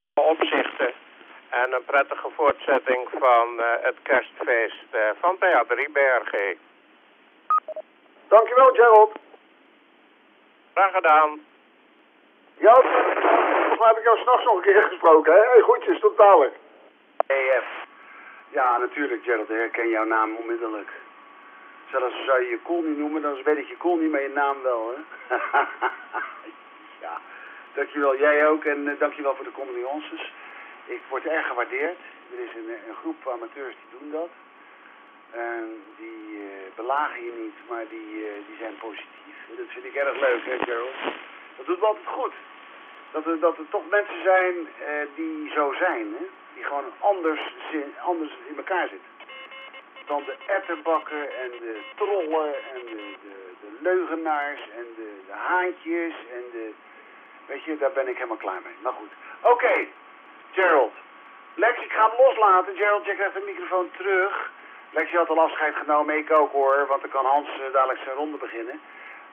opzichten. En een prettige voortzetting van het kerstfeest van PA3 BRG. Dankjewel, Gerald. Graag gedaan. Ja, volgens mij heb ik jou s'nachts nog een keer gesproken, hè? Hey, groetjes, tot dadelijk. EF. Ja, natuurlijk, Gerald. Ik herken jouw naam onmiddellijk. Zelfs zou je je kool niet noemen, dan weet ik je kool niet, maar je naam wel, hè? Ja, dankjewel. Jij ook en dankjewel voor de condolences. Ik word erg gewaardeerd. Er is een groep amateurs die doen dat. En die belagen je niet, maar die zijn positief. Dat vind ik erg leuk, hè, Gerald? Dat doet me altijd goed. Dat er toch mensen zijn die zo zijn, hè? Die gewoon anders in elkaar zitten. Dan de etterbakken en de trollen en de leugenaars en de haantjes en de... Weet je, daar ben ik helemaal klaar mee. Maar goed. Oké, Gerald. Lex, ik ga hem loslaten. Gerald, jij krijgt de microfoon terug. Lex, je had al afscheid genomen. Ik ook hoor, want dan kan Hans dadelijk zijn ronde beginnen.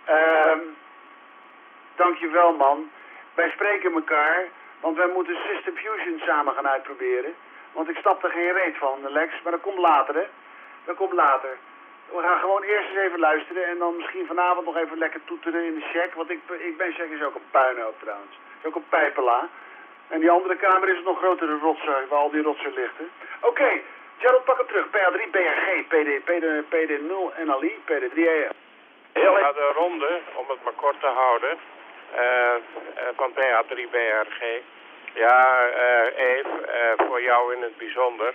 Dankjewel, man. Wij spreken elkaar, want wij moeten System Fusion samen gaan uitproberen. Want ik snap er geen reet van, Lex, maar dat komt later, hè. Dat komt later. We gaan gewoon eerst eens even luisteren en dan misschien vanavond nog even lekker toeteren in de check. Want ik ben check is ook een puinhoop trouwens. Is ook een pijpela. En die andere kamer is nog grotere rotzooi, waar al die rotzooi ligt. Oké, Gerald, pak hem terug. PA3, BRG, PD0, NLI, PD3EF. Ja, de ronde, om het maar kort te houden, van PA3 BRG. Ja, Eve, voor jou in het bijzonder.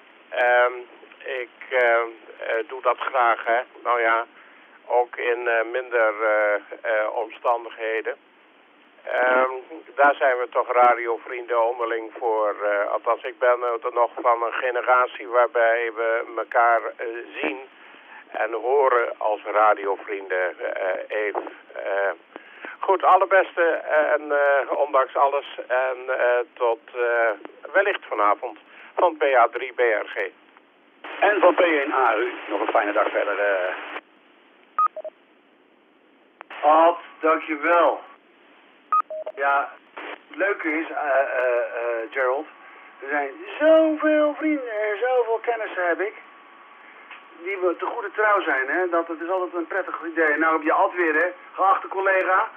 Ik doe dat graag, hè. Nou ja, ook in minder omstandigheden. Daar zijn we toch radiovrienden onderling voor. Althans, ik ben er nog van een generatie waarbij we elkaar zien en horen als radiovrienden. Eve. Goed, allerbeste en ondanks alles. En tot wellicht vanavond van PA3 BRG. En van P1AU. Nog een fijne dag verder. Ad, dankjewel. Ja, het leuke is, Gerald, er zijn zoveel vrienden en zoveel kennissen heb ik, die we te goede trouw zijn, hè. Dat het is altijd een prettig idee. Nou heb je Ad weer, hè, geachte collega.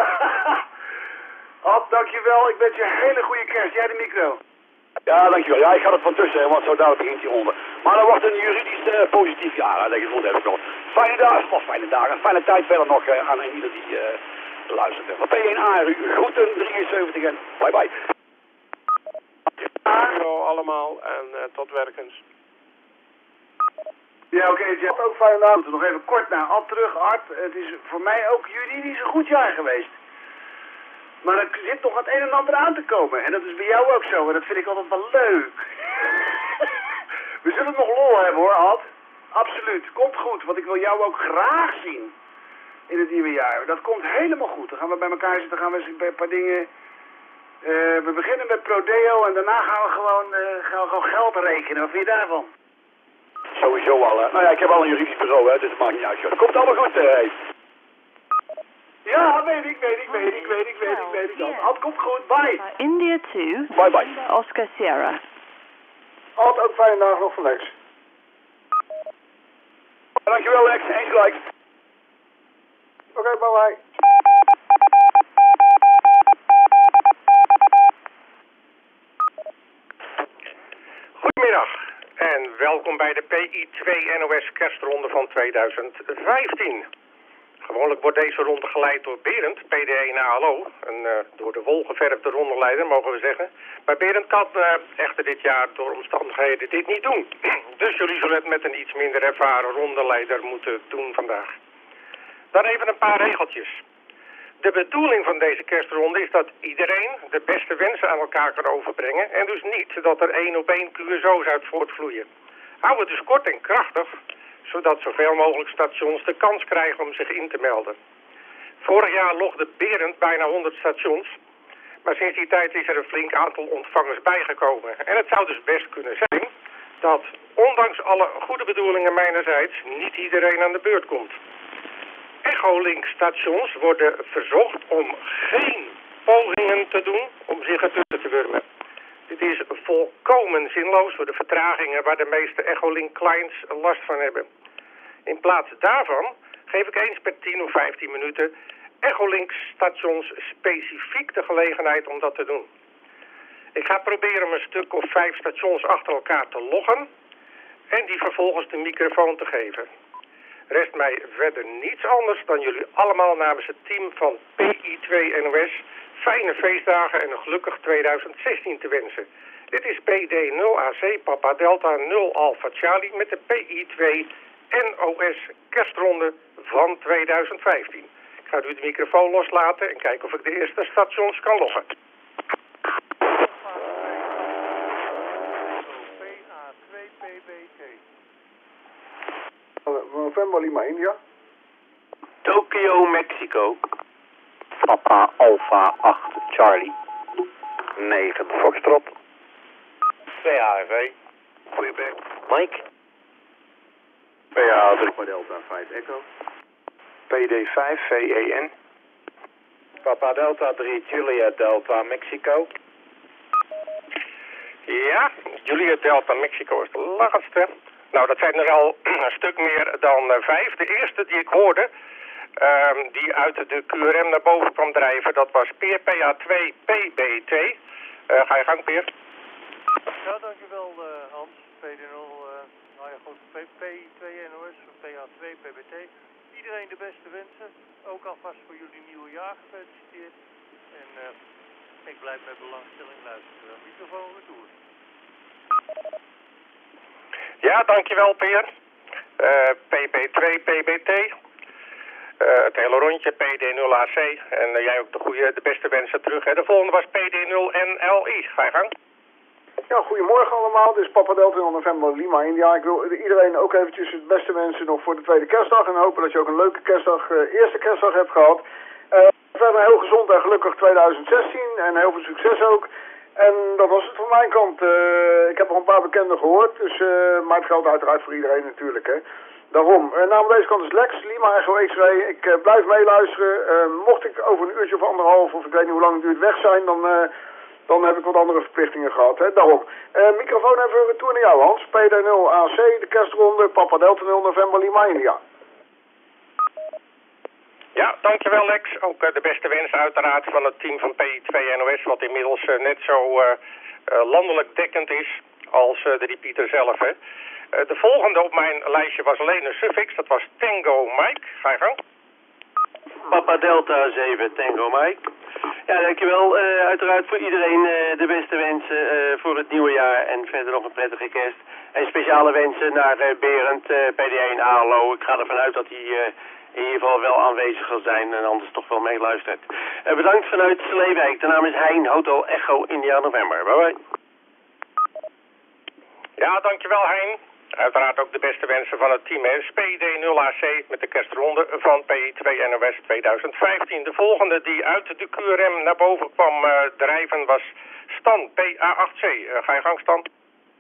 Ad, dankjewel. Ik wens je een hele goede kerst. Jij de micro. Ja, dankjewel. Ja, ik ga het van tussen, want zo dadelijk begint die ronde. Maar dan wordt een juridisch positief jaar, denk ik, vond ik nog. Fijne dagen, of fijne dagen, fijne tijd verder nog aan ieder die luistert. Van P1A, groeten 73 en bye bye. Hallo allemaal en tot werkens. Ja, oké, Jeff, ook fijne avond. Nog even kort naar Ad terug, Art. Het is voor mij ook juridisch een goed jaar geweest. Maar er zit nog het een en ander aan te komen. En dat is bij jou ook zo. En dat vind ik altijd wel leuk. We zullen nog lol hebben hoor, Ad. Absoluut. Komt goed. Want ik wil jou ook graag zien. In het nieuwe jaar. Dat komt helemaal goed. Dan gaan we bij elkaar zitten. Dan gaan we eens een paar dingen... we beginnen met Prodeo. En daarna gaan we gewoon geld rekenen. Wat vind je daarvan? Sowieso al. Nou ja, ik heb al een juridisch bureau, hè, dus het maakt niet uit. Het komt allemaal goed, Ja, weet ik. Ad, komt goed. Bye. India 2. Bye bye. Oscar Sierra. Ad, ook fijne dag nog van Lex. Dankjewel, Lex. Eens gelijk. Oké, bye bye. Goedemiddag en welkom bij de PI2 NOS kerstronde van 2015. Gewoonlijk wordt deze ronde geleid door Berend, PD1 ALO, een door de wol geverfde rondeleider, mogen we zeggen. Maar Berend kan echter dit jaar door omstandigheden dit niet doen. Dus jullie zullen het met een iets minder ervaren rondeleider moeten doen vandaag. Dan even een paar regeltjes. De bedoeling van deze kerstronde is dat iedereen de beste wensen aan elkaar kan overbrengen en dus niet dat er 1-op-1 QSO's uit voortvloeien. Hou het dus kort en krachtig, zodat zoveel mogelijk stations de kans krijgen om zich in te melden. Vorig jaar logde Berend bijna 100 stations, maar sinds die tijd is er een flink aantal ontvangers bijgekomen. En het zou dus best kunnen zijn dat, ondanks alle goede bedoelingen mijnerzijds, niet iedereen aan de beurt komt. Echolink-stations worden verzocht om geen pogingen te doen om zich ertussen te wurmen. volkomen zinloos door de vertragingen waar de meeste Echolink clients last van hebben. In plaats daarvan geef ik eens per 10 of 15 minuten Echolink stations specifiek de gelegenheid om dat te doen. Ik ga proberen om een stuk of 5 stations achter elkaar te loggen en die vervolgens de microfoon te geven. Rest mij verder niets anders dan jullie allemaal namens het team van PI2 NOS fijne feestdagen en een gelukkig 2016 te wensen. Dit is PD 0AC Papa Delta 0 Alpha Charlie met de PI2 NOS kerstronde van 2015. Ik ga nu de microfoon loslaten en kijken of ik de eerste stations kan loggen. November Lima India. Tokyo, Mexico. Papa Alpha 8 Charlie. 9 Foxtrot. CHV. Quebec. Mike. PA 3 Delta 5 Echo. PD5 VEN. Papa Delta 3 Juliet Delta Mexico. Ja, Juliet Delta Mexico is de laatste. Nou, dat zijn er al een stuk meer dan 5. De eerste die ik hoorde, die uit de QRM naar boven kwam drijven, dat was Peer PA2 PBT. Ga je gang, Peer. Ja, dankjewel Hans. PD0, nou ja goed, P2 NOS, PA2 PBT. Iedereen de beste wensen. Ook alvast voor jullie nieuwe jaar gefeliciteerd. En ik blijf met belangstelling luisteren. Microfoon retour. Ja, dankjewel Peer. PP2 PBT. Het hele rondje PD0AC. En jij ook de beste wensen terug. Hè. De volgende was PD0NLI. Ga je gang. Ja, goedemorgen allemaal. Dit is Papa Delta November Lima India. Ik wil iedereen ook eventjes het beste wensen nog voor de tweede kerstdag. En hopen dat je ook een leuke kerstdag, eerste kerstdag hebt gehad. Verder heel gezond en gelukkig 2016. En heel veel succes ook. En dat was het van mijn kant. Ik heb nog een paar bekenden gehoord. Dus, maar het geldt uiteraard voor iedereen natuurlijk. Hè. Daarom. Namens deze kant is Lex, Lima Echo X-Ray. Ik blijf meeluisteren. Mocht ik over een uurtje of anderhalf, of ik weet niet hoe lang het duurt, weg zijn, dan heb ik wat andere verplichtingen gehad. Hè. Daarom. Microfoon even retour naar jou, Hans. PD0 AC, de kerstronde, Papa Delta 0 November Lima India. Ja, dankjewel Lex. Ook de beste wensen uiteraard van het team van PI2 NOS, wat inmiddels net zo landelijk dekkend is als de repeater zelf. Hè. De volgende op mijn lijstje was alleen een suffix, dat was Tango Mike. Ga je gang. Papa Delta 7 Tango Mike. Ja, dankjewel. Uiteraard voor iedereen de beste wensen voor het nieuwe jaar en verder nog een prettige kerst. En speciale wensen naar Berend, PD1 ALO. Ik ga ervan uit dat hij in ieder geval wel aanwezig zal zijn en anders toch wel meeluistert. Bedankt vanuit Sleewijk. De naam is Hein, Hotel Echo India November. Bye bye. Ja, dankjewel Hein. Uiteraard ook de beste wensen van het team. SPD0AC met de kerstronde van PI2 NOS 2015. De volgende die uit de QRM naar boven kwam drijven was Stan PA8C. Ga je gang, Stan.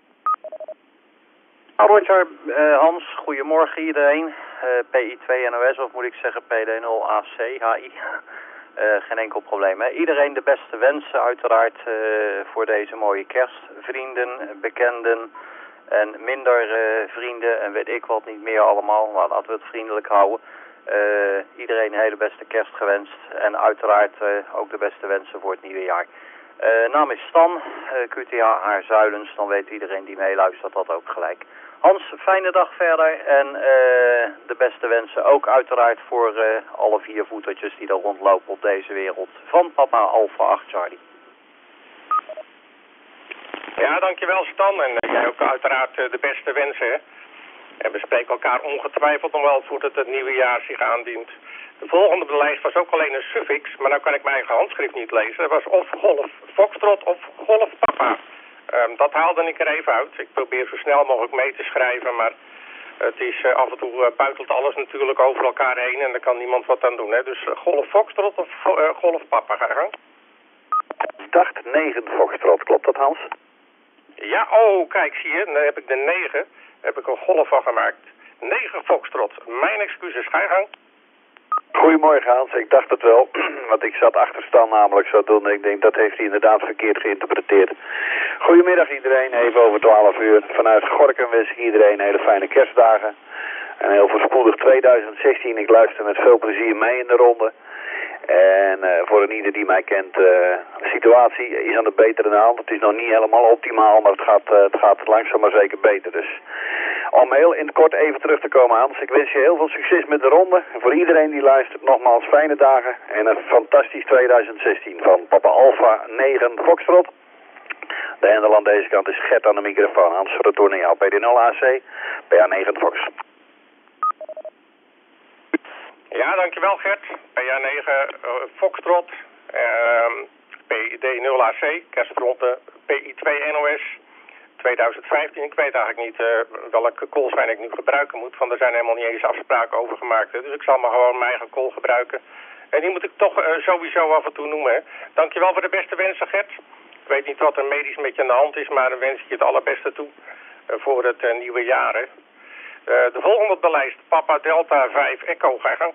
Roger, Hans, goedemorgen iedereen. PI2 NOS, of moet ik zeggen PD0AC, HI. Geen enkel probleem. Hè? Iedereen de beste wensen uiteraard voor deze mooie kerst. Vrienden, bekenden en minder vrienden en weet ik wat niet meer allemaal. Maar laten we het vriendelijk houden. Iedereen een hele beste kerst gewenst. En uiteraard ook de beste wensen voor het nieuwe jaar. Naam is Stan, QTH Haarzuilens. Dan weet iedereen die meeluistert dat ook gelijk. Hans, fijne dag verder en de beste wensen ook uiteraard voor alle viervoetertjes die er rondlopen op deze wereld. Van Papa Alpha 8 Charlie. Ja, dankjewel Stan en jij ook uiteraard de beste wensen. Hè? En we spreken elkaar ongetwijfeld nog wel voordat het nieuwe jaar zich aandient. De volgende op de lijst was ook alleen een suffix, maar nou kan ik mijn eigen handschrift niet lezen. Dat was of Golf Foxtrot of Golf Papa. Dat haalde ik er even uit. Ik probeer zo snel mogelijk mee te schrijven, maar het is af en toe buitelt alles natuurlijk over elkaar heen en daar kan niemand wat aan doen. Hè? Dus Golf Foxtrot of Golf Papa, ga je gang. Start 9 Foxtrot, klopt dat Hans? Ja, oh kijk zie je, dan heb ik de 9, heb ik een golf van gemaakt. 9 Foxtrot, mijn excuses, ga je gang. Goedemorgen Hans, ik dacht het wel, want ik zat achterstand namelijk zo doen. Ik denk dat heeft hij inderdaad verkeerd geïnterpreteerd. Goedemiddag iedereen, even over 12 uur. Vanuit Gorinchem wens ik iedereen hele fijne kerstdagen. En heel voorspoedig 2016. Ik luister met veel plezier mee in de ronde. En voor een ieder die mij kent, de situatie is aan de betere hand. Het is nog niet helemaal optimaal, maar het gaat langzaam maar zeker beter. Dus om heel in het kort even terug te komen, Hans. Ik wens je heel veel succes met de ronde. En voor iedereen die luistert, nogmaals fijne dagen. En een fantastisch 2016 van Papa Alpha 9 Foxtrot. De hendel aan deze kant is Gert aan de microfoon. Hans, retour naar jou. PD0 AC, PA9 Fox. Ja, dankjewel Gert. PA9 Foxtrot, PD0 AC, kerstronde, PI2 NOS 2015. Ik weet eigenlijk niet welke callsign ik nu gebruiken moet, want er zijn helemaal niet eens afspraken over gemaakt. Dus ik zal maar gewoon mijn eigen call gebruiken. En die moet ik toch sowieso af en toe noemen. Hè. Dankjewel voor de beste wensen, Gert. Ik weet niet wat er medisch met je aan de hand is, maar dan wens ik je het allerbeste toe voor het nieuwe jaar. Hè. De volgende op de lijst, Papa Delta 5 Echo, ga je gang.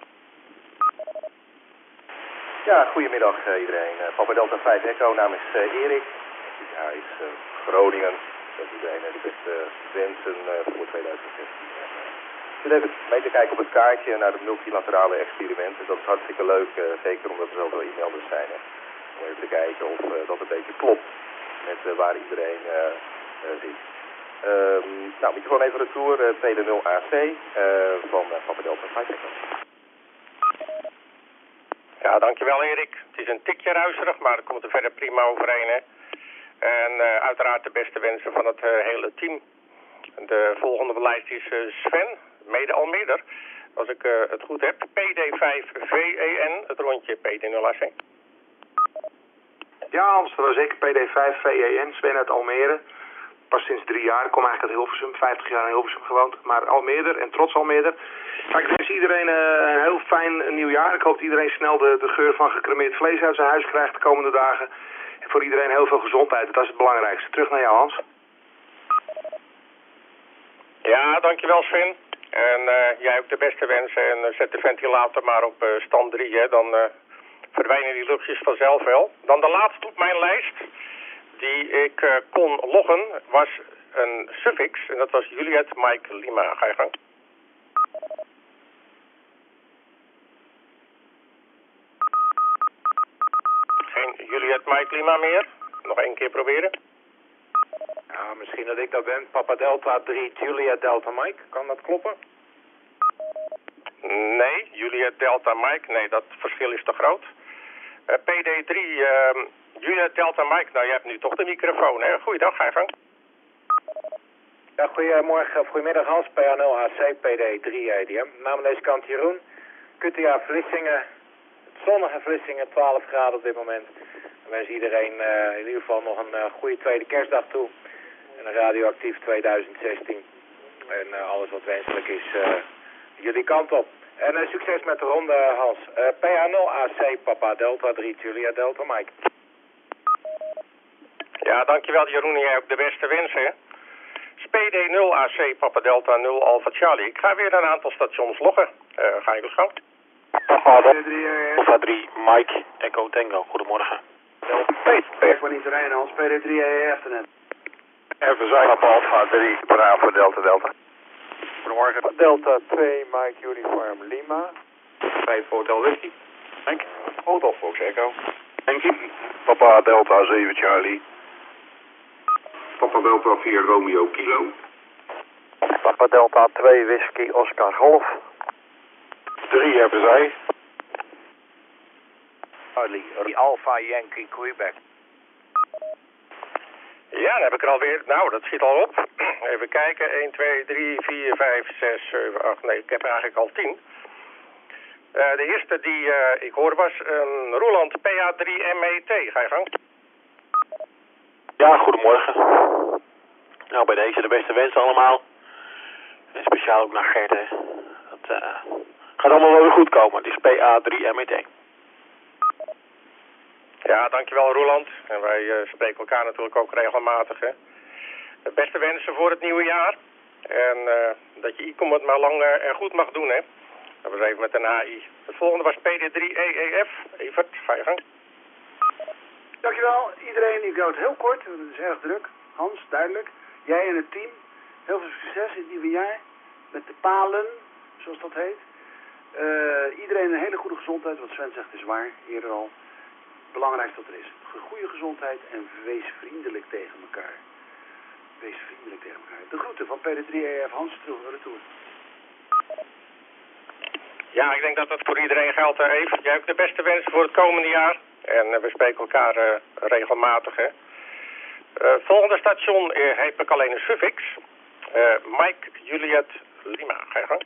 Ja, goedemiddag iedereen. Papa Delta 5 Echo, naam is Erik. Hij is Groningen. Dat iedereen de beste wensen voor 2016. Ik zit even mee te kijken op het kaartje naar het multilaterale experiment. Dat is hartstikke leuk, zeker omdat er zoveel e-mailers zijn. Om even te kijken of dat een beetje klopt met waar iedereen zit. Nou, moet je gewoon even retour, PD0 AC van Papa Delta 5 Echo. Ja, dankjewel Erik. Het is een tikje ruiserig, maar dat komt er verder prima overheen. Hè. En uiteraard de beste wensen van het hele team. De volgende op de lijst is Sven, mede Almeerder. Als ik het goed heb, PD5VEN, het rondje PD0AC. Ja Hans, dat was ik, PD5VEN, Sven uit Almere. Pas sinds 3 jaar, ik kom eigenlijk uit Hilversum, 50 jaar in Hilversum gewoond. Maar Almeerder en trots Almeerder. Ik wens iedereen een heel fijn nieuwjaar. Ik hoop dat iedereen snel de geur van gecremeerd vlees uit zijn huis krijgt de komende dagen. En voor iedereen heel veel gezondheid, dat is het belangrijkste. Terug naar jou Hans. Ja, dankjewel Sven. En jij ook de beste wensen en zet de ventilator maar op stand 3, hè. Dan verdwijnen die luchtjes vanzelf wel. Dan de laatste op mijn lijst, die ik kon loggen, was een suffix. En dat was Juliet Mike Lima. Ga je gang. Geen Juliet Mike Lima meer. Nog 1 keer proberen. Ja, misschien dat ik dat ben. Papa Delta 3, Juliet Delta Mike. Kan dat kloppen? Nee, Juliet Delta Mike. Nee, dat verschil is te groot. PD3, Juliet Delta Mike. Nou, je hebt nu toch de microfoon, hè? Goeiedag, ga je gang. Ja, goedemorgen of goedemiddag Hans, PA0 AC, PD3 EDM. Namens deze kant Jeroen. QTA Vlissingen. Zonnige Vlissingen, 12 graden op dit moment. Ik wens iedereen in ieder geval nog een goede tweede kerstdag toe. En een radioactief 2016. En alles wat wenselijk is jullie kant op. En succes met de ronde Hans. PA0 AC, Papa Delta 3, Julia Delta Mike. Ja, dankjewel Jeroen. Jij ook de beste wensen. PD 0 AC, Papa Delta 0 Alpha Charlie. Ik ga weer naar een aantal stations loggen. Ga je dus gang. Alpha 3, Mike, Echo Tango. Goedemorgen. Ik ben niet te rijden Hans, PD3 Eftenet. Even zijn op Alpha 3, Bravo Delta Delta. Goedemorgen. Delta 2, Mike Uniform Lima. 5 Hotel Whisky. Dank. Hotel Fox Echo. Dank je. Papa Delta 7 Charlie. Papa Delta 4 Romeo Kilo. Papa Delta 2 Whisky Oscar Golf. 3 hebben zij. Charlie Alpha Yankee Quebec. Ja, dan heb ik er alweer. Nou, dat zit al op. Even kijken. 1, 2, 3, 4, 5, 6, 7, 8. Nee, ik heb er eigenlijk al 10. De eerste die ik hoorde was Roeland PA3 MET. Ga je gang. Ja, goedemorgen. Nou, bij deze de beste wensen allemaal. En speciaal ook naar Gert, hè. Dat gaat allemaal wel weer goed komen. Het is PA3 MET. Ja, dankjewel Roeland. En wij spreken elkaar natuurlijk ook regelmatig, hè. De beste wensen voor het nieuwe jaar. En dat je e-com het maar lang en goed mag doen, hè. Dat was even met een AI. De volgende was PD3EEF. Evert, ga je gang. Dankjewel iedereen. Ik hou het heel kort, want het is erg druk. Hans, duidelijk. Jij en het team. Heel veel succes in het nieuwe jaar. Met de palen, zoals dat heet. Iedereen een hele goede gezondheid. Wat Sven zegt is waar, eerder al. Het belangrijkste dat er is. Goede gezondheid en wees vriendelijk tegen elkaar. Wees vriendelijk tegen elkaar. De groeten van PD3EF Hans terug retour. Ja, ik denk dat dat voor iedereen geldt, Eve. Jij hebt de beste wensen voor het komende jaar. En we spreken elkaar regelmatig, hè. Volgende station heb ik alleen een suffix. Mike Juliet Lima. Ga je gang.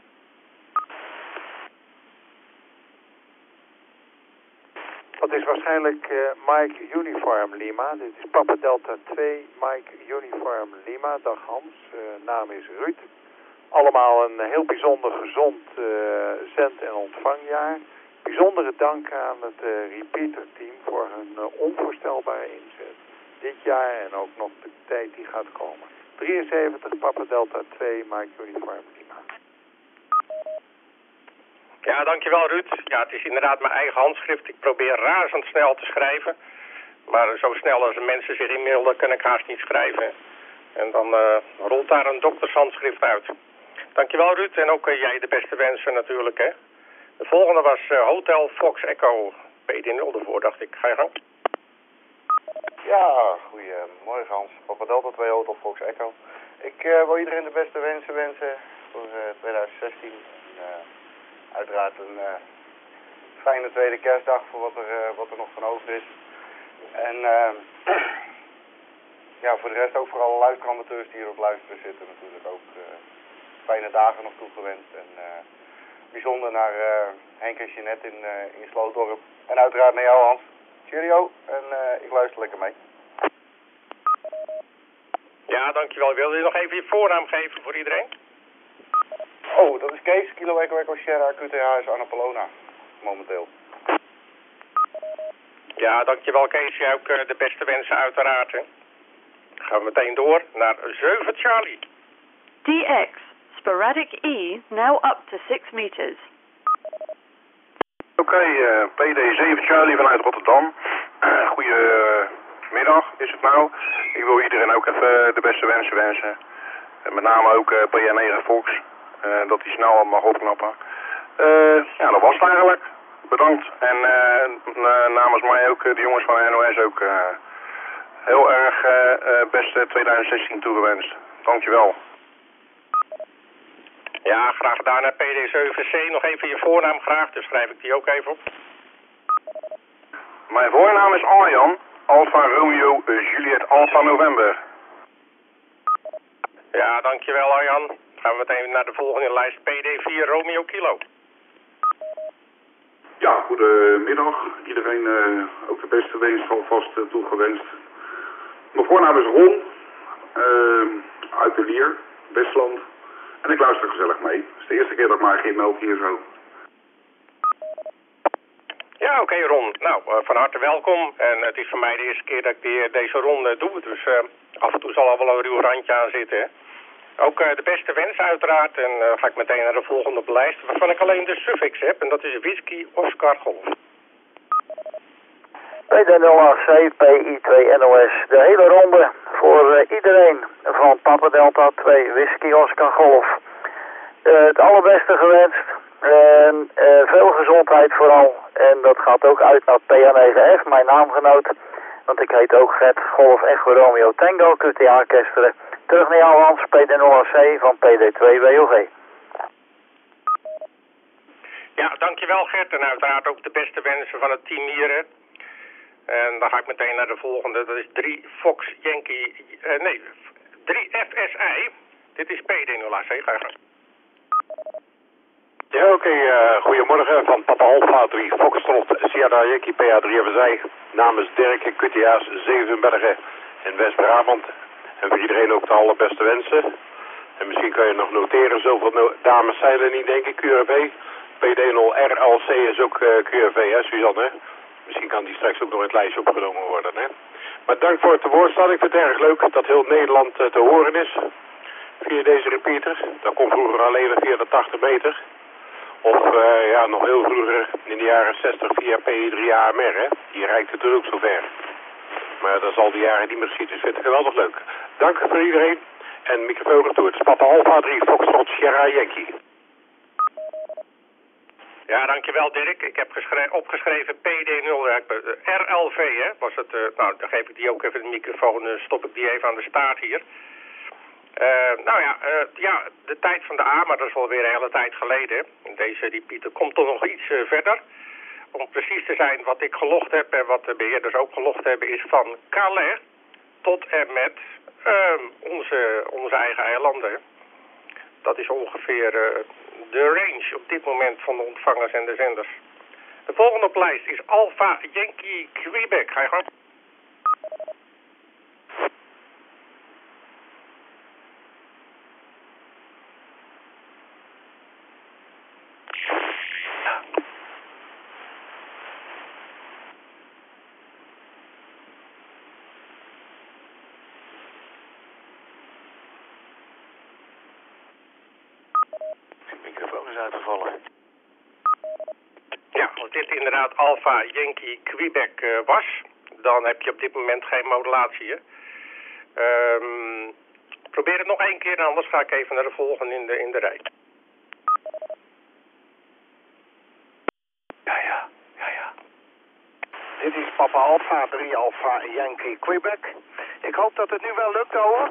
Dat is waarschijnlijk Mike Uniform Lima. Dit is Papa Delta 2, Mike Uniform Lima. Dag Hans, naam is Ruud. Allemaal een heel bijzonder gezond zend- en ontvangjaar. Bijzondere dank aan het repeater-team voor hun onvoorstelbare inzet. Dit jaar en ook nog de tijd die gaat komen. 73 Papa Delta 2, Mike Uniform Lima. Ja, dankjewel Ruud. Ja, het is inderdaad mijn eigen handschrift. Ik probeer razendsnel te schrijven. Maar zo snel als de mensen zich inmelden, kan ik haast niet schrijven. En dan rolt daar een doktershandschrift uit. Dankjewel Ruud. En ook jij de beste wensen natuurlijk, hè. De volgende was Hotel Fox Echo. PD0 ervoor, dacht ik. Ga je gang. Ja, goedemorgen Hans. Papa Delta 2 Hotel Fox Echo. Ik wil iedereen de beste wensen voor 2016. Uiteraard een fijne tweede kerstdag voor wat er nog van over is. En ja, voor de rest ook voor alle luisteramateurs die hier op luisteren zitten natuurlijk ook fijne dagen nog toegewenst. En bijzonder naar Henk en Jeanette in Slootdorp. En uiteraard naar jou Hans. Cheerio en ik luister lekker mee. Ja, dankjewel. Wil je nog even je voornaam geven voor iedereen? Oh, dat is Kees, Kilo Echo Echo Sierra, QTH is Annapolona, momenteel. Ja, dankjewel Kees. Jij ook de beste wensen uiteraard, hè. Gaan we meteen door naar 7 Charlie. DX, sporadic E, now up to 6 meters. Oké, PD7 Charlie vanuit Rotterdam. Goedemiddag is het nou. Ik wil iedereen ook even de beste wensen wensen. Met name ook PR9 Fox. Dat hij snel mag opknappen. Ja, dat was het eigenlijk. Bedankt. En namens mij ook de jongens van NOS ook heel erg beste 2016 toegewenst. Dankjewel. Ja, graag gedaan naar PD7C. Nog even je voornaam graag, dus schrijf ik die ook even op. Mijn voornaam is Arjan. Alfa Romeo Juliet Alfa November. Ja, dankjewel Arjan. Gaan we meteen naar de volgende lijst. PD4 Romeo Kilo. Ja, goedemiddag. Iedereen ook de beste wens alvast toegewenst. Mijn voornaam is Ron. Uit de Lier, Westland. En ik luister gezellig mee. Het is de eerste keer dat ik mij gemeld hier zo. Ja, oké, Ron. Nou, van harte welkom. En het is voor mij de eerste keer dat ik deze ronde doe. Dus af en toe zal er wel een ruw randje aan zitten. Hè? Ook de beste wensen uiteraard. En ga ik meteen naar de volgende op de lijst. Waarvan ik alleen de suffix heb. En dat is Whisky Oscar Golf. PD0AC, PI2 NOS. De hele ronde voor iedereen van Papa Delta 2 Whisky Oscar Golf. Het allerbeste gewenst. En veel gezondheid vooral. En dat gaat ook uit naar PA9F, mijn naamgenoot. Want ik heet ook Gert Golf Echo Romeo Tango, QTA Kesteren. Terug naar jou Hans, PD0AC van PD2 WOV. Ja, dankjewel Gert. En uiteraard ook de beste wensen van het team hier. Hè. En dan ga ik meteen naar de volgende. Dat is 3 Fox Yankee... 3 FSI. Dit is PD0AC. Ga je gang. Ja, oké. Goedemorgen van Papa Alpha 3 Foxtrot Sierra Yankee PA3 FSI. Namens Dirk QTA's Zevenbergen in West-Brabant. En voor iedereen ook de allerbeste wensen. En misschien kan je nog noteren, zoveel dames zijn er niet, denk ik, QRV. PD0RLC is ook QRV, hè, Suzanne? Misschien kan die straks ook door het lijstje opgenomen worden, hè? Maar dank voor het te woord staan. Ik vind het erg leuk dat heel Nederland te horen is. Via deze repeater. Dat kon vroeger alleen via de 80 meter. Of ja, nog heel vroeger, in de jaren 60 via P3AMR, hè. Die reikte toen ook zo ver. Maar dat is al die jaren niet meer gezien, dus vind ik geweldig leuk. Dank voor iedereen. En microfoon retour. Het is Papa Alpha 3 Foxtrot Sierra Yankee. Ja, dankjewel Dirk. Ik heb opgeschreven PD0 RLV, hè. Was het, nou, dan geef ik die ook even de microfoon, stop ik die even aan de staart hier. Nou ja, ja, de tijd van de A, maar dat is alweer een hele tijd geleden. Die Pieter komt toch nog iets verder. Om precies te zijn, wat ik gelogd heb en wat de beheerders ook gelogd hebben, is van Calais tot en met onze eigen eilanden. Dat is ongeveer de range op dit moment van de ontvangers en de zenders. De volgende op lijst is Alpha Yankee Quebec. Ga je gang. Uitgevallen. Ja, als dit inderdaad Alpha Yankee Quebec was, dan heb je op dit moment geen modulatie. Hè? Probeer het nog één keer en anders ga ik even naar de volgende in de rij. Ja. Dit is Papa Alpha 3 Alpha Yankee Quebec. Ik hoop dat het nu wel lukt, hoor.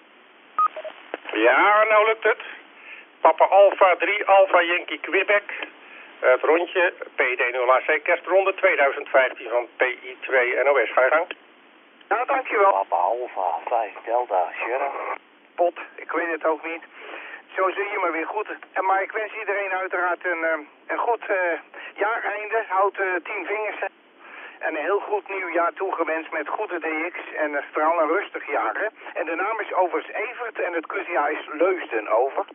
Ja, nou lukt het. Papa Alpha 3 Alpha Yankee Quebec. Het rondje PD0AC kerstronde 2015 van PI2 NOS. Ga je gang. Ja, dankjewel. Papa Alpha 5 Delta Sierra. Pot, ik weet het ook niet. Zo zie je me weer goed. Maar ik wens iedereen uiteraard een goed jaareinde. Houd 10 vingers. En een heel goed nieuw jaar toegewenst met goede DX en vooral een rustig jaar. Hè? En de naam is overigens Evert en het kusjaar is Leusden. Over.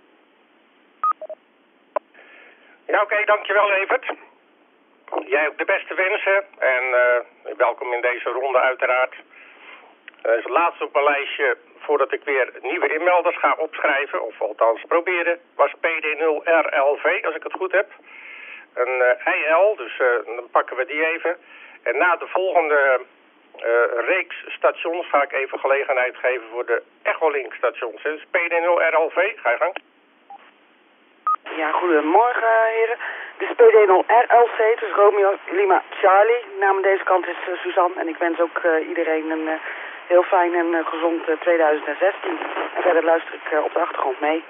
Ja, oké, dankjewel Evert. Jij ook de beste wensen en welkom in deze ronde uiteraard. Het laatste op mijn lijstje voordat ik weer nieuwe inmelders ga opschrijven, of althans proberen, was PD0RLV, als ik het goed heb. Een IL, dus dan pakken we die even. En na de volgende reeks stations ga ik even gelegenheid geven voor de Echolink stations. Dus PD0RLV, ga je gang. Ja, goedemorgen heren. Dit is PD0RLC, dus Romeo Lima Charlie. Naam aan deze kant is Suzanne en ik wens ook iedereen een heel fijn en gezond 2016. En verder luister ik op de achtergrond mee.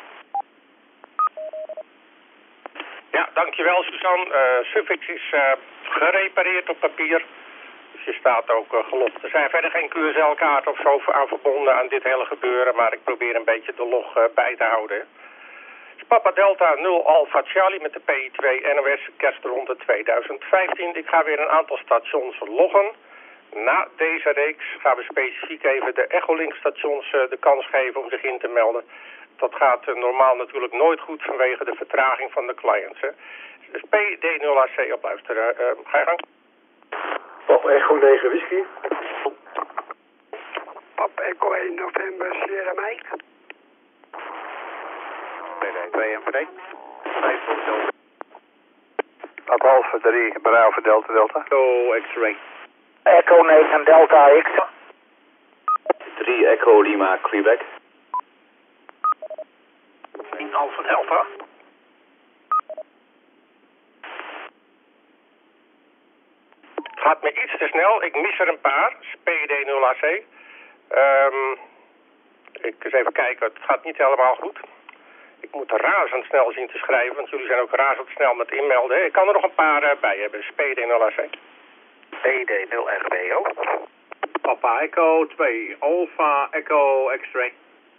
Ja, dankjewel Suzanne. Suffix is gerepareerd op papier. Dus je staat ook gelogd. Er zijn verder geen QSL-kaart of zo aan verbonden aan dit hele gebeuren, maar ik probeer een beetje de log bij te houden. Papa Delta 0 Alpha Charlie met de PI2 NOS kerstronde 2015. Ik ga weer een aantal stations loggen. Na deze reeks gaan we specifiek even de Echolink stations de kans geven om zich in te melden. Dat gaat normaal natuurlijk nooit goed vanwege de vertraging van de clients. Hè. Dus PD0AC op luisteren. Ga je gang. Papa Echo 9 Whisky. Papa Echo 1 November Sierra Mike. PD2 MVD. 5 voor Delta. Papa Alpha 3 Bravo Delta Delta. Echo X-ray. Echo 9 Delta X. 3 Echo Lima Quebec. 1 Alpha Delta. Het gaat me iets te snel. Ik mis er een paar. PD0AC. Ik eens even kijken. Het gaat niet helemaal goed. Ik moet razendsnel zien te schrijven, want jullie zijn ook razendsnel met inmelden. Ik kan er nog een paar bij hebben. PD0AC. PD0RBO. Papa Echo 2 Alpha Echo X-ray.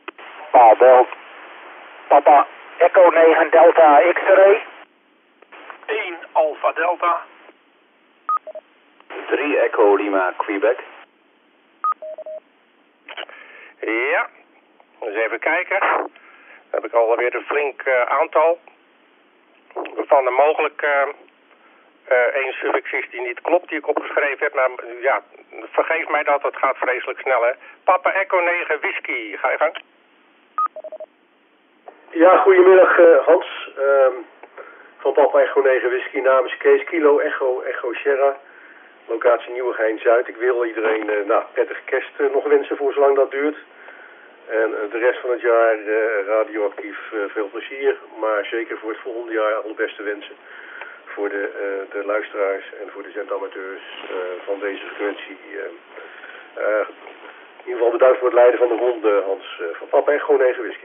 Papa Echo 9 Delta X-ray. 1 Alpha Delta. 3 Echo Lima Quebec. Ja, eens even kijken. Dan heb ik alweer een flink aantal. Waarvan er mogelijk één suffix is die niet klopt, die ik opgeschreven heb. Maar ja, vergeef mij dat, het gaat vreselijk snel, hè. Papa Echo 9 Whisky, ga je gang. Ja, goedemiddag Hans. Van Papa Echo 9 Whisky namens Kees Kilo Echo Sierra. Locatie Nieuwegein-Zuid. Ik wil iedereen prettige kerst nog wensen voor zolang dat duurt. En de rest van het jaar radioactief veel plezier. Maar zeker voor het volgende jaar alle beste wensen. Voor de luisteraars en voor de zendamateurs van deze frequentie. In ieder geval bedankt voor het leiden van de ronde, Hans. Van Papa Echo 9 Whisky.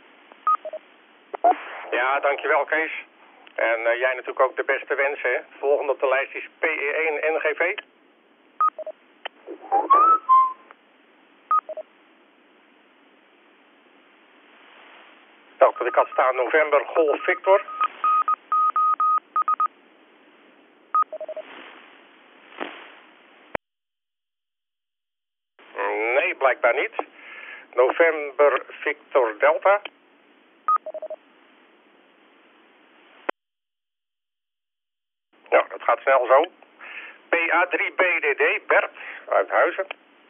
Ja, dankjewel Kees. En jij natuurlijk ook de beste wensen. Hè? Volgende op de lijst is PE1 NGV. Ik had staan November Golf Victor. Nee, blijkbaar niet. November Victor Delta. Nou, dat gaat snel zo. PA3BDD, Bert, uit Huizen.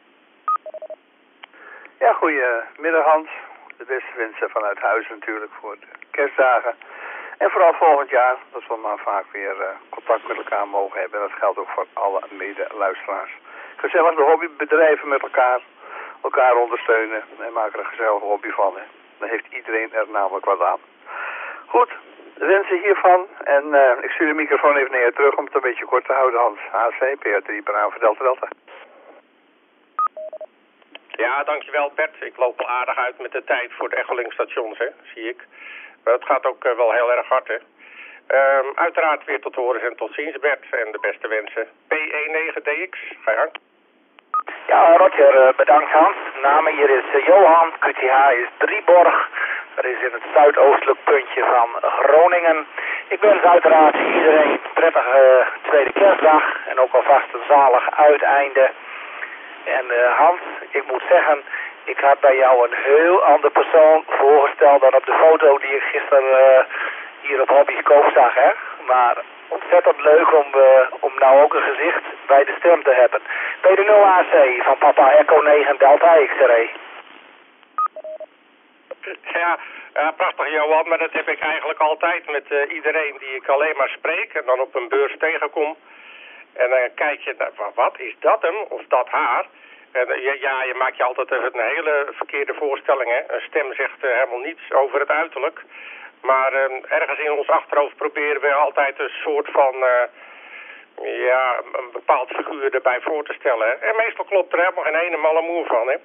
Ja, goedemiddag Hans. De beste wensen vanuit Huizen natuurlijk voor de kerstdagen. En vooral volgend jaar, dat we maar vaak weer contact met elkaar mogen hebben. En dat geldt ook voor alle mede-luisteraars. Gezellig de hobby bedrijven met elkaar ondersteunen en maken er een gezellige hobby van. Hè. Dan heeft iedereen er namelijk wat aan. Goed, de wensen hiervan. En ik stuur de microfoon even naar je terug om het een beetje kort te houden, Hans. HC, PR3, Bravo, Delta, Delta. Ja, dankjewel Bert. Ik loop al aardig uit met de tijd voor de Echolink-stations, hè, zie ik. Maar het gaat ook wel heel erg hard, hè. Uiteraard weer tot horen en tot ziens, Bert. En de beste wensen. P19DX, ga je gang. Ja, Roger, bedankt Hans. Namen hier is Johan, QTH is Drieborg. Dat is in het zuidoostelijk puntje van Groningen. Ik wens uiteraard iedereen een prettige tweede kerstdag. En ook alvast een zalig uiteinde. En Hans, ik moet zeggen, ik had bij jou een heel ander persoon voorgesteld dan op de foto die ik gisteren hier op Hobbyscope zag, hè. Maar ontzettend leuk om nou ook een gezicht bij de stem te hebben. PD0AC van Papa Echo 9 Delta X-ray. Ja, prachtig Johan, maar dat heb ik eigenlijk altijd met iedereen die ik alleen maar spreek en dan op een beurs tegenkom. En dan kijk je, wat is dat hem of dat haar? En ja, je maakt je altijd een hele verkeerde voorstelling, hè. Een stem zegt helemaal niets over het uiterlijk. Maar ergens in ons achterhoofd proberen we altijd een soort van, een bepaald figuur erbij voor te stellen. Hè. En meestal klopt er helemaal geen ene malle moer van, hè.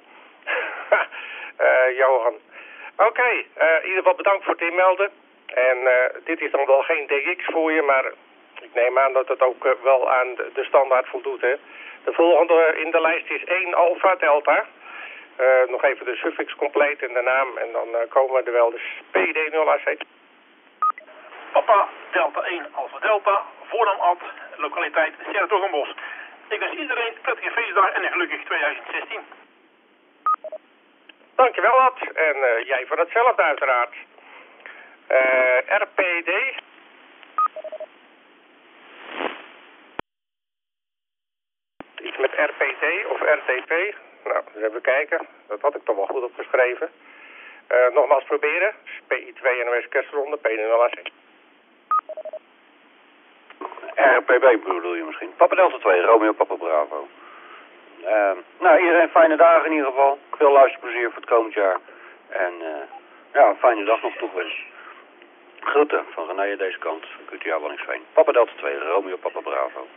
Johan. Oké, in ieder geval bedankt voor het inmelden. En dit is dan wel geen DX voor je, maar ik neem aan dat het ook wel aan de standaard voldoet, hè. De volgende in de lijst is 1 Alpha Delta. Nog even de suffix compleet in de naam en dan komen we er wel. Dus PD0AC. Papa Delta 1 Alpha Delta, voornaam Ad, lokaliteit Sertogenbos. Ik wens iedereen een prettige feestdag en een gelukkig 2016. Dankjewel Ad. En jij van hetzelfde uiteraard. RPD. Iets met RPT of RTP. Nou, eens even kijken. Dat had ik toch wel goed opgeschreven. Nogmaals proberen. PI2 NOS kerstronde, PD0AC. RPB bedoel je misschien. Papa Delta 2, Romeo Papa Bravo. Nou, iedereen fijne dagen in ieder geval. Veel luisterplezier voor het komend jaar. En een fijne dag nog toegewenst. Groeten van René aan deze kant. QTA Waddinxveen. Papa Delta 2, Romeo Papa Bravo.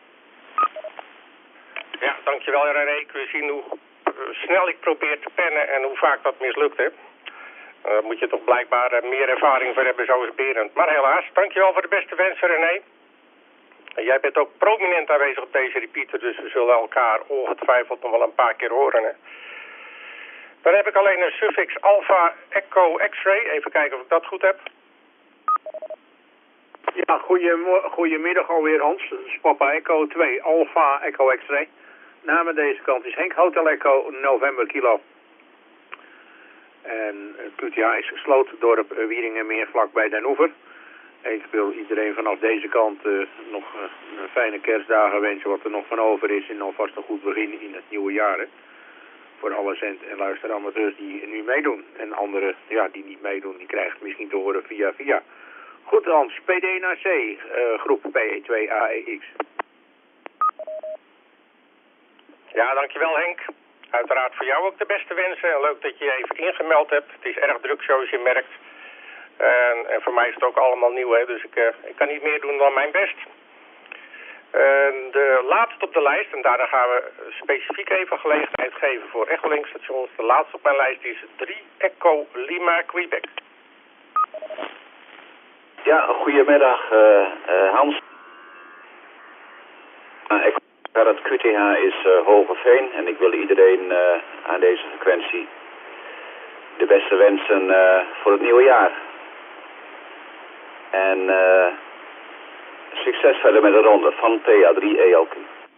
Ja, dankjewel René. Kun je zien hoe snel ik probeer te pennen en hoe vaak dat mislukt, hè. Daar moet je toch blijkbaar meer ervaring voor hebben, zoals Berend. Maar helaas, dankjewel voor de beste wensen, René. En jij bent ook prominent aanwezig op deze repeater, dus we zullen elkaar ongetwijfeld nog wel een paar keer horen, hè. Dan heb ik alleen een suffix Alpha Echo X-ray. Even kijken of ik dat goed heb. Ja, goedemiddag alweer Hans. Dat is Papa Echo 2 Alpha Echo X-ray. Naam aan deze kant is Henk Hotel Echo November Kilo. En QTA is gesloten dorp Wieringenmeer vlakbij Den Oever. Ik wil iedereen vanaf deze kant nog een fijne kerstdagen wensen wat er nog van over is. En alvast een goed begin in het nieuwe jaar. Hè. Voor alle zend- en luisteramateurs die nu meedoen. En anderen die niet meedoen, die krijgen het misschien te horen via. Goed Hans, PD naar C, groep PE2AEX. Ja, dankjewel Henk. Uiteraard voor jou ook de beste wensen. Leuk dat je je even ingemeld hebt. Het is erg druk zoals je merkt. En voor mij is het ook allemaal nieuw, hè, dus ik kan niet meer doen dan mijn best. De laatste op de lijst, en daarna gaan we specifiek even gelegenheid geven voor Echolink-stations. De laatste op mijn lijst is 3 Echo Lima Quebec. Ja, goedemiddag Hans. Het QTH is Hogeveen en ik wil iedereen aan deze frequentie de beste wensen voor het nieuwe jaar. En succes verder met de ronde van PA3 ELQ.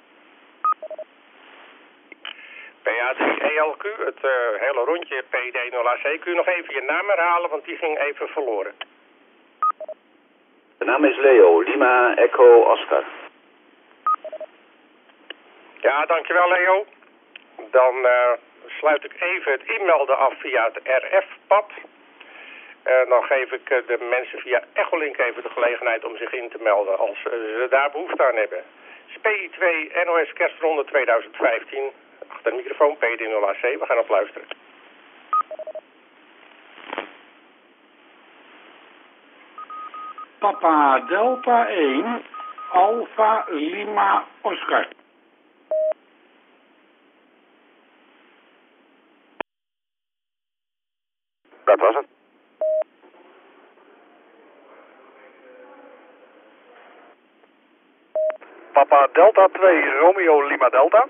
PA3 ELQ, het hele rondje PD0AC. Kun je nog even je naam herhalen, want die ging even verloren. De naam is Leo, Lima Echo Oscar. Ja, dankjewel Leo. Dan sluit ik even het inmelden af via het RF-pad. Dan geef ik de mensen via Echolink even de gelegenheid om zich in te melden als ze daar behoefte aan hebben. SPI2 NOS Kerstronde 2015. Achter de microfoon PD0AC. We gaan op luisteren. Papa Delta 1 Alpha Lima Oscar. Dat was het. Papa Delta 2 Romeo Lima Delta.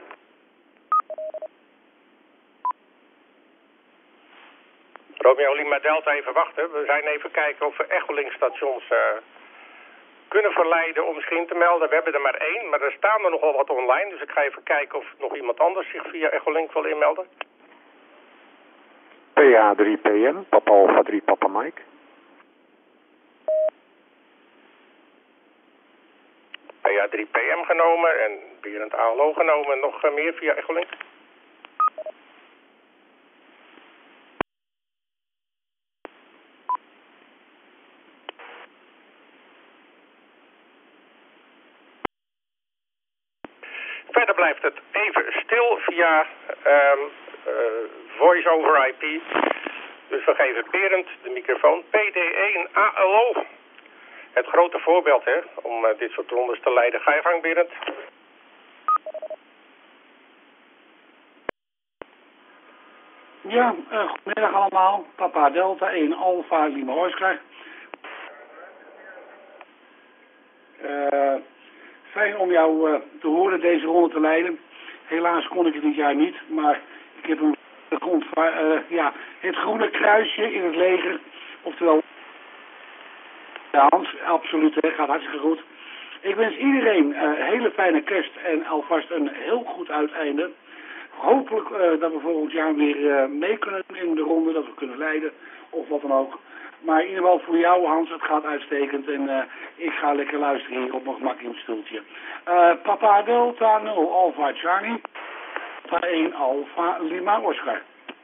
Romeo Lima Delta, even wachten. We zijn even kijken of we Echolink-stations kunnen verleiden om zich in te melden. We hebben er maar 1, maar er staan er nogal wat online. Dus ik ga even kijken of nog iemand anders zich via Echolink wil inmelden. PA3 PM, Papa Alpha 3, Papa Mike. PA3 PM genomen en Berend ALO genomen. Nog meer via Echolink? Verder blijft het even stil via Voice over IP. Dus we geven Berend de microfoon. PD1 ALO. Het grote voorbeeld, hè, om dit soort rondes te leiden. Ga je gang, Berend. Ja, goedemiddag allemaal. Papa Delta 1 Alpha Lima Oscar. Fijn om jou te horen deze ronde te leiden. Helaas kon ik het dit jaar niet, maar ik heb het groene kruisje in het leger, oftewel Hans, absoluut, gaat hartstikke goed. Ik wens iedereen een hele fijne kerst en alvast een heel goed uiteinde. Hopelijk dat we volgend jaar weer mee kunnen in de ronde, dat we kunnen leiden of wat dan ook. Maar in ieder geval voor jou, Hans, het gaat uitstekend en ik ga lekker luisteren hier op mijn gemak in het stoeltje. Papa Delta 0 Alpha Charlie, Delta 1 Alpha Lima Oscar.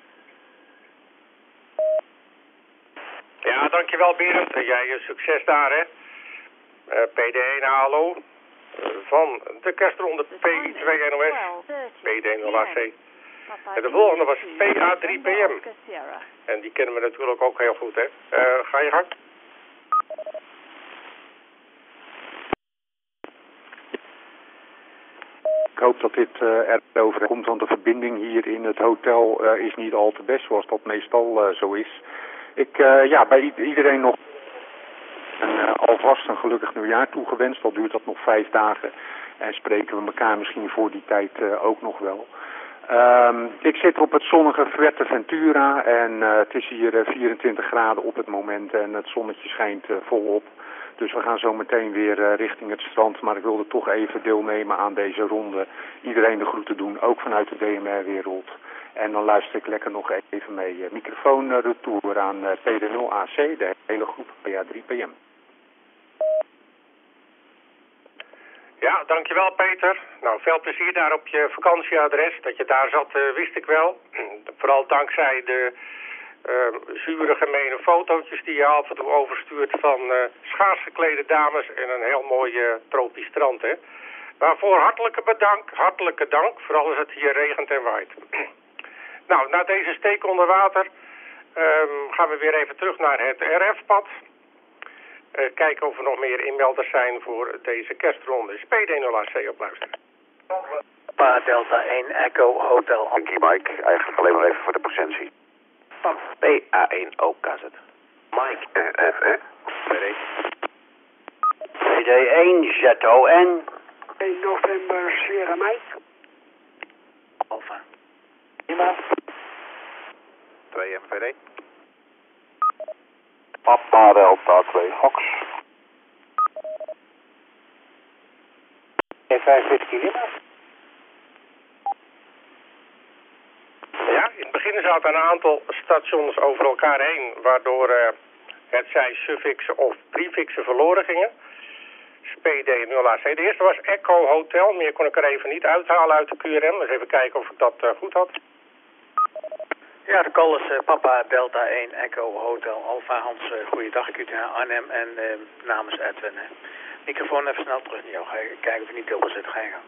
Ja, dankjewel Berend. Jij succes daar, hè. PD1 ALO van de kerstronde P2 NOS, PD0AC. En de volgende was PA3 PM. En die kennen we natuurlijk ook heel goed, hè. Ga je gang. Ik hoop dat dit erover komt, want de verbinding hier in het hotel is niet al te best, zoals dat meestal zo is. Ik bij iedereen nog alvast een gelukkig nieuwjaar toegewenst, al duurt dat nog 5 dagen. En spreken we elkaar misschien voor die tijd ook nog wel. Ik zit op het zonnige Fuerteventura en het is hier 24 graden op het moment en het zonnetje schijnt volop. Dus we gaan zo meteen weer richting het strand, maar ik wilde toch even deelnemen aan deze ronde. Iedereen de groeten doen, ook vanuit de DMR-wereld. En dan luister ik lekker nog even mee. Microfoon retour aan PD0AC, de hele groep PA3 PM. Ja, dankjewel Peter. Nou, veel plezier daar op je vakantieadres. Dat je daar zat, wist ik wel. Vooral dankzij de zure gemene fotootjes die je af en toe overstuurt van schaars geklede dames en een heel mooi tropisch strand, hè. Waarvoor hartelijke dank, vooral als het hier regent en waait. Nou, na deze steek onder water gaan we weer even terug naar het RF-pad. Kijken of er nog meer inmelders zijn voor deze kerstronde. PD0AC op luisteren. Papa Delta 1 Echo Hotel. Ankie Mike, eigenlijk alleen maar even voor de presentie. PA1 OKZ. Mike FF. PD1 ZON. 1 november Sierra Mike. Alpha. Lima. 2 MVD. Papa Delta 2 Fox. F5 Whisky Lima. Ja, in het begin zaten een aantal stations over elkaar heen, waardoor het zij suffixen of prefixen verloren gingen. PD0AC. De eerste was Echo Hotel, meer kon ik er even niet uithalen uit de QRM. Dus even kijken of ik dat goed had. Ja, de call is Papa Delta 1 Echo Hotel Alpha. Hans, goeiedag, QTH Arnhem en namens Edwin. Microfoon even snel terug naar jou. Ga je kijken of je niet dubbel zit. Ga je gaan.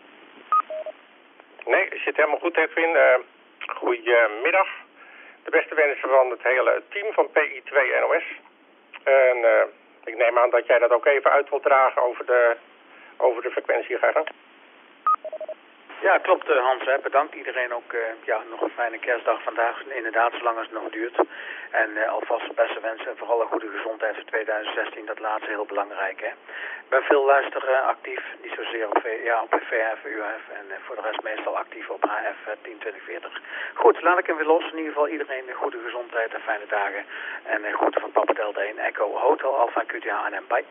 Nee, je zit helemaal goed, Edwin. Goedemiddag. De beste wensen van het hele team van PI2 NOS. En ik neem aan dat jij dat ook even uit wilt dragen over de frequentie. Ga je gang. Ja, klopt Hans. Bedankt iedereen ook. Nog een fijne kerstdag vandaag. Inderdaad, zolang als het nog duurt. En alvast de beste wensen en vooral een goede gezondheid voor 2016. Dat laatste heel belangrijk. Hè? Ik ben veel luisteren actief. Niet zozeer op VHF, UHF. En voor de rest meestal actief op HF 102040. Goed, laat ik hem weer los. In ieder geval iedereen een goede gezondheid en fijne dagen. En groeten van Papa Delta 1 Echo Hotel Alpha QTH Arnhem. Bye.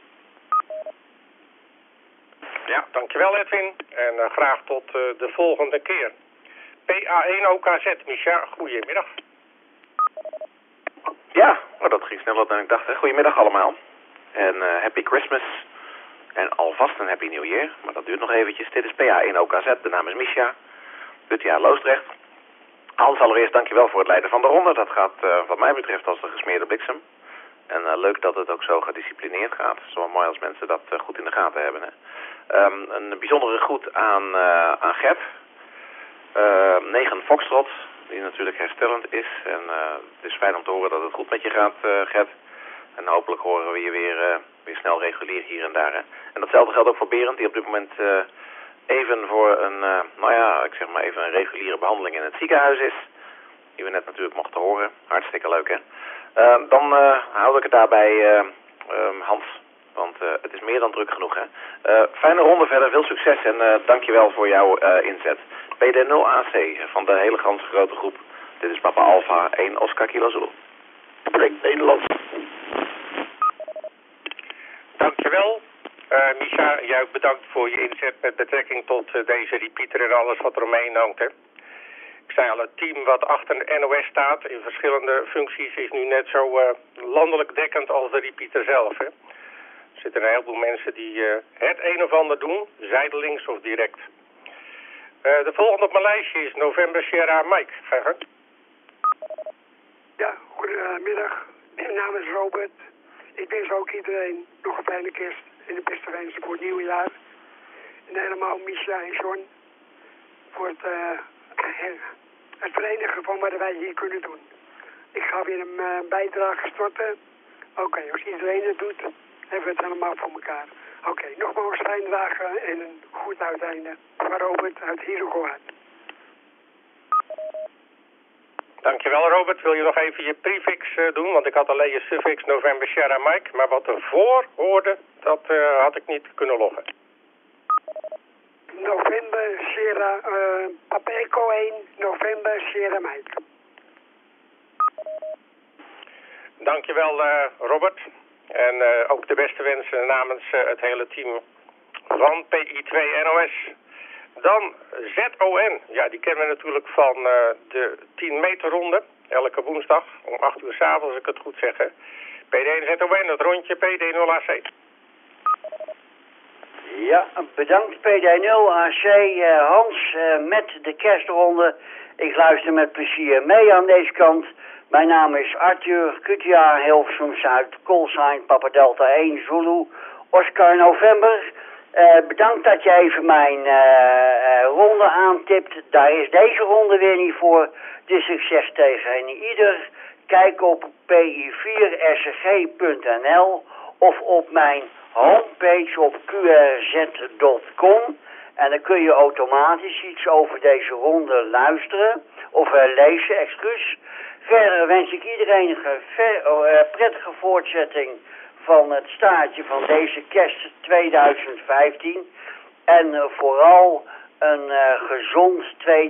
Ja, dankjewel Edwin. En graag tot de volgende keer. PA1 OKZ, Micha, goedemiddag. Ja, maar dat ging sneller dan ik dacht. Hè. Goedemiddag allemaal. En happy Christmas. En alvast een happy New Year. Maar dat duurt nog eventjes. Dit is PA1 OKZ, de naam is Micha. QTH Loosdrecht. Hans, allereerst dankjewel voor het leiden van de ronde. Dat gaat wat mij betreft als de gesmeerde bliksem. En leuk dat het ook zo gedisciplineerd gaat. Het is wel mooi als mensen dat goed in de gaten hebben. Hè. Een bijzondere groet aan Gert. 9 Foxtrot, die natuurlijk herstellend is. En het is fijn om te horen dat het goed met je gaat, Gert. En hopelijk horen we je weer snel regulier hier en daar. Hè. En datzelfde geldt ook voor Berend, die op dit moment even voor een reguliere behandeling in het ziekenhuis is. Die we net natuurlijk mochten horen. Hartstikke leuk, hè. Dan houd ik het daarbij, Hans. Want het is meer dan druk genoeg, hè. Fijne ronde verder, veel succes en dankjewel voor jouw inzet. PD0AC van de hele ganse grote groep. Dit is Papa Alpha 1 Oscar Kilo Zulu. Breek Nederland. Dankjewel. Micha, jij ook bedankt voor je inzet met betrekking tot deze repeater en alles wat er omheen hangt, hè. Ik zei al, het team wat achter de NOS staat in verschillende functies is nu net zo landelijk dekkend als de repeater zelf, hè. Er zitten een heleboel mensen die het een of ander doen, zijdelings of direct. De volgende op mijn lijstje is November Sierra Mike. Ga je gang. Ja, goedemiddag. Mijn naam is Robert. Ik wens ook iedereen nog een fijne kerst en de beste wensen voor het nieuwe jaar. En helemaal Micha en John voor het verenigen van wat wij hier kunnen doen. Ik ga weer een bijdrage storten. Oké, als iedereen het doet, hebben we het helemaal voor elkaar. Oké, nogmaals fijne dagen en een goed uiteinde. Van Robert uit Herengewaard. Dankjewel Robert. Wil je nog even je prefix doen? Want ik had alleen je suffix November Sierra Mike. Maar wat ervoor hoorde, dat had ik niet kunnen loggen. November Sierra, Papa Echo 1, November Sierra Mike. Dankjewel Robert. En ook de beste wensen namens het hele team van PI2 NOS. Dan ZON. Ja, die kennen we natuurlijk van de 10 meter ronde. Elke woensdag om 8 uur 's avonds, als ik het goed zeg. Hè. PD1 ZON, het rondje PD0AC. Ja, bedankt PD0AC Hans met de kerstronde. Ik luister met plezier mee aan deze kant. Mijn naam is Arthur, QTA Hilversum Zuid, Callsign Papa Delta 1 Zulu, Oscar November. Bedankt dat je even mijn ronde aantipt. Daar is deze ronde weer niet voor. Dus succes tegen ieder. Kijk op pi4sg.nl of op mijn homepage op qrz.com. En dan kun je automatisch iets over deze ronde luisteren of lezen, excuus. Verder wens ik iedereen een prettige voortzetting van het staartje van deze kerst 2015. En vooral een gezond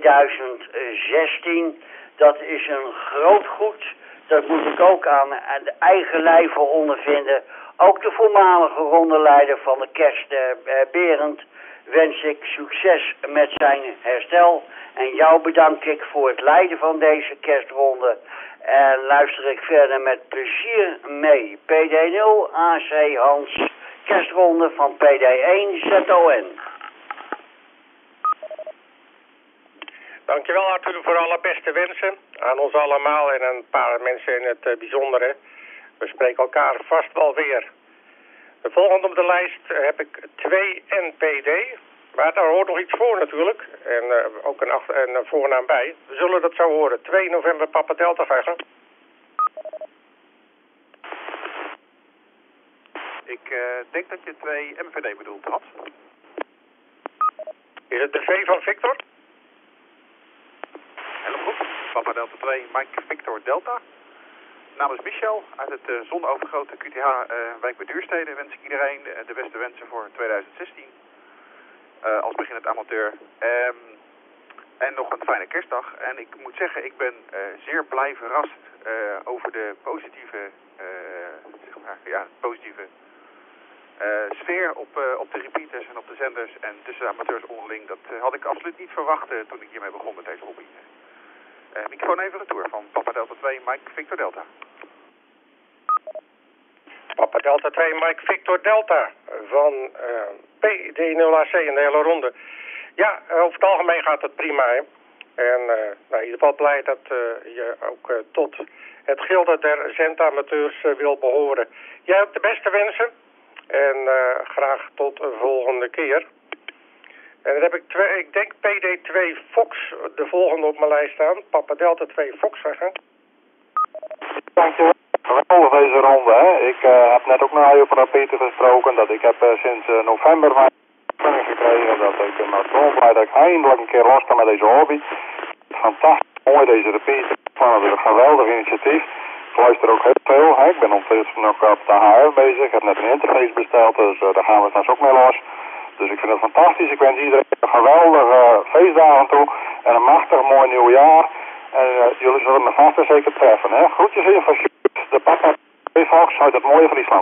2016. Dat is een groot goed. Dat moet ik ook aan de eigen lijve ondervinden. Ook de voormalige rondeleider van de kerst, Berend, wens ik succes met zijn herstel. En jou bedank ik voor het leiden van deze kerstronde. En luister ik verder met plezier mee. PD0 AC Hans, kerstronde van PD1 ZON. Dankjewel Arthur voor alle beste wensen aan ons allemaal en een paar mensen in het bijzondere. We spreken elkaar vast wel weer. De volgende op de lijst heb ik 2 NPD. Maar daar hoort nog iets voor natuurlijk. En ook een voornaam bij. We zullen dat zo horen. 2 november Papa Delta vegen. Ik denk dat je 2 MVD bedoelt, Hans. Is het de V van Victor? Helemaal goed. Papa Delta 2, Mike Victor Delta. Namens Michel uit het zonovergrote QTH wijk bij Duurstede wens ik iedereen de beste wensen voor 2016. Als beginnend amateur. En nog een fijne kerstdag. En ik moet zeggen, ik ben zeer blij verrast over de positieve, sfeer op de repeaters en op de zenders en tussen de amateurs onderling. Dat had ik absoluut niet verwacht toen ik hiermee begon met deze hobby. Microfoon even retour van Papa Delta 2, Mike Victor Delta. Papa Delta 2, Mike Victor Delta van PD0AC in de hele ronde. Ja, over het algemeen gaat het prima. Hè? En in ieder geval blij dat je ook tot het gilde der zendamateurs wil behoren. Jij hebt de beste wensen en graag tot de volgende keer. En dan heb ik denk PD2 Fox de volgende op mijn lijst staan. Papa Delta 2 Fox zeggen. Dankjewel. Geweldig deze ronde. Hè. Ik heb net ook naar juffrouw Peter gesproken dat ik heb sinds november mijn gunning gekregen. Dat ik maar zo blij dat ik eindelijk een keer los kan met deze hobby. Fantastisch mooi deze repeat. Het is een geweldig initiatief. Ik luister ook heel veel. Hè. Ik ben ondertussen nog op de HR bezig. Ik heb net een interface besteld, dus daar gaan we straks ook mee los. Dus ik vind het fantastisch. Ik wens iedereen een geweldige feestdagen toe. En een machtig mooi nieuw jaar. En jullie zullen me vast en zeker treffen. Hè? Groetjes in van de Papa Fox uit het mooie Friesland.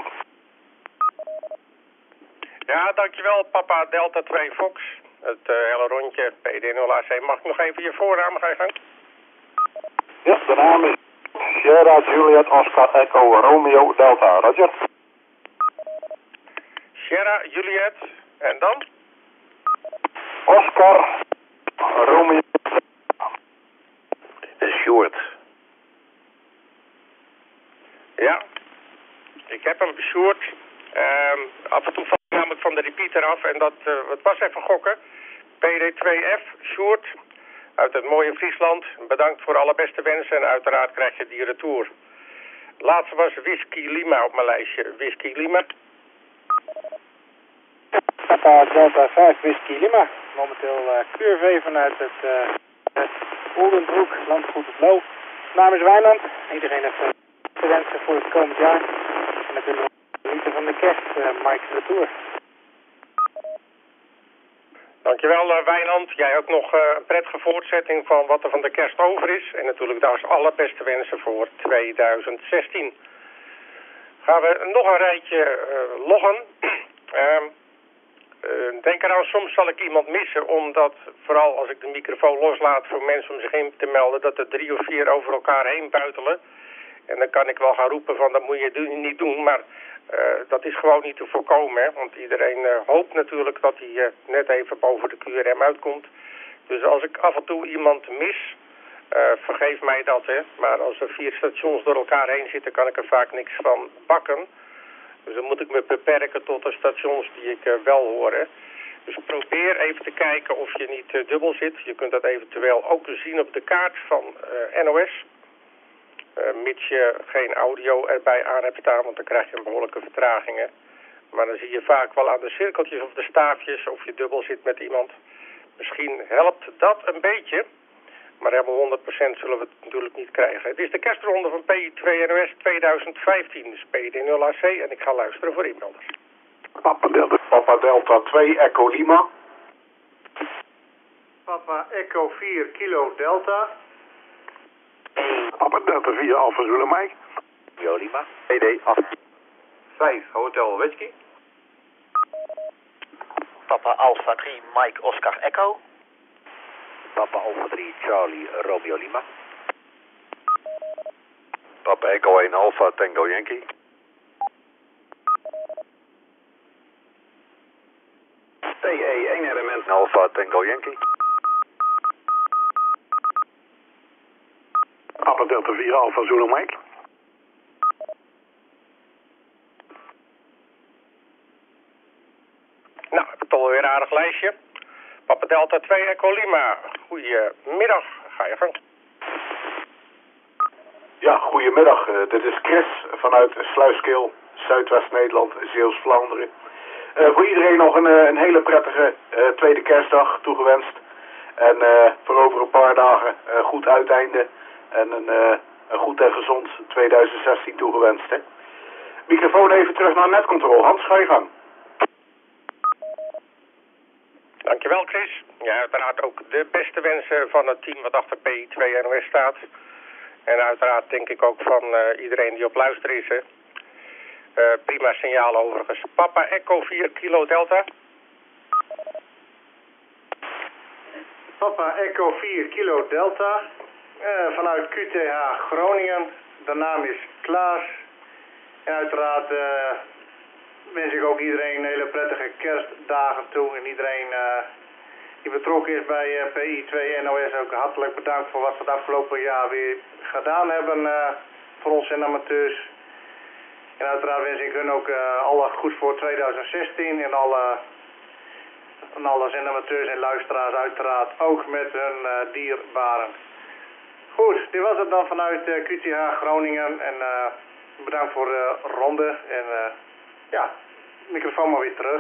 Ja, dankjewel Papa Delta 2 Fox. Het hele rondje PD0AC. Mag ik nog even je voornaam gaan? Ja, de naam is Sierra Juliet Oscar Echo Romeo Delta. Roger. Sierra Juliet. En dan? Oscar Romeo. Sjoerd. Ja, ik heb hem Sjoerd. Af en toe val ik namelijk van de repeater af en het was even gokken. PD2F, Sjoerd, uit het mooie Friesland. Bedankt voor alle beste wensen en uiteraard krijg je die retour. Laatste was Whisky Lima op mijn lijstje. Whisky Lima. Papa Delta 5 Whisky Lima. Momenteel QRV vanuit het Oldenbroek, landgoed het Loo. Naam is Wijnand. Iedereen heeft te wensen voor het komend jaar. En natuurlijk genieten van de kerst, Mike Retour. Dankjewel Wijnand. Jij ook nog een prettige voortzetting van wat er van de kerst over is. En natuurlijk daar is allerbeste wensen voor 2016. Gaan we nog een rijtje loggen. Denk eraan, soms zal ik iemand missen, omdat vooral als ik de microfoon loslaat voor mensen om zich in te melden, dat er 3 of 4 over elkaar heen buitelen. En dan kan ik wel gaan roepen van dat moet je niet doen, maar dat is gewoon niet te voorkomen. Hè? Want iedereen hoopt natuurlijk dat hij net even boven de QRM uitkomt. Dus als ik af en toe iemand mis, Vergeef mij dat, hè. Maar als er 4 stations door elkaar heen zitten, kan ik er vaak niks van bakken. Dus dan moet ik me beperken tot de stations die ik wel hoor, hè. Dus probeer even te kijken of je niet dubbel zit. Je kunt dat eventueel ook zien op de kaart van NOS. Mits je geen audio erbij aan hebt staan, want dan krijg je een behoorlijke vertragingen. Maar dan zie je vaak wel aan de cirkeltjes of de staafjes of je dubbel zit met iemand. Misschien helpt dat een beetje, maar helemaal 100% zullen we het natuurlijk niet krijgen. Het is de kerstronde van PI2 NOS 2015, dus PD0 AC en ik ga luisteren voor inmelders. Papa Delta 2 Echo Lima. Papa Echo 4 Kilo Delta. Papa Delta 4 Alpha Zulu Mike. Lima. PD 8. 5 Hotel Whisky. Papa Alpha 3 Mike Oscar Echo. Papa Alpha 3 Charlie Romeo Lima. Papa Echo 1 Alpha Tango Yankee. PE 1 element Alpha Tango Yankee. Papa Delta 4 Alpha Zulu Mike. Nou, heb ik toch alweer een aardig lijstje. Papa Delta 2 Echo Lima. Goedemiddag, ga je gang. Ja, goedemiddag. Dit is Chris vanuit Sluiskeel, Zuidwest-Nederland, Zeeuws-Vlaanderen. Voor iedereen nog een hele prettige tweede kerstdag toegewenst. En voor over een paar dagen goed uiteinde en een goed en gezond 2016 toegewenst. Hè. Microfoon even terug naar Netcontrol. Hans, ga je gang. Dankjewel, Chris. Ja, uiteraard ook de beste wensen van het team wat achter PI2 NOS staat. En uiteraard denk ik ook van iedereen die op luister is. Hè. Prima signaal overigens. Papa Echo 4 Kilo Delta. Papa Echo 4 Kilo Delta. Vanuit QTH Groningen. De naam is Klaas. En uiteraard wens ik ook iedereen hele prettige kerstdagen toe. En iedereen die betrokken is bij PI2 NOS ook hartelijk bedankt voor wat we het afgelopen jaar weer gedaan hebben voor ons en amateurs. En uiteraard wens ik hun ook alle goed voor 2016 en alle zendamateurs en luisteraars uiteraard ook met hun dierbaren. Goed, dit was het dan vanuit QTH Groningen en bedankt voor de ronde en ja, microfoon maar weer terug.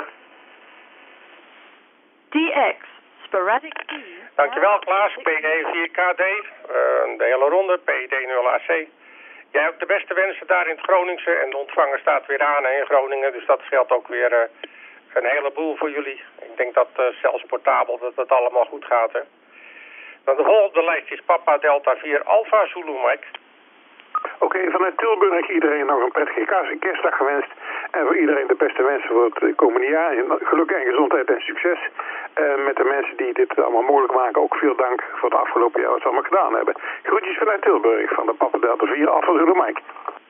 DX, sporadic T. Dankjewel Klaas, PD4KD, de hele ronde, PD0AC. Jij hebt de beste wensen daar in het Groningse en de ontvanger staat weer aan in Groningen, dus dat scheelt ook weer een heleboel voor jullie. Ik denk dat zelfs portabel dat het allemaal goed gaat. Hè. Dan de volgende lijst is Papa Delta 4 Alpha Zulu Mike. Oké, vanuit Tilburg iedereen nog een prettige kerstdag gewenst. En voor iedereen de beste wensen voor het komende jaar. Geluk en gezondheid en succes. Met de mensen die dit allemaal mogelijk maken ook veel dank voor het afgelopen jaar wat ze allemaal gedaan hebben. Groetjes vanuit Tilburg van de Papa Delta 4 Alpha Zulu Mike.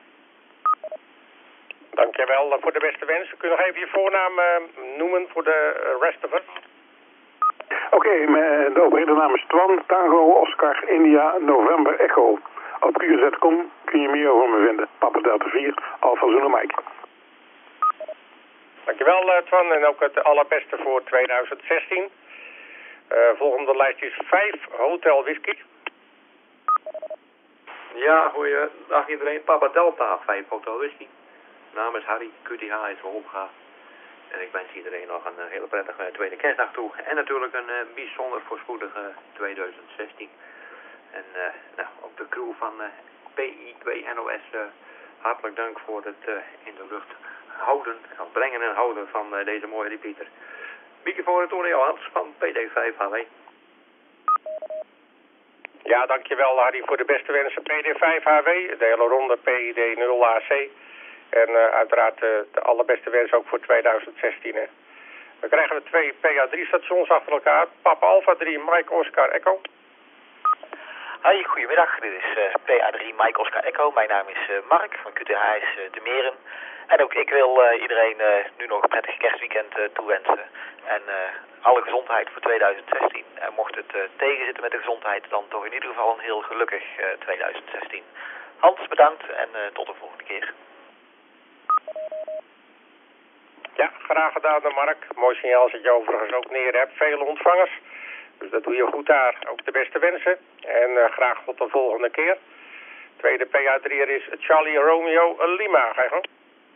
Dankjewel voor de beste wensen. Kun je nog even je voornaam noemen voor de rest of us? Oké, de oprichternaam is Twan, Tango, Oscar, India, November, Echo. Op QZ.com kun je meer over me vinden. Papa Delta 4, Alpha Zulu Mike. Dankjewel Twan en ook het allerbeste voor 2016. Volgende lijst is 5 Hotel Whisky. Ja, goeiedag iedereen. Papa Delta 5 Hotel Whisky. Mijn naam is Harry, QTH is Holmga. En ik wens iedereen nog een hele prettige tweede kerstdag toe. En natuurlijk een bijzonder voorspoedige 2016. En nou, ook de crew van PI2 NOS, hartelijk dank voor het in de lucht houden, brengen en houden van deze mooie repeater. Microfoon en Tonio Hans van PD5HW. Ja, dankjewel Harry voor de beste wensen. PD5HW, de hele ronde PID0AC. En uiteraard de allerbeste wens ook voor 2016. Hè. Dan krijgen we 2 PA3 stations achter elkaar. Papa Alpha 3 Mike Oscar Echo. Hoi, goedemiddag. Dit is PA3 Mike Oscar Echo. Mijn naam is Mark van QTH de Meren. En ook ik wil iedereen nu nog een prettig kerstweekend toewensen. En alle gezondheid voor 2016. En mocht het tegenzitten met de gezondheid, dan toch in ieder geval een heel gelukkig 2016. Hans, bedankt en tot de volgende keer. Ja, graag gedaan, Mark. Mooi signaal dat je overigens ook neer hebt. Vele ontvangers. Dus dat doe je goed daar. Ook de beste wensen. En graag tot de volgende keer. Tweede PA3'er is Charlie Romeo Lima. Ga je gang.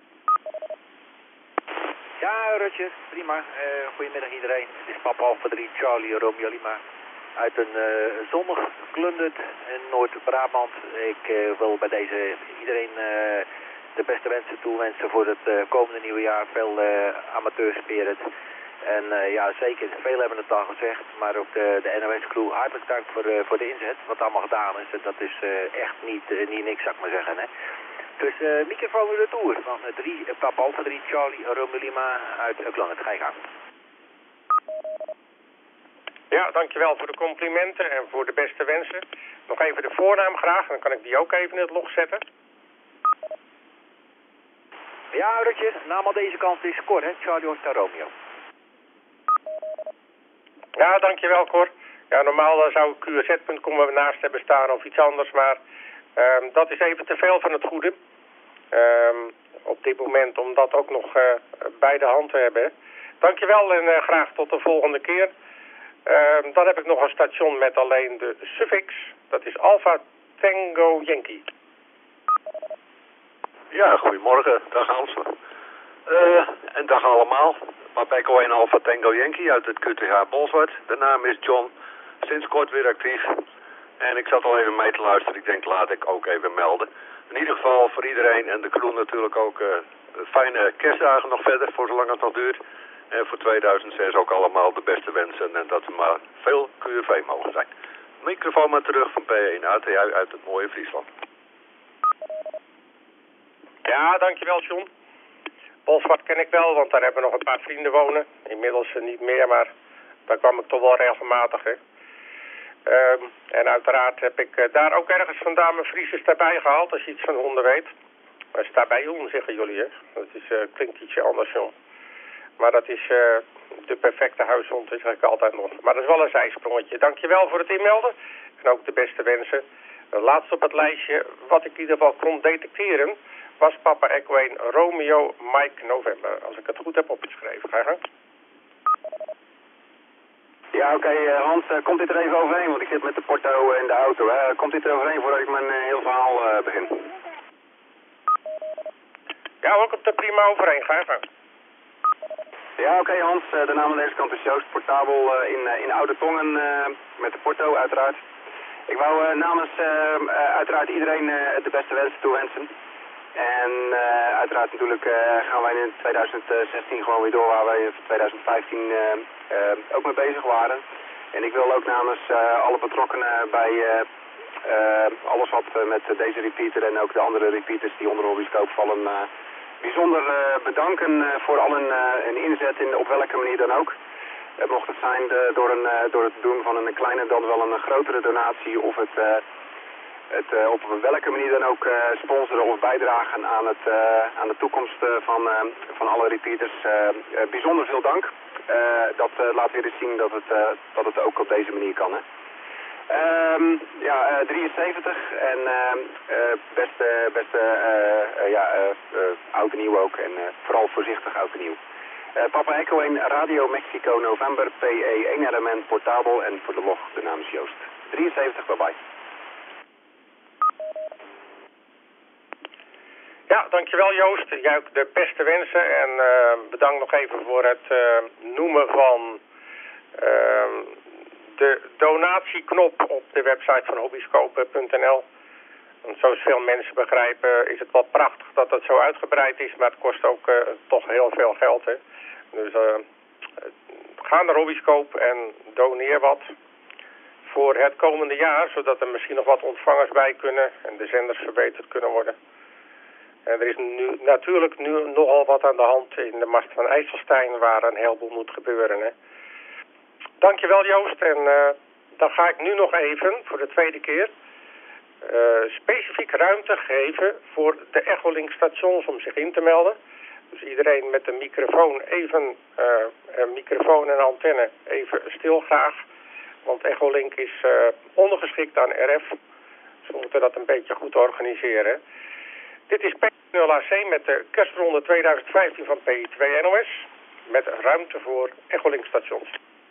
Ja, Rutje, prima. Goedemiddag iedereen. Het is Papa Alpha 3 Charlie Romeo Lima. Uit een zonnig Glundert in Noord-Brabant. Ik wil bij deze iedereen de beste wensen toewensen voor het komende nieuwe jaar. Veel amateurspirit. En ja, zeker, velen hebben het al gezegd, maar ook de NOS-crew hartelijk dank voor de inzet, wat allemaal gedaan is. En dat is echt niet niks, zou ik maar zeggen. Hè. Dus microfoon de tour van Papa Alpha 3 Charlie Romeo Lima uit Glundert. Ga je gang. Ja, dankjewel voor de complimenten en voor de beste wensen. Nog even de voornaam graag, dan kan ik die ook even in het log zetten. Ja, Rutje, naam aan deze kant is Cor, hè? Charlie Oscar Romeo. Ja, dankjewel Cor. Ja, normaal zou QRZ.com naast hebben staan of iets anders, maar dat is even te veel van het goede. Op dit moment om dat ook nog bij de hand te hebben. Dankjewel en graag tot de volgende keer. Dan heb ik nog een station met alleen de suffix. Dat is Alpha Tango Yankee. Ja, goedemorgen. Dag Hans. En dag allemaal. Mapeko 1 Alpha Tango Yankee uit het QTH Bolsward. De naam is John. Sinds kort weer actief. En ik zat al even mee te luisteren. Ik denk, laat ik ook even melden. In ieder geval voor iedereen en de crew natuurlijk ook fijne kerstdagen nog verder, voor zolang het nog duurt. En voor 2006 ook allemaal de beste wensen en dat we maar veel QRV mogen zijn. Microfoon maar terug van P1 ATU uit het mooie Friesland. Ja, dankjewel John. Bolsward ken ik wel, want daar hebben nog een paar vrienden wonen. Inmiddels niet meer, maar daar kwam ik toch wel regelmatig. Hè. En uiteraard heb ik daar ook ergens vandaan mijn Friesers daarbij gehaald, als je iets van honden weet. Maar stabijon zeggen jullie, hè. Dat klinkt ietsje anders, John. Maar dat is de perfecte huishond, dat zeg ik altijd nog. Maar dat is wel een zijsprongetje. Dankjewel voor het inmelden. En ook de beste wensen. Laatst op het lijstje, wat ik in ieder geval kon detecteren, was Papa Echo 1 Romeo Mike November. Als ik het goed heb opgeschreven. Ga je gang. Ja, oké, Hans, komt dit er even overheen, want ik zit met de porto in de auto. Hè. Komt dit er overheen voordat ik mijn heel verhaal begin? Ja, ook op de prima overheen. Ga je gang. Ja, oké, Hans, de naam aan deze kant is Joost, portabel in Oude Tongen, met de porto uiteraard. Ik wou namens uiteraard iedereen de beste wensen toewensen. En uiteraard natuurlijk gaan wij in 2016 gewoon weer door waar wij in 2015 ook mee bezig waren. En ik wil ook namens alle betrokkenen bij alles wat met deze repeater en ook de andere repeaters die onder Hobbyscope vallen, bijzonder bedanken voor al een inzet op welke manier dan ook. Mocht het zijn door het doen van een kleine dan wel een grotere donatie of het op welke manier dan ook sponsoren of bijdragen aan de toekomst van alle repeaters. Bijzonder veel dank. Dat laat weer eens zien dat het ook op deze manier kan. Hè. 73 en beste oud en nieuw ook en vooral voorzichtig oud en nieuw. Papa Echo 1 Radio Mexico November PE 1 element portabel en voor de log de naam is Joost. 73, bye bye. Ja, dankjewel Joost. Jij ook de beste wensen en bedankt nog even voor het noemen van de donatieknop op de website van hobbyscope.nl. Want zoals veel mensen begrijpen is het wel prachtig dat het zo uitgebreid is, maar het kost ook toch heel veel geld. Hè. Dus ga naar Hobbyscope en doneer wat voor het komende jaar, zodat er misschien nog wat ontvangers bij kunnen en de zenders verbeterd kunnen worden. En er is natuurlijk nu nogal wat aan de hand in de mast van IJsselstein waar een heleboel moet gebeuren. Hè. Dankjewel Joost en dan ga ik nu nog even, voor de tweede keer, specifiek ruimte geven voor de Echolink stations om zich in te melden. Dus iedereen met een microfoon even, microfoon en antenne even stil graag. Want Echolink is ondergeschikt aan RF. Dus we moeten dat een beetje goed organiseren. Dit is P0AC met de kerstronde 2015 van PI2 NOS. Met ruimte voor Echolink stations.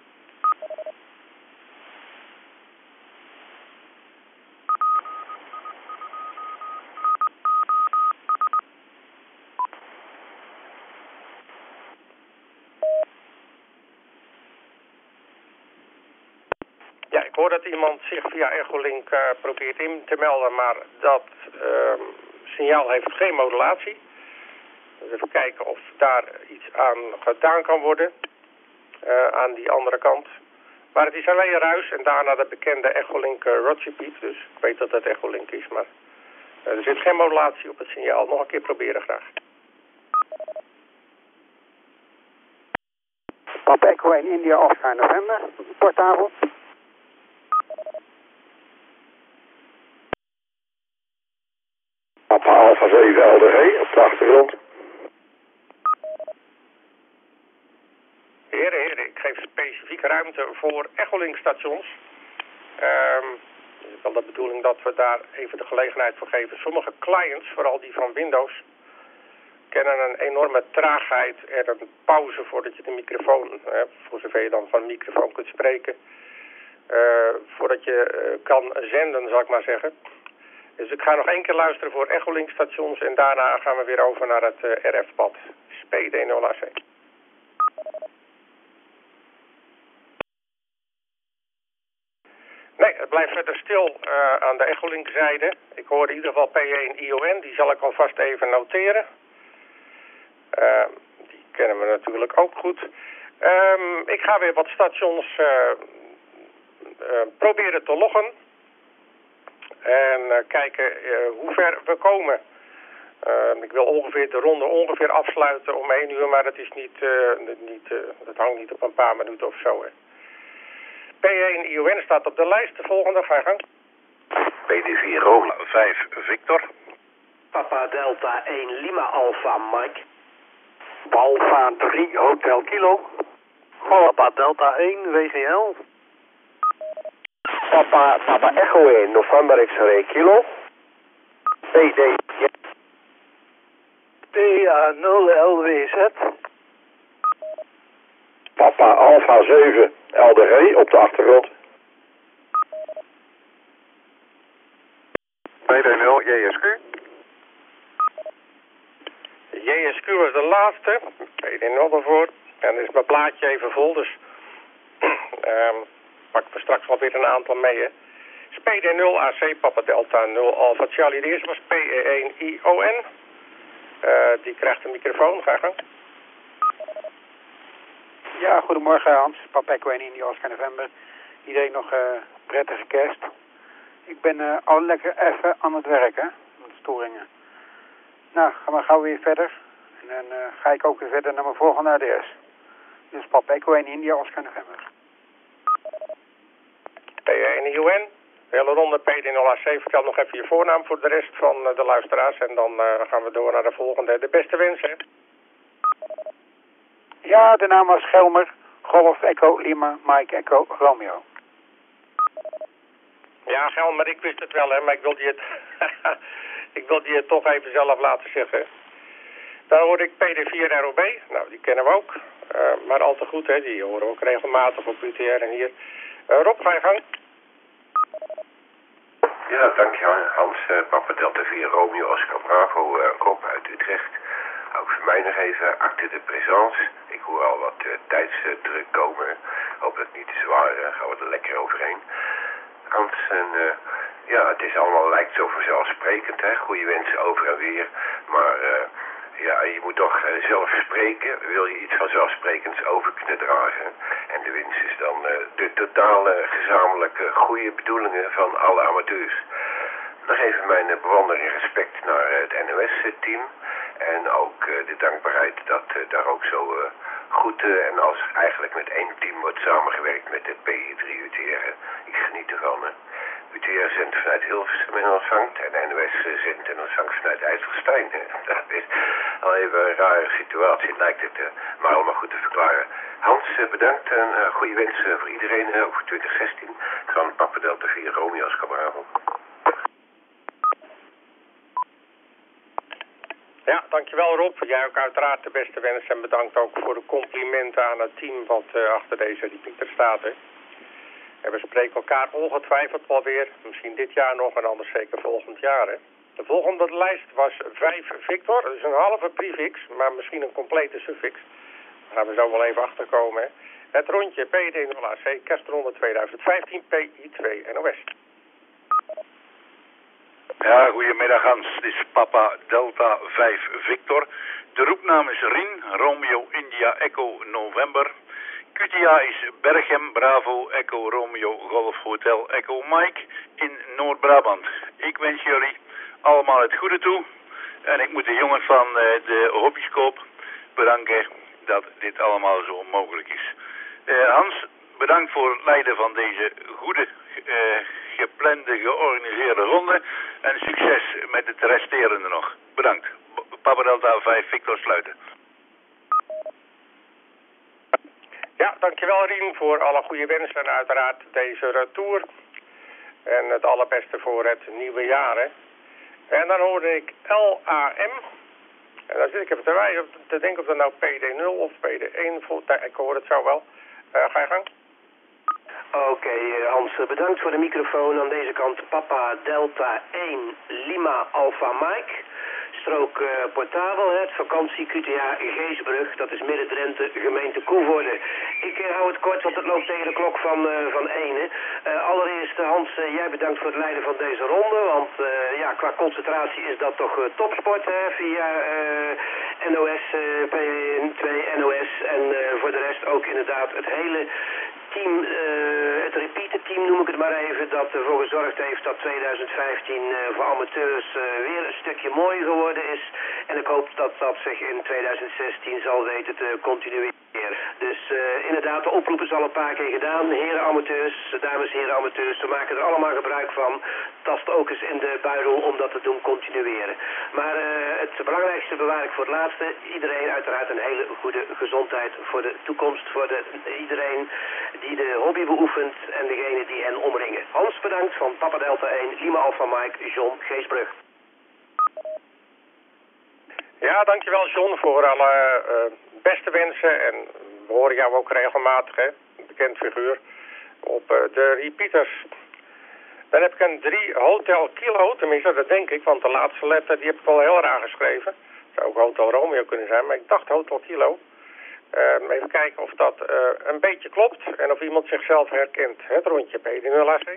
Ja, ik hoor dat iemand zich via Echolink probeert in te melden, maar dat signaal heeft geen modulatie. Dus even kijken of daar iets aan gedaan kan worden, aan die andere kant. Maar het is alleen ruis en daarna de bekende Echolink Roger Piep, dus ik weet dat dat Echolink is, maar er zit geen modulatie op het signaal. Nog een keer proberen graag. Papa Echo 1 India Oscar November, portavond. Papa Alpha 7 LDG op de achtergrond. Heren, ik geef specifiek ruimte voor Echolink stations. Het is wel de bedoeling dat we daar even de gelegenheid voor geven. Sommige clients, vooral die van Windows, kennen een enorme traagheid en een pauze voordat je de microfoon, voor zover je dan van microfoon kunt spreken, voordat je kan zenden, zal ik maar zeggen. Dus ik ga nog één keer luisteren voor Echolink stations en daarna gaan we weer over naar het RF-pad. PD0AC. Nee, het blijft verder stil aan de Echolink-zijde. Ik hoor in ieder geval P1 ION, die zal ik alvast even noteren. Die kennen we natuurlijk ook goed. Ik ga weer wat stations proberen te loggen. En kijken hoe ver we komen. Ik wil ongeveer de ronde afsluiten om 1 uur, maar dat is dat hangt niet op een paar minuten of zo. Hè. P1 ION staat op de lijst. De volgende, ga je gang. PD4 Roma 5 Victor. Papa Delta 1 Lima Alpha Mike. Alpha 3 Hotel Kilo. Papa Delta 1 WGL. Papa Echo 1 November X-ray Kilo. PD PA0 LWZ. Papa Alpha 7 LDG op de achtergrond. PD0 JSQ. JSQ is de laatste. PD0 ervoor. En dan is mijn plaatje even vol, dus pakken we straks wel weer een aantal mee, hè. PD0 AC Papa Delta 0 Alpha Charlie. De eerste was PE1 ION. Die krijgt een microfoon, ga je gang. Ja, goedemorgen Hans. Papa Echo 1 India Oscar November. Iedereen nog prettige kerst. Ik ben al lekker even aan het werken met de storingen. Nou, gaan we gauw weer verder. En dan ga ik ook weer verder naar mijn volgende adres. Dus Papa Echo 1 India Oscar November. P1 ION. De hele ronde PD0AC. Vertel nog even je voornaam voor de rest van de luisteraars. En dan gaan we door naar de volgende. De beste wensen. Ja, de naam was Gelmer. Golf Echo Lima Mike Echo Romeo. Ja, Gelmer, ik wist het wel, hè, maar ik wilde je het toch even zelf laten zeggen. Dan hoorde ik PD4 ROB. Nou, die kennen we ook. Maar al te goed, hè. Die horen we ook regelmatig op UTR en hier. Rob, ga je gang. Ja, dankjewel Hans. Papa Delta 4 Romeo Oscar Bravo Rob uit Utrecht. Ook voor mij nog even acte de présence. Ik hoor al wat tijdsdruk komen. Hoop dat het niet te zwaar, gaan we er lekker overheen. Hans, ja, het is allemaal lijkt zo vanzelfsprekend, hè. Goede wensen over en weer. Maar ja, je moet toch zelf spreken. Wil je iets vanzelfsprekends over kunnen dragen? En de winst is dan de totale gezamenlijke goede bedoelingen van alle amateurs. Nog even mijn bewondering en respect naar het NOS-team. En ook de dankbaarheid dat daar ook zo goed en als eigenlijk met één team wordt samengewerkt met de PI3 UTR. Ik geniet ervan. UTR zendt vanuit Hilversum en ontvangt en NOS zendt en ontvangt vanuit IJsselstein. Dat is al even een rare situatie, lijkt het, maar allemaal goed te verklaren. Hans, bedankt en goede wensen voor iedereen, ook voor 2016. Van Papa Delta 4 Romeo Oscar Bravo. Ja, dankjewel Rob. Jij ook uiteraard de beste wensen en bedankt ook voor de complimenten aan het team wat achter deze repeater staat. Hè. En we spreken elkaar ongetwijfeld wel weer, misschien dit jaar nog en anders zeker volgend jaar. Hè. De volgende op de lijst was 5 Victor, dat is een halve prefix, maar misschien een complete suffix. Daar gaan we zo wel even achter komen. Hè. Het rondje PD0AC, kerstronde 2015, PI2 NOS. Ja, goedemiddag Hans. Dit is Papa Delta 5 Victor. De roepnaam is Rien, Romeo India Echo November. QTA is Berchem Bravo Echo Romeo Golf Hotel Echo Mike in Noord-Brabant. Ik wens jullie allemaal het goede toe. En ik moet de jongen van de Hobbyskoop bedanken dat dit allemaal zo mogelijk is. Hans, bedankt voor het leiden van deze goede geplande, georganiseerde ronde. En succes met het resterende nog. Bedankt. Papa Delta 5 Victor sluiten. Ja, dankjewel Rien voor alle goede wensen en uiteraard deze retour. En het allerbeste voor het nieuwe jaar. Hè. En dan hoorde ik LAM. En dan zit ik even te denken of dat nou PD0 of PD1 voelt. Ik hoor het zo wel. Ga je gang. Oké, Hans, bedankt voor de microfoon. Aan deze kant Papa Delta 1 Lima Alpha Mike. Strook portabel, het vakantie QTA Geesbrug, dat is Midden-Drenthe, gemeente Koevoorde. Ik hou het kort, want het loopt tegen de klok van 1. Allereerst Hans, jij bedankt voor het leiden van deze ronde, want ja, qua concentratie is dat toch topsport via NOS, P2 NOS en voor de rest ook inderdaad het hele team, het repeater-team noem ik het maar even, dat ervoor gezorgd heeft dat 2015 voor amateurs weer een stukje mooier geworden is. En ik hoop dat dat zich in 2016 zal weten te continueren. Dus inderdaad, de oproep is al een paar keer gedaan. Heren amateurs, dames heren amateurs, we maken er allemaal gebruik van. Tast ook eens in de buidel om dat te doen continueren. Maar het belangrijkste bewaar ik voor het laatste. Iedereen uiteraard een hele goede gezondheid voor de toekomst. Voor iedereen die de hobby beoefent en degene die hen omringen. Hans, bedankt van Papa Delta 1, Lima Alpha Mike, John Geesbrug. Ja, dankjewel John voor alle beste wensen. En we horen jou ook regelmatig, hè, een bekend figuur, op de repeaters. Dan heb ik een 3 Hotel Kilo, tenminste dat denk ik, want de laatste letter die heb ik wel heel raar geschreven. Zou ook Hotel Romeo kunnen zijn, maar ik dacht Hotel Kilo. Even kijken of dat een beetje klopt en of iemand zichzelf herkent. Het rondje PD0AC.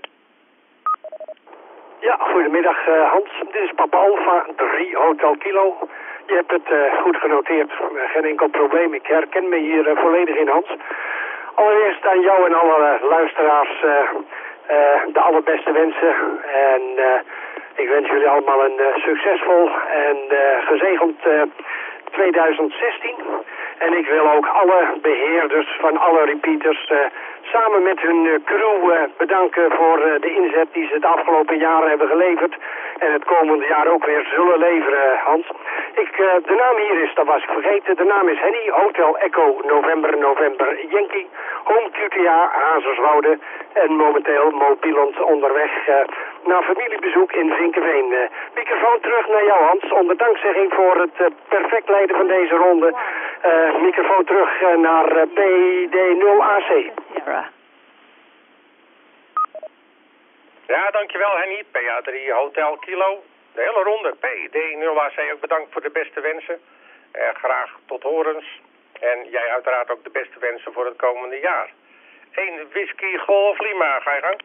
Ja, goedemiddag Hans. Dit is Papa Alpha 3 Hotel Kilo. Je hebt het goed genoteerd, geen enkel probleem. Ik herken me hier volledig in, Hans. Allereerst aan jou en alle luisteraars de allerbeste wensen. En ik wens jullie allemaal een succesvol en gezegend 2016. En ik wil ook alle beheerders van alle repeaters samen met hun crew bedanken voor de inzet die ze het afgelopen jaren hebben geleverd. En het komende jaar ook weer zullen leveren, Hans. De naam hier is, dat was ik vergeten, de naam is Henny, Hotel Echo November Yankee, Home QTA Hazerswoude en momenteel mobielend onderweg naar familiebezoek in Vinkeveen. Microfoon terug naar jou, Hans, onder dankzegging voor het perfect leiden van deze ronde. Microfoon terug naar PD0AC. Ja, dankjewel Henny, PA3 Hotel Kilo. De hele ronde, PD0AC, ook bedankt voor de beste wensen. Graag tot horens. En jij uiteraard ook de beste wensen voor het komende jaar. 1 Whisky Golf Lima, ga je gang.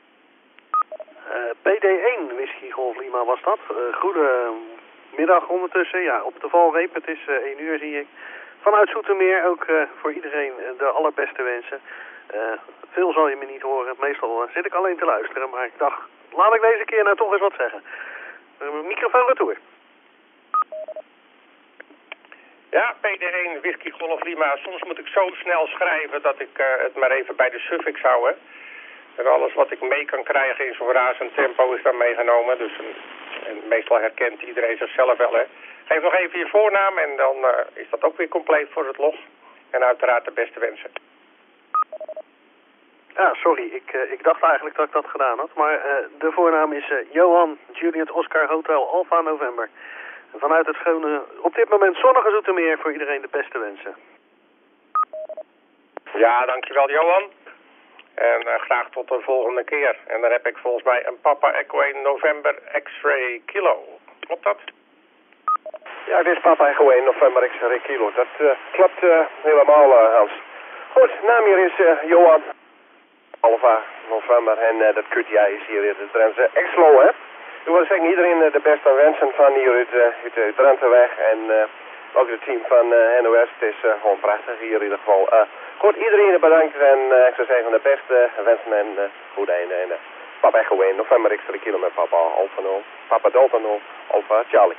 PD1 Whisky Golf Lima was dat. Goedemiddag ondertussen. Ja, op de valreep. Het is 1 uur zie ik. Vanuit Zoetermeer ook voor iedereen de allerbeste wensen. Veel zal je me niet horen. Meestal zit ik alleen te luisteren. Maar ik dacht, laat ik deze keer nou toch eens wat zeggen. Microfoon retour. Ja, PD1 Whisky Golf Lima. Soms moet ik zo snel schrijven dat ik het maar even bij de suffix hou. Hè. En alles wat ik mee kan krijgen in zo'n razend tempo is dan meegenomen. Dus en meestal herkent iedereen zichzelf wel. Hè. Geef nog even je voornaam en dan is dat ook weer compleet voor het log. En uiteraard de beste wensen. Ja, sorry. Ik dacht eigenlijk dat ik dat gedaan had. Maar de voornaam is Johan Juliet Oscar Hotel Alpha November. Vanuit het schone, op dit moment zonnige Zoetermeer voor iedereen de beste wensen. Ja, dankjewel Johan. En graag tot de volgende keer. En dan heb ik volgens mij een Papa Echo 1 November X-Ray Kilo. Klopt dat? Ja, dit is Papa Echo 1 November X-Ray Kilo. Dat klopt helemaal, Hans. Goed, naam hier is Johan Alpha November. En dat QTI is hier in de Drentse Exlo, hè? Ik wil zeggen, iedereen de beste wensen van hier uit de Drenteweg. En ook het team van NOS. Het is gewoon prachtig hier in ieder geval. Goed, iedereen bedankt en ik zou zeggen de beste wensen en goed einde. En Papa Echo 1 November X-Ray Kilo met Papa Alpha 0. Papa Delta 0, Alpha Charlie.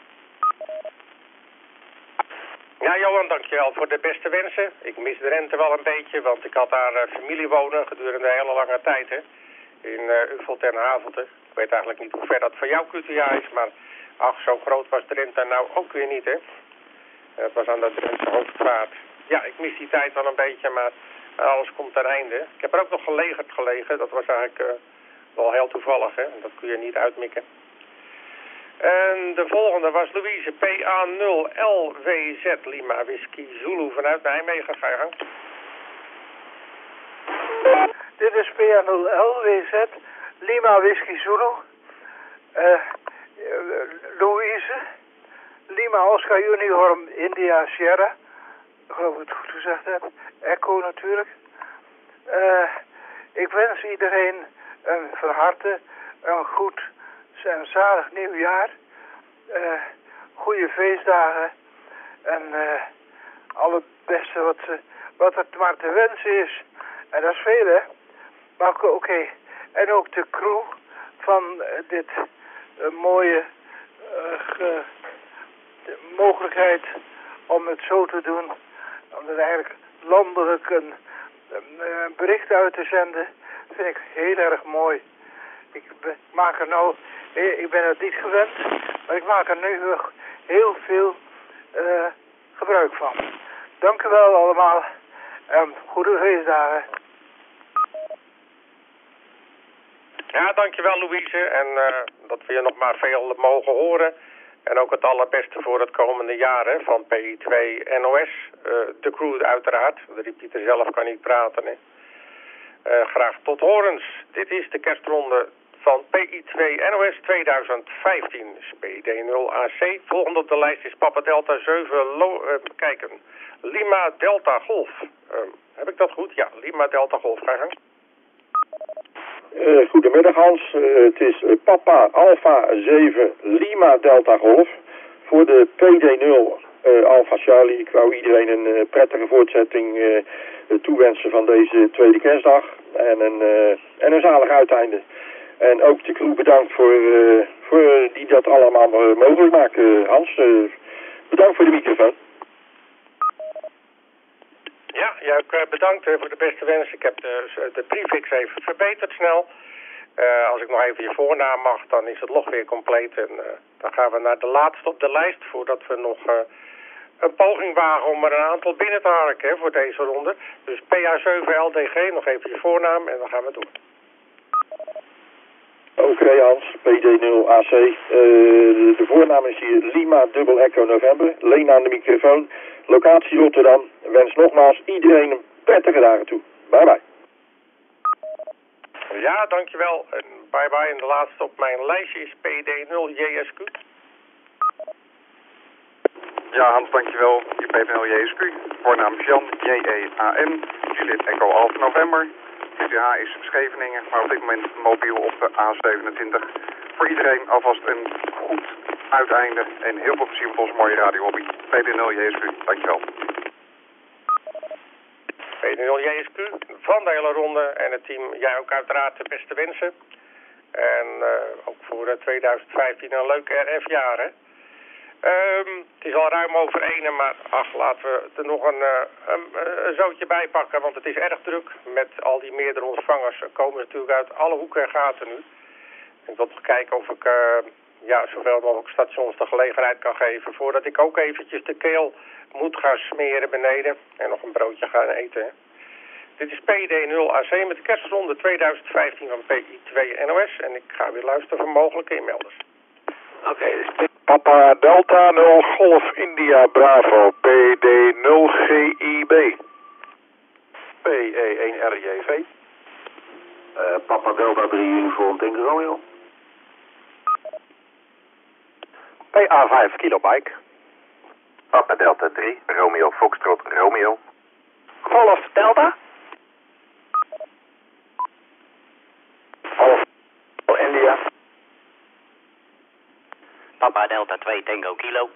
Ja, Johan, dankjewel voor de beste wensen. Ik mis de Drenthe wel een beetje, want ik had daar familie wonen gedurende een hele lange tijd, hè. In Uffelt en Havelte. Ik weet eigenlijk niet hoe ver dat van jouw QTA is, maar ach, zo groot was Drenthe nou ook weer niet, hè. Het was aan de Drentse hoofdvaart. Ja, ik mis die tijd wel een beetje, maar alles komt ten einde. Ik heb er ook nog gelegerd gelegen, dat was eigenlijk wel heel toevallig, hè. Dat kun je niet uitmikken. En de volgende was Louise PA0LWZ Lima Whisky Zulu vanuit Nijmegen. Ga je gang. Dit is PA0LWZ Lima Whisky Zulu. Louise Lima Oscar Uniform India Sierra. Ik geloof dat ik het goed gezegd heb. Echo natuurlijk. Ik wens iedereen van harte een goed en zalig nieuwjaar. Goede feestdagen. En alle beste wat er maar te wensen is. En dat is veel, hè. Maar oké. En ook de crew van dit mooie mogelijkheid om het zo te doen. Om het eigenlijk landelijk een bericht uit te zenden. Vind ik heel erg mooi. Ik ben het niet gewend, maar ik maak er nu heel veel gebruik van. Dank u wel allemaal en goede feestdagen. Ja, dankjewel Louise en dat we je nog maar veel mogen horen. En ook het allerbeste voor het komende jaar hè, van PI2 NOS. De crew uiteraard, de repeater zelf kan niet praten. Hè. Graag tot horens. Dit is de kerstronde van PI2 NOS 2015. PD0 AC. Volgende op de lijst is Papa Delta 7 Lima Delta Golf. Heb ik dat goed? Ja, Lima Delta Golf. Ga je gang. Goedemiddag Hans, het is Papa Alpha 7 Lima Delta Golf voor de PD0 Alpha Charlie. Ik wou iedereen een prettige voortzetting toewensen van deze tweede kerstdag en een zalig uiteinde. En ook de crew bedankt voor die dat allemaal mogelijk maken. Hans, bedankt voor de microfoon. Ja, jij ook bedankt voor de beste wensen. Ik heb de prefix even verbeterd snel. Als ik nog even je voornaam mag, dan is het log weer compleet. En dan gaan we naar de laatste op de lijst, voordat we nog een poging wagen om er een aantal binnen te harken hè, voor deze ronde. Dus PA7LDG, nog even je voornaam en dan gaan we door. Oké Hans, PD0AC. De voornaam is hier Lima Double Echo November. Leen aan de microfoon. Locatie Rotterdam. Wens nogmaals iedereen een prettige dagen toe. Bye bye. Ja, dankjewel. En bye bye. En de laatste op mijn lijstje is PD0JSQ. Ja, Hans, dankjewel. Je PD0JSQ. Voornaam Jan, J-E-A-N. Juliet Echo Alpha November. QTH is Scheveningen, maar op dit moment mobiel op de A27. Voor iedereen alvast een goed uiteinde en heel veel plezier met onze mooie radiohobby. PD0JSQ, dankjewel. PD0JSQ van de hele ronde en het team, jij ook uiteraard de beste wensen. En ook voor 2015 een leuk RF-jaar, hè. Het is al ruim over 1, maar ach, laten we er nog een zootje bij pakken, want het is erg druk met al die meerdere ontvangers. Er komen natuurlijk uit alle hoeken en gaten nu. Ik wil nog kijken of ik zoveel mogelijk stations de gelegenheid kan geven, voordat ik ook eventjes de keel moet gaan smeren beneden en nog een broodje gaan eten. Hè. Dit is PD0AC met de kerstronde 2015 van PI2 NOS en ik ga weer luisteren voor mogelijke inmelders. Oké, dus Papa Delta 0 Golf India Bravo PD0 GIB. PE1RJV. Papa Delta 3 Uniform Tango Romeo. PA5 Kilo Mike. Papa Delta 3 Romeo Foxtrot Romeo. Golf Delta. Golf India. Papa Delta 2 Tango Kilo.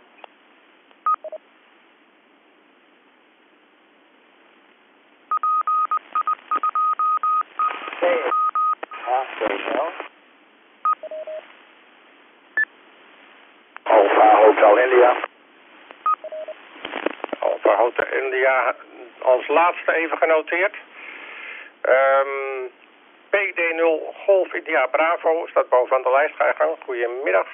Alpha Hotel India. Alpha Hotel India als laatste even genoteerd. PD0 Golf India Bravo staat bovenaan de lijst. Ga je gang. Goedemiddag.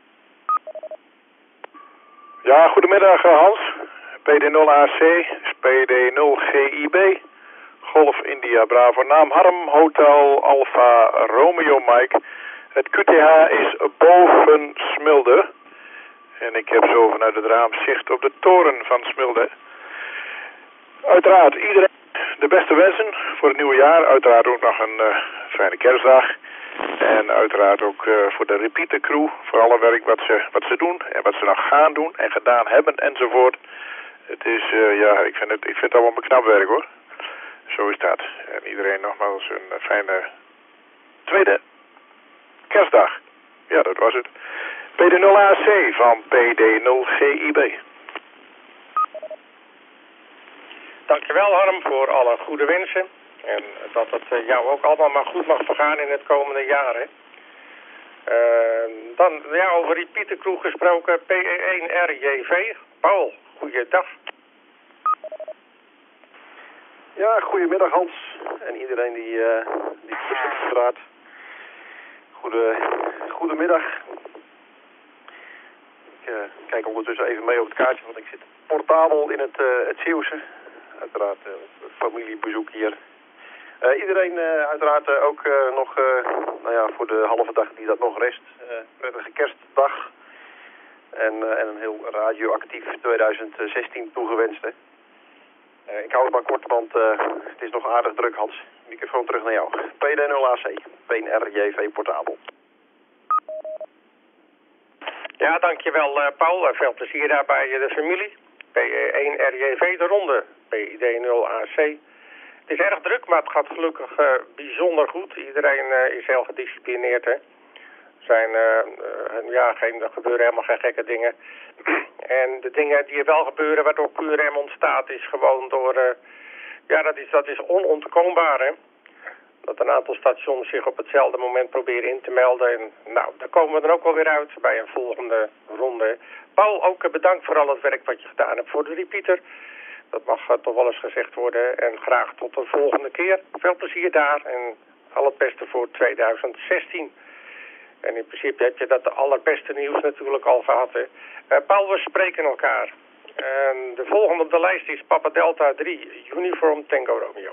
Ja, goedemiddag Hans. PD0AC is PD0 GIB. Golf India Bravo. Naam Harm Hotel Alpha Romeo Mike. Het QTH is boven Smilde. En ik heb zo vanuit het raam zicht op de toren van Smilde. Uiteraard iedereen de beste wensen voor het nieuwe jaar. Uiteraard ook nog een fijne kerstdag. En uiteraard ook voor de repeater crew. Voor alle werk wat ze doen en wat ze nog gaan doen en gedaan hebben enzovoort. Het is, ik vind het allemaal beknap werk hoor. Zo is dat. En iedereen nogmaals een fijne tweede kerstdag. Ja, dat was het. PD0AC van PD0GIB. Dankjewel Harm voor alle goede wensen. En dat het jou ook allemaal maar goed mag vergaan in het komende jaar. Hè. Dan over repeater crew gesproken. PE1RJV. Paul, goeiedag. Ja, goedemiddag Hans. En iedereen die uiteraard. Goedemiddag. Ik kijk ondertussen even mee op het kaartje, want ik zit portabel in het Zeeuwse. Uiteraard familiebezoek hier. Iedereen uiteraard ook nog voor de halve dag die dat nog rest. Prettige kerstdag. En een heel radioactief 2016 toegewenst. Hè. Ik hou het maar kort, want het is nog aardig druk Hans. Microfoon terug naar jou. PD0AC, PNRJV portabel. Ja, dankjewel Paul. Veel plezier daar bij de familie. PE1RJV de ronde. PID0AC. Het is erg druk, maar het gaat gelukkig bijzonder goed. Iedereen is heel gedisciplineerd. Hè. Er gebeuren helemaal geen gekke dingen. En de dingen die er wel gebeuren, waardoor QRM ontstaat, is gewoon door... dat is onontkoombaar, hè. Dat een aantal stations zich op hetzelfde moment proberen in te melden. En nou, daar komen we dan ook wel weer uit bij een volgende ronde. Paul, ook bedankt voor al het werk wat je gedaan hebt voor de repeater. Dat mag toch wel eens gezegd worden. En graag tot de volgende keer. Veel plezier daar en al het beste voor 2016. En in principe heb je dat de allerbeste nieuws natuurlijk al gehad. Hè. Paul, we spreken elkaar. En de volgende op de lijst is Papa Delta 3, Uniform Tango Romeo.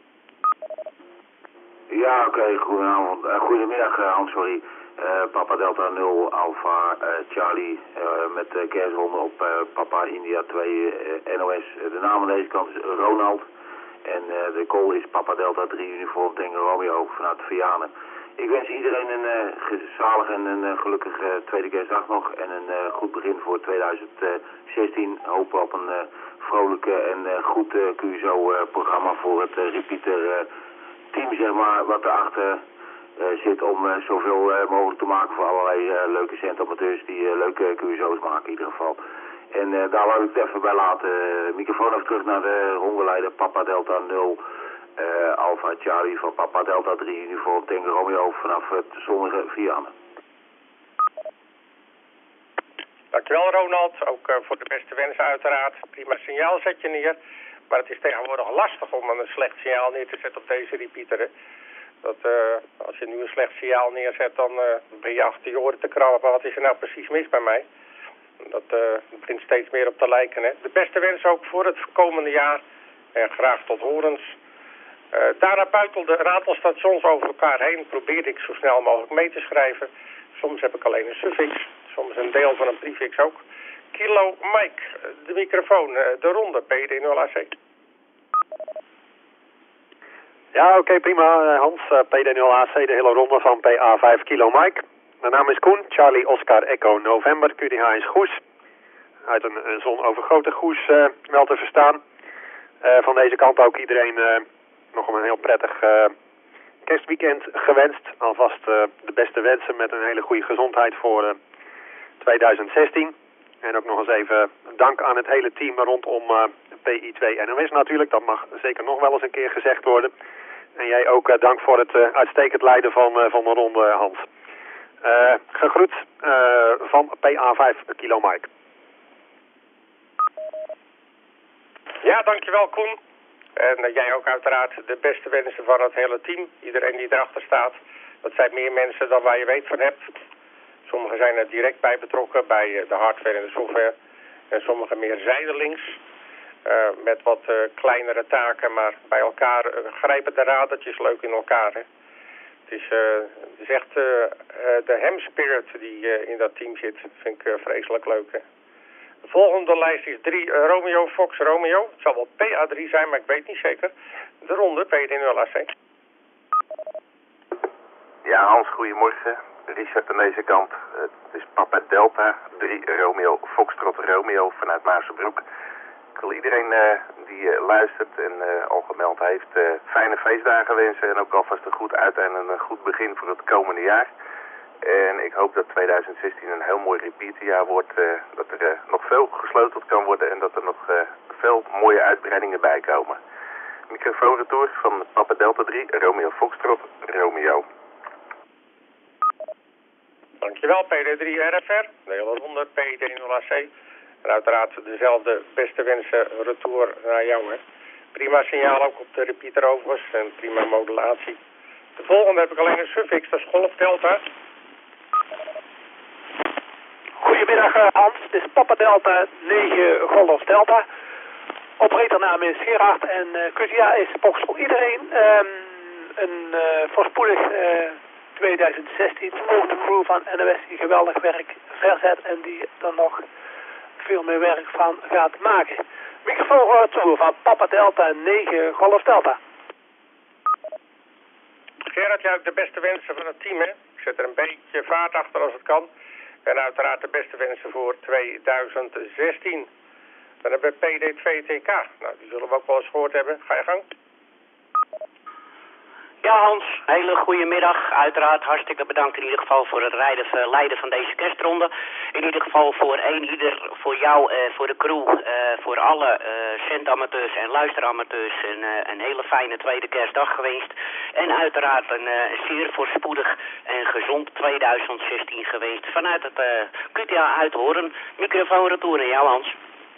Ja, oké, goedenavond. Goedemiddag, Hans, sorry. Papa Delta 0 Alpha Charlie met kerstronde op Papa India 2 NOS. De naam aan deze kant is Ronald. En de call is Papa Delta 3 Uniform Tango Romeo vanuit Vianen. Ik wens iedereen een gezalig en een gelukkige tweede kerstdag nog. En een goed begin voor 2016. Hopen op een vrolijke en goed QSO-programma voor het repeater team, zeg maar, wat erachter zit om zoveel mogelijk te maken voor allerlei leuke centamateurs die leuke QSO's maken in ieder geval. En daar wou ik het even bij laten. Microfoon even terug naar de rondeleider Papa Delta 0 Alpha Charlie van Papa Delta 3 Uniform Tango Romeo vanaf het zonnige Vianen. Dankjewel Ronald, ook voor de beste wensen uiteraard. Prima signaal zet je neer. Maar het is tegenwoordig lastig om een slecht signaal neer te zetten op deze repeater. Hè. Als je nu een slecht signaal neerzet, dan ben je achter je oren te krabben. Maar wat is er nou precies mis bij mij? Dat begint steeds meer op te lijken. Hè. De beste wensen ook voor het komende jaar. En graag tot horens. Daarna buitelde een aantal stations over elkaar heen. Probeerde ik zo snel mogelijk mee te schrijven. Soms heb ik alleen een suffix. Soms een deel van een prefix ook. Kilo Mike, de microfoon, de ronde, PD0AC. Ja, oké, prima. Hans, PD0AC, de hele ronde van PA5 Kilo Mike. Mijn naam is Koen, Charlie Oscar Echo November, QTH is Goes. Uit een zonovergoten Goes wel te verstaan. Van deze kant ook iedereen nog een heel prettig kerstweekend gewenst. Alvast de beste wensen met een hele goede gezondheid voor 2016. En ook nog eens even dank aan het hele team rondom PI2 NOS natuurlijk. Dat mag zeker nog wel eens een keer gezegd worden. En jij ook dank voor het uitstekend leiden van de ronde, Hans. Gegroet van PA5 Kilo Mike. Ja, dankjewel Koen. En jij ook uiteraard de beste wensen van het hele team. Iedereen die erachter staat. Dat zijn meer mensen dan waar je weet van hebt. Sommigen zijn er direct bij betrokken, bij de hardware en de software. En sommigen meer zijdelings, met wat kleinere taken. Maar bij elkaar grijpen de radertjes leuk in elkaar. Hè. Het is echt de ham-spirit die in dat team zit. Dat vind ik vreselijk leuk. Hè. De volgende lijst is 3 Romeo Fox Romeo. Het zal wel PA3 zijn, maar ik weet niet zeker. De ronde, PD0AC. Ja, Hans, goedemorgen. Richard aan deze kant. Het is Papa Delta, 3 Romeo Foxtrot Romeo vanuit Maarsenbroek. Ik wil iedereen die luistert en al gemeld heeft fijne feestdagen wensen. En ook alvast een goed uiteinde en een goed begin voor het komende jaar. En ik hoop dat 2016 een heel mooi repeaterjaar wordt. Dat er nog veel gesleuteld kan worden en dat er nog veel mooie uitbreidingen bij komen. Microfoonretour van Papa Delta 3, Romeo Foxtrot Romeo. Dankjewel, PD3 RFR, de hele ronde, PD0AC. En uiteraard dezelfde beste wensen retour naar jou. Hè. Prima signaal ook op de repeater overigens en prima modulatie. De volgende heb ik alleen een suffix, dat is Golf Delta. Goedemiddag Hans, dit is Papa Delta 9 Golf Delta. Operatornaam is Gerard en QTA is volgens voor iedereen een voorspoedig 2016. Ook de crew van NOS die geweldig werk verzet en die er nog veel meer werk van gaat maken. Microfoon toe van Papa Delta 9 Golf Delta. Gerard, jij hebt de beste wensen van het team, hè? Ik zet er een beetje vaart achter als het kan. En uiteraard de beste wensen voor 2016. Dan hebben we PD2TK. Nou, die zullen we ook wel eens gehoord hebben. Ga je gang. Ja Hans, hele goede middag. Uiteraard hartstikke bedankt in ieder geval voor het leiden van deze kerstronde. In ieder geval voor ieder, voor jou, voor de crew, voor alle zendamateurs en luisteramateurs een hele fijne tweede kerstdag gewenst. En uiteraard een zeer voorspoedig en gezond 2016 geweest vanuit het QTA Uithoren. Microfoon retour naar jou Hans.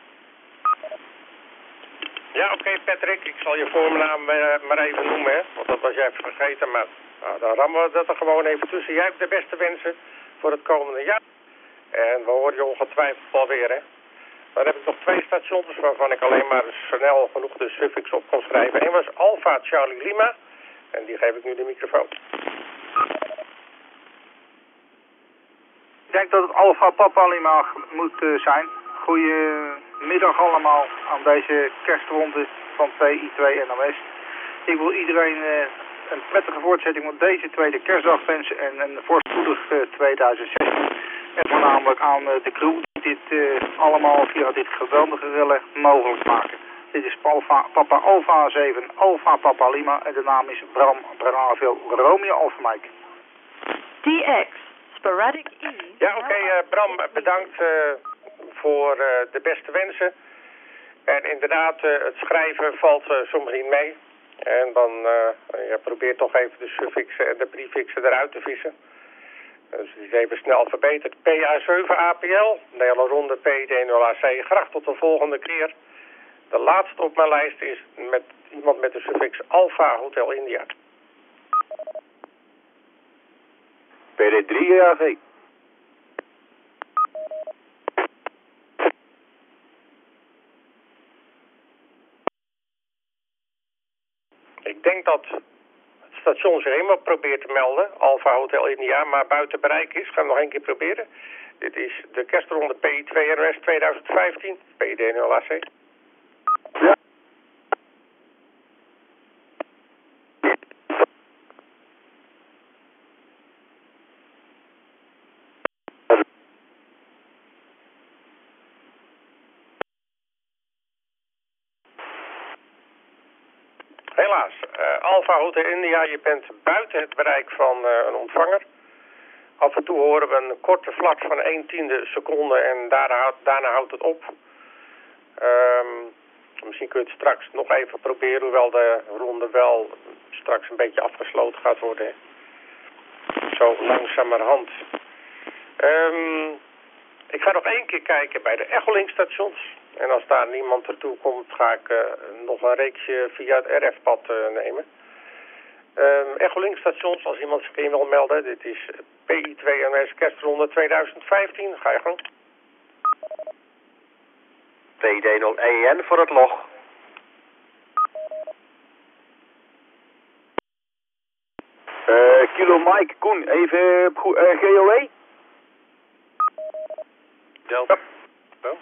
Ja, oké, Patrick, ik zal je voornaam maar even noemen, hè, want dat was jij vergeten, maar nou, dan rammen we dat er gewoon even tussen. Jij hebt de beste wensen voor het komende jaar. En we horen je ongetwijfeld alweer, hè. Dan heb ik nog 2 stations waarvan ik alleen maar snel genoeg de suffix op kon schrijven. Eén was Alpha Charlie Lima en die geef ik nu de microfoon. Ik denk dat het Alpha Papa Lima moet zijn. Goedemiddag allemaal aan deze kerstronde van PI2 NOS. Ik wil iedereen een prettige voortzetting van deze tweede kerstdag wensen en een voorspoedig 2016. En voornamelijk aan de crew die dit allemaal via dit geweldige relais mogelijk maken. Dit is Papa Alpha 7 Alpha Papa Lima en de naam is Bram Bravo Romeo Alpha Mike. DX, Sporadic E. Ja, oké, Bram, bedankt voor de beste wensen. En inderdaad, het schrijven valt soms niet mee. En dan probeer toch even de suffixen en de prefixen eruit te vissen. Dus die is even snel verbeterd. PA7 APL, de hele ronde PD0AC. Graag tot de volgende keer. De laatste op mijn lijst is met iemand met de suffix Alpha Hotel India. PD3 AG. Ik denk dat het station zich helemaal probeert te melden. Alpha Hotel India, maar buiten bereik is. Gaan we nog één keer proberen. Dit is de kerstronde PI2 NOS 2015. PD0AC. Ja. Helaas, Alpha Hotel India, je bent buiten het bereik van een ontvanger. Af en toe horen we een korte vlak van 1/10 seconde en daarna houdt het op. Misschien kun je het straks nog even proberen, hoewel de ronde wel straks een beetje afgesloten gaat worden. Hè? Zo langzamerhand. Ik ga nog één keer kijken bij de Echolink-stations. En als daar niemand ertoe komt, ga ik nog een reeksje via het RF-pad nemen. Echolink-stations, als iemand zich in wil melden. Dit is PI2 NOS kerstronde 2015. Ga je gang. PD0EN voor het log. Kilo Mike, Koen, even GOE. Delta. Zo.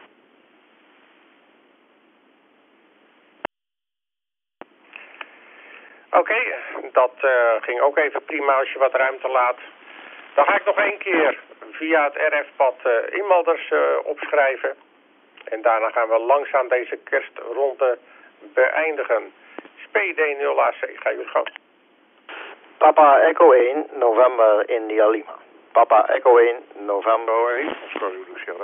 Oké, dat ging ook even prima als je wat ruimte laat. Dan ga ik nog één keer via het RF-pad inmelders opschrijven. En daarna gaan we langzaam deze kerstronde beëindigen. PD0AC, ga je gang. Papa Echo 1, November, India Lima. Papa Echo 1, November 1. Sorry, Luciana.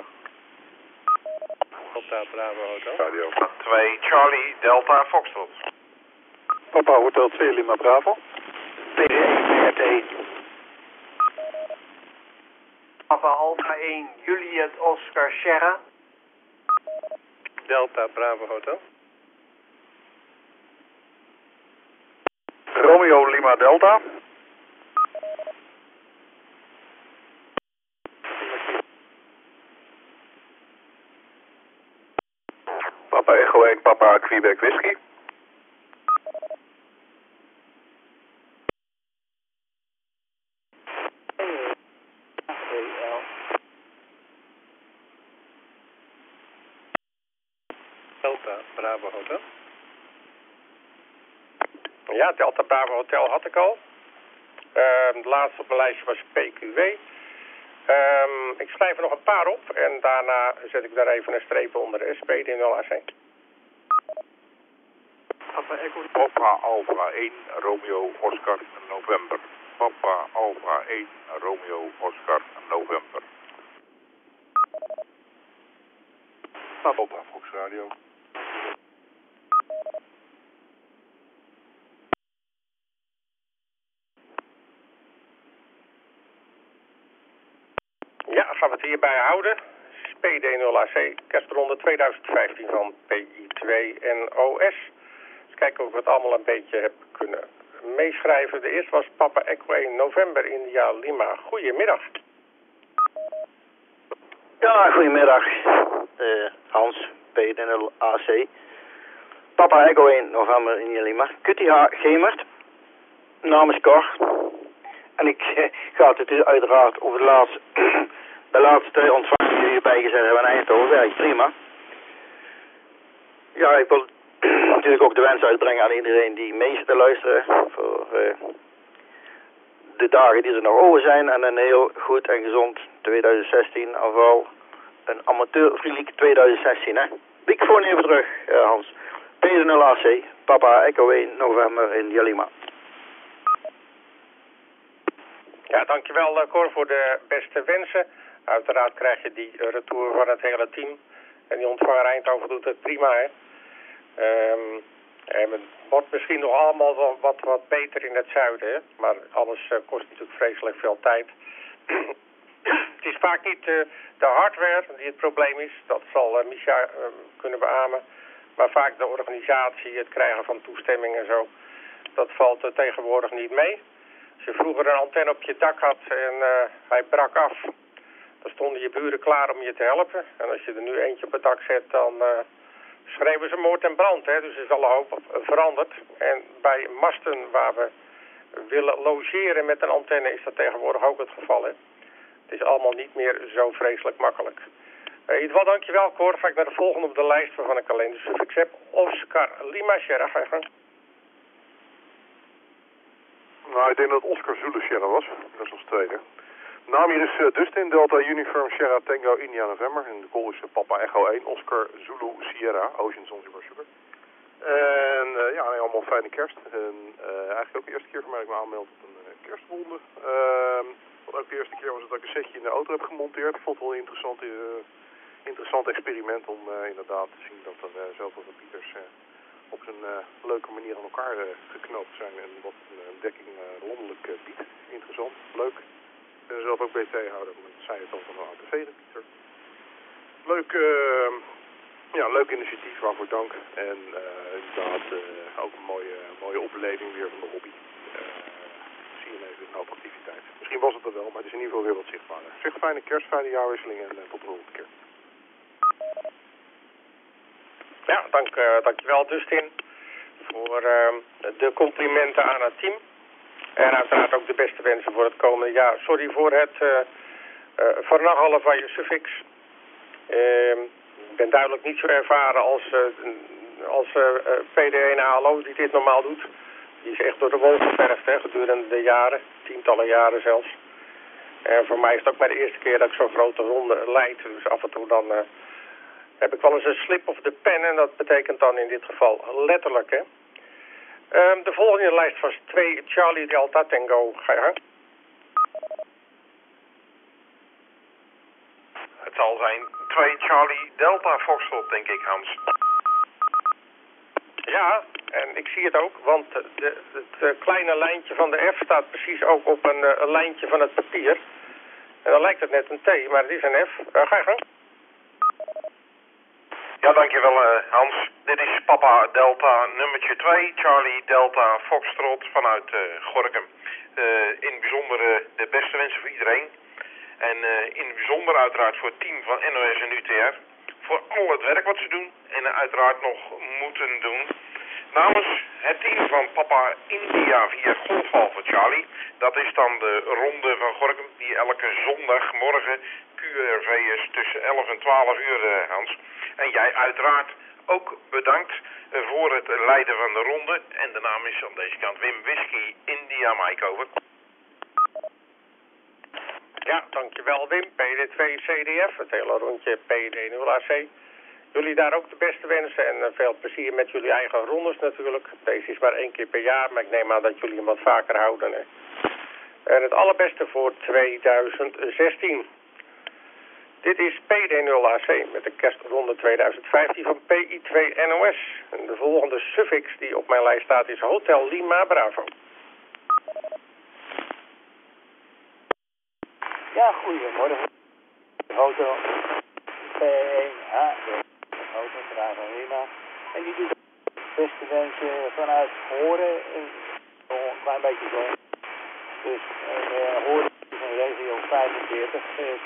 Delta Bravo Hotel. Radio 2, Charlie, Delta, Foxtrot. Papa Hotel 2 Lima Bravo. PD1 BRT. Papa Alpha 1, Juliet Oscar Sierra. Delta Bravo Hotel. Romeo Lima Delta. Papa Echo 1, Papa Quebec Whisky. Delta Bravo Hotel. Ja, Delta Bravo Hotel had ik al. De laatste op mijn lijstje was PQW. Ik schrijf er nog een paar op en daarna zet ik daar even een streep onder de SPD0AC. Papa Alpha 1, Romeo Oscar November. Papa Alpha 1, Romeo Oscar November. Delta Fox Radio. Ja, gaan we het hierbij houden. PD0AC, kerstronde 2015 van PI2 NOS. Dus kijken of ik het allemaal een beetje heb kunnen meeschrijven. De eerste was Papa Echo 1 November India Lima. Goedemiddag. Ja, goedemiddag. Hans, PD0AC. Papa Echo 1, November, India Lima. QTH Gemert. Namens Cor. En ik ga het dus uiteraard over de laatste ontvangst die hierbij gezet hebben in Eindhoven. Werkt prima. Ja, ik wil natuurlijk ook de wens uitbrengen aan iedereen die mee zit te luisteren. Voor de dagen die er nog over zijn. En een heel goed en gezond 2016. En vooral een amateurvriendelijk 2016. Hè. Microfoon even terug, Hans. PD0AC, Papa Echo 1, November in Lima. Ja, dankjewel Cor voor de beste wensen. Uiteraard krijg je die retour van het hele team. En die ontvanger Eindhoven doet het prima, hè. En het wordt misschien nog allemaal wat beter in het zuiden, hè. Maar alles kost natuurlijk vreselijk veel tijd. Het is vaak niet de hardware die het probleem is. Dat zal Micha kunnen beamen. Maar vaak de organisatie, het krijgen van toestemming en zo. Dat valt tegenwoordig niet mee. Als je vroeger een antenne op je dak had en hij brak af, dan stonden je buren klaar om je te helpen. En als je er nu eentje op het dak zet, dan schreeuwen ze moord en brand. Hè? Dus er is al een hoop veranderd. En bij masten waar we willen logeren met een antenne is dat tegenwoordig ook het geval. Hè? Het is allemaal niet meer zo vreselijk makkelijk. In ieder geval dankjewel, Cor. Dan ga ik naar de volgende op de lijst waarvan ik alleen de suffix heb. Oscar Lima Sierra. Ga je gang. Nou, ik denk dat het Oscar Zulu Sierra was. Dat is ons tweede. Naam hier is Dustin, Delta Uniform Sierra Tango India November. En de call is Papa Echo 1, Oscar Zulu Sierra, Ocean Zanzibar Sugar. En ja, nee, allemaal fijne kerst. En eigenlijk ook de eerste keer voor mij dat ik me aanmeld op een kerstronde. Want ook de eerste keer was het dat ik een setje in de auto heb gemonteerd. Ik vond het wel een interessant experiment om inderdaad te zien dat er zoveel repeaters op een leuke manier aan elkaar geknoopt zijn. En wat een dekking landelijk biedt. Interessant, leuk. Ik ben zelf ook BT-houder, maar dat zei het al van een ATV-repeater. Leuk initiatief, waarvoor dank. En inderdaad ook een mooie opleving weer van de hobby. Zie je even een hoop activiteit. Misschien was het er wel, maar het is in ieder geval weer wat zichtbaarder. Zeg fijne kerst, fijne jaarwisseling en tot de volgende keer. Ja, dankjewel Dustin voor de complimenten aan het team. En uiteraard ook de beste wensen voor het komende jaar. Sorry voor het vernachelen van je suffix. Ik ben duidelijk niet zo ervaren als PD1 ALO die dit normaal doet. Die is echt door de wol geverfd gedurende de jaren, tientallen jaren zelfs. En voor mij is het ook maar de eerste keer dat ik zo'n grote ronde leid. Dus af en toe dan heb ik wel eens een slip of de pen en dat betekent dan in dit geval letterlijk. Hè. De volgende lijst was 2 Charlie Delta Tango. Ga je gang. Het zal zijn 2 Charlie Delta Foxtrot, denk ik, Hans. Ja, en ik zie het ook, want het kleine lijntje van de F staat precies ook op een lijntje van het papier. En dan lijkt het net een T, maar het is een F. Ga je gang. Ja, dankjewel Hans. Dit is Papa Delta nummertje 2, Charlie Delta Foxtrot vanuit Gorinchem. In het bijzonder de beste wensen voor iedereen. En in het bijzonder uiteraard voor het team van NOS en UTR. Voor al het werk wat ze doen en uiteraard nog moeten doen. Namens het team van Papa India via Golfbal voor Charlie. Dat is dan de ronde van Gorinchem die elke zondagmorgen QRV is tussen 11 en 12 uur, Hans. En jij uiteraard ook bedankt voor het leiden van de ronde. En de naam is aan deze kant Wim Whisky India Mike, over. Ja, dankjewel Wim. PD2 CDF, het hele rondje PD0AC. Jullie daar ook de beste wensen en veel plezier met jullie eigen rondes natuurlijk. Deze is maar 1 keer per jaar, maar ik neem aan dat jullie hem wat vaker houden. Hè. En het allerbeste voor 2016. Dit is PD0AC met de kerstronde 2015 van PI2 NOS. En de volgende suffix die op mijn lijst staat is Hotel Lima Bravo. Ja, goedemorgen. Hotel P1H, Hotel Bravo Lima. En die doet de beste wensen vanuit Horen, een klein beetje zon. Dus Horen is een regio 45.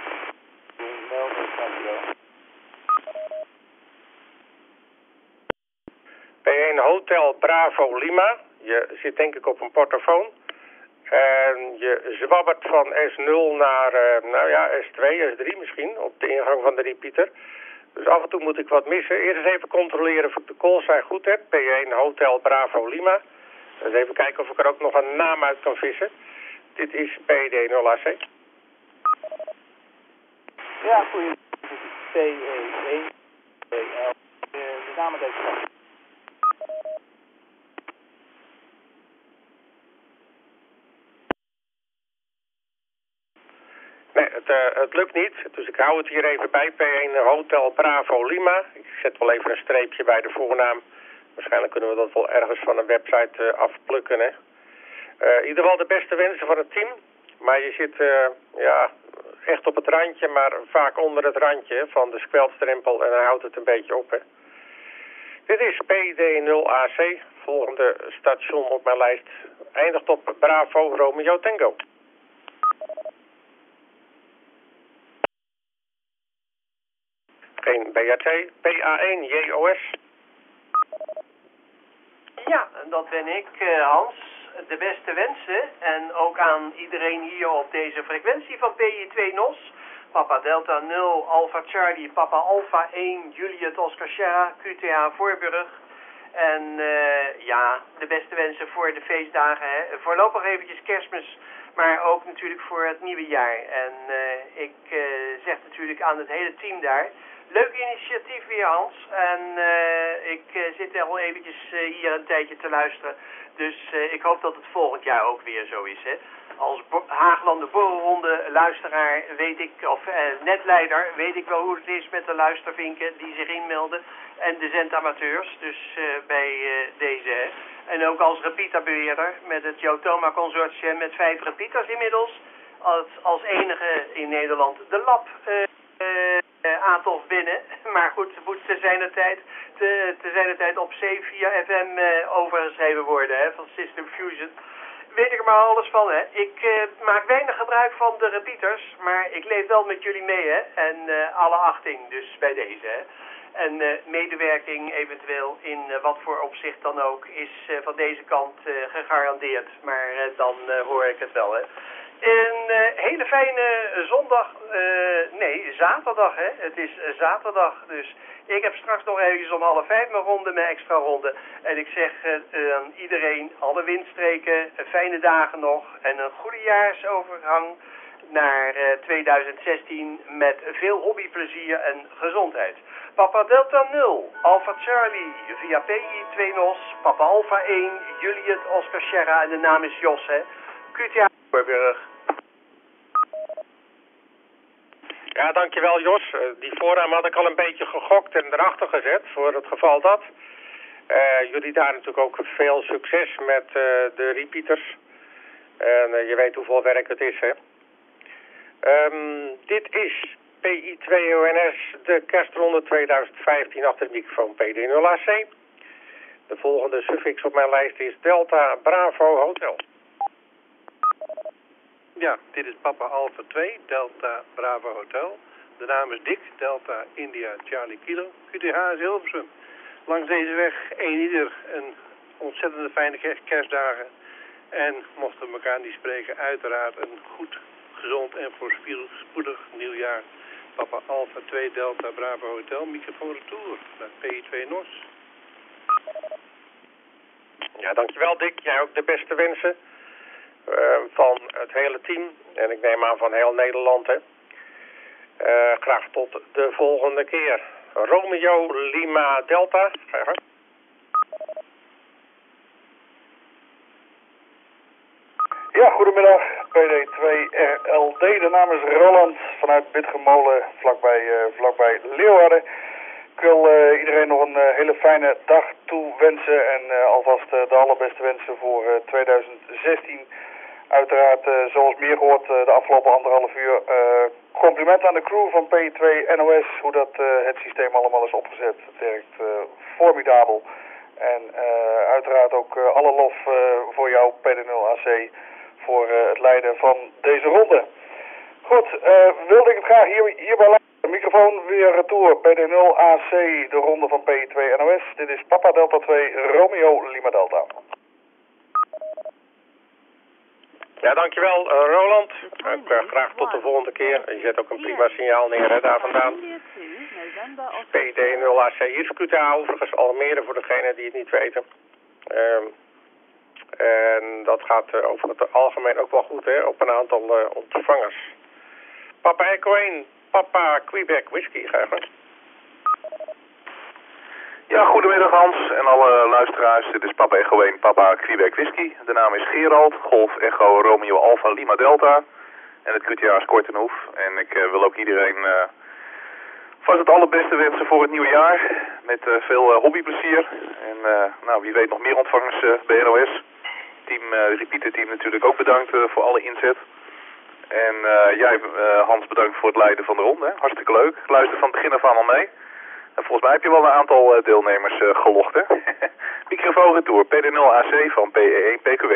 P1 Hotel Bravo Lima. Je zit denk ik op een portofoon. En je zwabbert van S0 naar S2, S3 misschien, op de ingang van de repeater. Dus af en toe moet ik wat missen. Eerst eens even controleren of ik de calls zijn goed heb. P1 Hotel Bravo Lima. Dus even kijken of ik er ook nog een naam uit kan vissen. Dit is PD0AC. Ja, goeie. CE1, BL. De naam deze kant. Nee, het lukt niet. Dus ik hou het hier even bij. P1 Hotel Bravo Lima. Ik zet wel even een streepje bij de voornaam. Waarschijnlijk kunnen we dat wel ergens van een website afplukken. Hè? In ieder geval de beste wensen van het team. Maar je zit echt op het randje, maar vaak onder het randje van de squelstrempel en dan houdt het een beetje op. Hè. Dit is PD0AC, volgende station op mijn lijst. Eindigt op Bravo Romeo Tango. Geen BRT, PA1 JOS. Ja, dat ben ik, Hans. De beste wensen en ook aan iedereen hier op deze frequentie van PI2 NOS. Papa Delta 0, Alpha Charlie, Papa Alpha 1, Juliet Oscar Sierra, QTA Voorburg. En de beste wensen voor de feestdagen. Hè. Voorlopig eventjes Kerstmis, maar ook natuurlijk voor het nieuwe jaar. En ik zeg natuurlijk aan het hele team daar, leuk initiatief weer, Hans. En ik zit al eventjes hier een tijdje te luisteren. Dus ik hoop dat het volgend jaar ook weer zo is. Hè. Als Haaglanden Borrelronde luisteraar weet ik, of netleider, weet ik wel hoe het is met de luistervinken die zich inmelden. En de zendamateurs, dus bij deze. Hè. En ook als repeaterbeheerder met het Jotoma Consortium met 5 repeaters inmiddels. Als enige in Nederland de lab Aatof binnen. Maar goed, moet te zijner tijd op C4 FM overgeschreven worden, hè, van System Fusion. Weet ik er maar alles van, hè. Ik maak weinig gebruik van de repeaters, maar ik leef wel met jullie mee, hè. En alle achting dus bij deze, hè. En medewerking eventueel in wat voor opzicht dan ook is van deze kant gegarandeerd. Maar dan hoor ik het wel, hè. Een hele fijne zondag, zaterdag, hè. Het is zaterdag, dus ik heb straks nog eventjes om 4:30 mijn extra ronde. En ik zeg aan iedereen, alle windstreken, fijne dagen nog en een goede jaarsovergang naar 2016 met veel hobbyplezier en gezondheid. Papa Delta 0, Alpha Charlie, via PI2 NOS, Papa Alpha 1, Juliet Oscar Sierra en de naam is Jos, hè. QTA Voorburg. Ja, dankjewel Jos. Die voornaam had ik al een beetje gegokt en erachter gezet voor het geval dat. Jullie daar natuurlijk ook veel succes met de repeaters. En je weet hoeveel werk het is, hè. Dit is PI2ONS, de kerstronde 2015 achter de microfoon PD0AC. De volgende suffix op mijn lijst is Delta Bravo Hotel. Ja, dit is Papa Alpha 2, Delta Bravo Hotel. De naam is Dick, Delta India Charlie Kilo, QTH is Hilversum. Langs deze weg ieder een ontzettende fijne kerstdagen. En mochten we elkaar niet spreken, uiteraard een goed, gezond en voorspoedig nieuwjaar. Papa Alpha 2, Delta Bravo Hotel, microfoon retour naar PI2 NOS. Ja, dankjewel Dick. Jij ook de beste wensen. Van het hele team. En ik neem aan van heel Nederland, hè. Graag tot de volgende keer. Romeo Lima Delta. Ga je gang. Ja, goedemiddag. PD2RLD. De naam is Roland vanuit Bitgemolen, vlakbij Leeuwarden. Ik wil iedereen nog een hele fijne dag toewensen en alvast de allerbeste wensen voor 2016. Uiteraard, zoals meer gehoord de afgelopen 1,5 uur, compliment aan de crew van P2 NOS, hoe dat het systeem allemaal is opgezet. Het werkt formidabel. En uiteraard ook alle lof voor jou, PD0AC, voor het leiden van deze ronde. Goed, wilde ik het graag hierbij laten. De microfoon weer retour, PD0AC, de ronde van P2 NOS. Dit is Papa Delta 2, Romeo Lima Delta. Ja, dankjewel Roland. Graag tot de volgende keer. Je zet ook een prima signaal neer, hè, daar vandaan. PD0AC, hier is QTA overigens Almere voor degenen die het niet weten. En dat gaat over het algemeen ook wel goed, hè, op een aantal ontvangers. Papa Echo 1, Papa Quebec Whisky, ga je gang. Ja, goedemiddag Hans en alle luisteraars. Dit is Papa Echo 1, Papa Quebec Whisky. De naam is Gerald, Golf Echo Romeo Alpha Lima Delta. En het QTA is Kortenhoef. En ik wil ook iedereen vast het allerbeste wensen voor het nieuwe jaar. Met veel hobbyplezier. En wie weet nog meer ontvangers bij NOS. Repeater team natuurlijk ook bedankt voor alle inzet. En jij, Hans, bedankt voor het leiden van de ronde. Hè? Hartstikke leuk. Ik luister van het begin af aan al mee. En volgens mij heb je wel een aantal deelnemers gelogd, hè? Microfoon retour, PD0AC van PE1 PQW.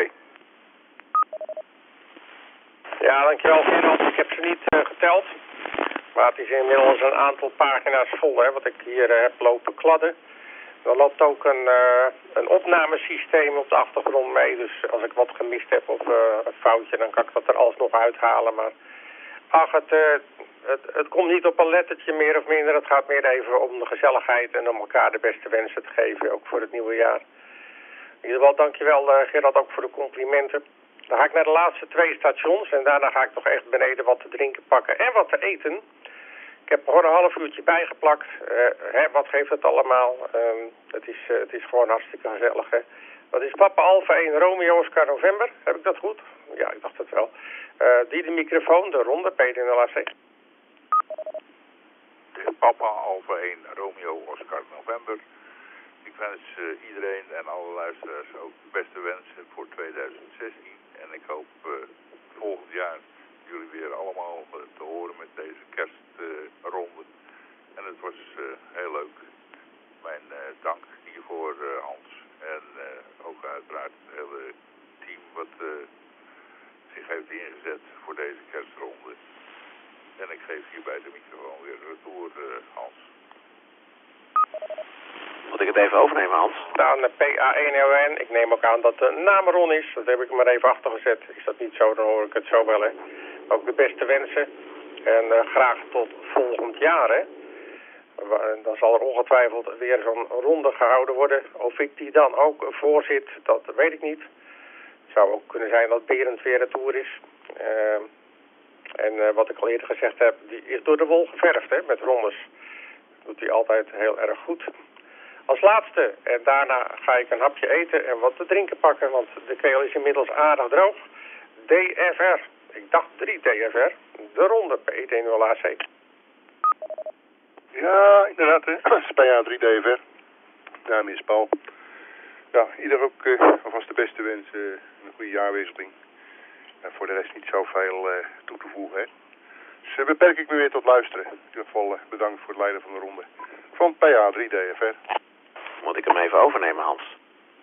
Ja, dankjewel Gerald. Ik heb ze niet geteld. Maar het is inmiddels een aantal pagina's vol, hè, wat ik hier heb lopen kladden. Er loopt ook een opnamesysteem op de achtergrond mee. Dus als ik wat gemist heb of een foutje, dan kan ik dat er alsnog uithalen. Maar ach, het komt niet op een lettertje meer of minder. Het gaat meer even om de gezelligheid en om elkaar de beste wensen te geven, ook voor het nieuwe jaar. In ieder geval dankjewel Gerard ook voor de complimenten. Dan ga ik naar de laatste 2 stations en daarna ga ik toch echt beneden wat te drinken pakken en wat te eten. Ik heb er gewoon een half uurtje bijgeplakt. Wat geeft het allemaal? Het is gewoon hartstikke gezellig. Hè? Dat is Papa Alpha 1 Romeo Oscar November. Heb ik dat goed? Ja, ik dacht het wel. Die de microfoon, de ronde, PD0AC. Papa Alpha 1 Romeo Oscar November. Ik wens iedereen en alle luisteraars ook de beste wensen voor 2016. En ik hoop volgend jaar jullie weer allemaal te horen met deze kerstronde. En het was heel leuk. Mijn dank hiervoor Hans. En ook uiteraard het hele team wat zich heeft ingezet voor deze kerstronde. En ik geef hierbij de microfoon weer retour Hans. Moet ik het even overnemen, Hans? Dan PA1LN. Ik neem ook aan dat de naam Ron is. Dat heb ik er maar even achtergezet. Is dat niet zo, dan hoor ik het zo wel, hè. Ook de beste wensen. En graag tot volgend jaar, hè. Dan zal er ongetwijfeld weer zo'n ronde gehouden worden. Of ik die dan ook voorzit, dat weet ik niet. Het zou ook kunnen zijn dat Berend weer retour is. En wat ik al eerder gezegd heb, die is door de wol geverfd, hè, met rondes. Dat doet hij altijd heel erg goed. Als laatste, en daarna ga ik een hapje eten en wat te drinken pakken, want de keel is inmiddels aardig droog. DFR, ik dacht 3 DFR, de ronde PD0AC. Ja, inderdaad, hè. PA3DFR. Naam is Paul. Ja, ieder ook alvast de beste wensen en een goede jaarwisseling. En voor de rest niet zoveel toe te voegen, hè. Dus beperk ik me weer tot luisteren. In ieder geval bedankt voor het leiden van de ronde. Van PA3DFR. Moet ik hem even overnemen, Hans?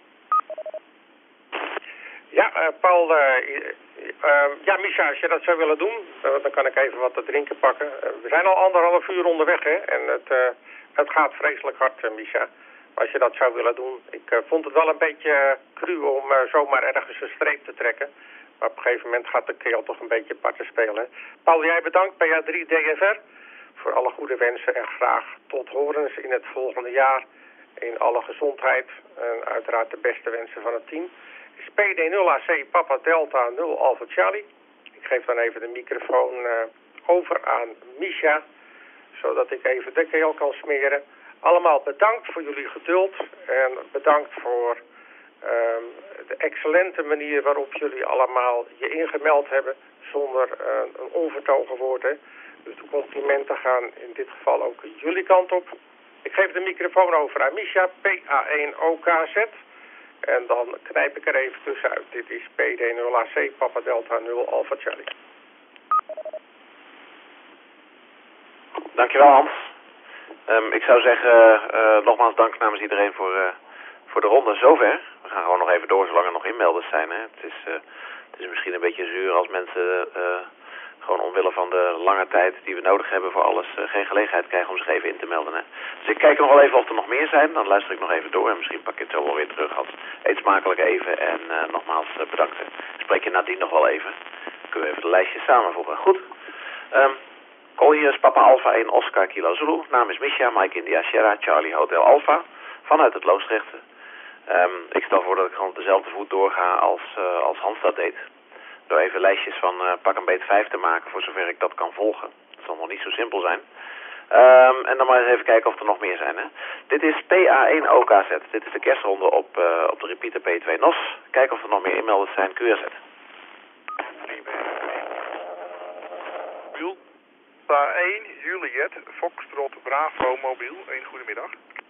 Ja, Paul, ja, Misha, als je dat zou willen doen, dan kan ik even wat te drinken pakken. We zijn al 1,5 uur onderweg, hè, en het gaat vreselijk hard, Misha. Maar als je dat zou willen doen, ik vond het wel een beetje cru om zomaar ergens een streep te trekken. Maar op een gegeven moment gaat de keel toch een beetje parten spelen. Paul, jij bedankt bij PA3DFR voor alle goede wensen en graag tot horens in het volgende jaar. In alle gezondheid en uiteraard de beste wensen van het team. Is PD0AC Papa Delta 0 Alpha Charlie. Ik geef dan even de microfoon over aan Misha, zodat ik even de keel kan smeren. Allemaal bedankt voor jullie geduld en bedankt voor de excellente manier waarop jullie allemaal je ingemeld hebben zonder een onvertogen woord. Hè. Dus de complimenten gaan in dit geval ook jullie kant op. Ik geef de microfoon over aan Misha, PA1OKZ. En dan knijp ik er even tussenuit. Dit is PD0AC, Papa Delta 0 Alpha Charlie. Dankjewel, Hans. Ik zou zeggen, nogmaals dank namens iedereen voor de ronde zover. We gaan gewoon nog even door zolang er nog inmelders zijn. Hè. Het is misschien een beetje zuur als mensen gewoon omwille van de lange tijd die we nodig hebben voor alles geen gelegenheid krijgen om zich even in te melden. Hè. Dus ik kijk nog wel even of er nog meer zijn. Dan luister ik nog even door en misschien pak ik het zo wel weer terug. Als eet smakelijk even en nogmaals bedankt. Spreek je nadien nog wel even. Dan kunnen we even de lijstjes samenvoegen. Goed. Call hier is Papa Alpha 1 Oscar Kilo Zulu. Naam is Misha, Mike India Sierra, Charlie Hotel Alpha. Vanuit het Loosdrechten. Ik stel voor dat ik gewoon op dezelfde voet doorga als Hans dat deed. Door even lijstjes van pak een beet 5 te maken voor zover ik dat kan volgen. Dat zal nog niet zo simpel zijn. En dan maar eens even kijken of er nog meer zijn. Hè. Dit is PA1OKZ. Dit is de kerstronde op de repeater P2 NOS. Kijken of er nog meer inmelders zijn. QRZ. PA1 Juliet Foxtrot Bravo mobiel. 1 goedemiddag.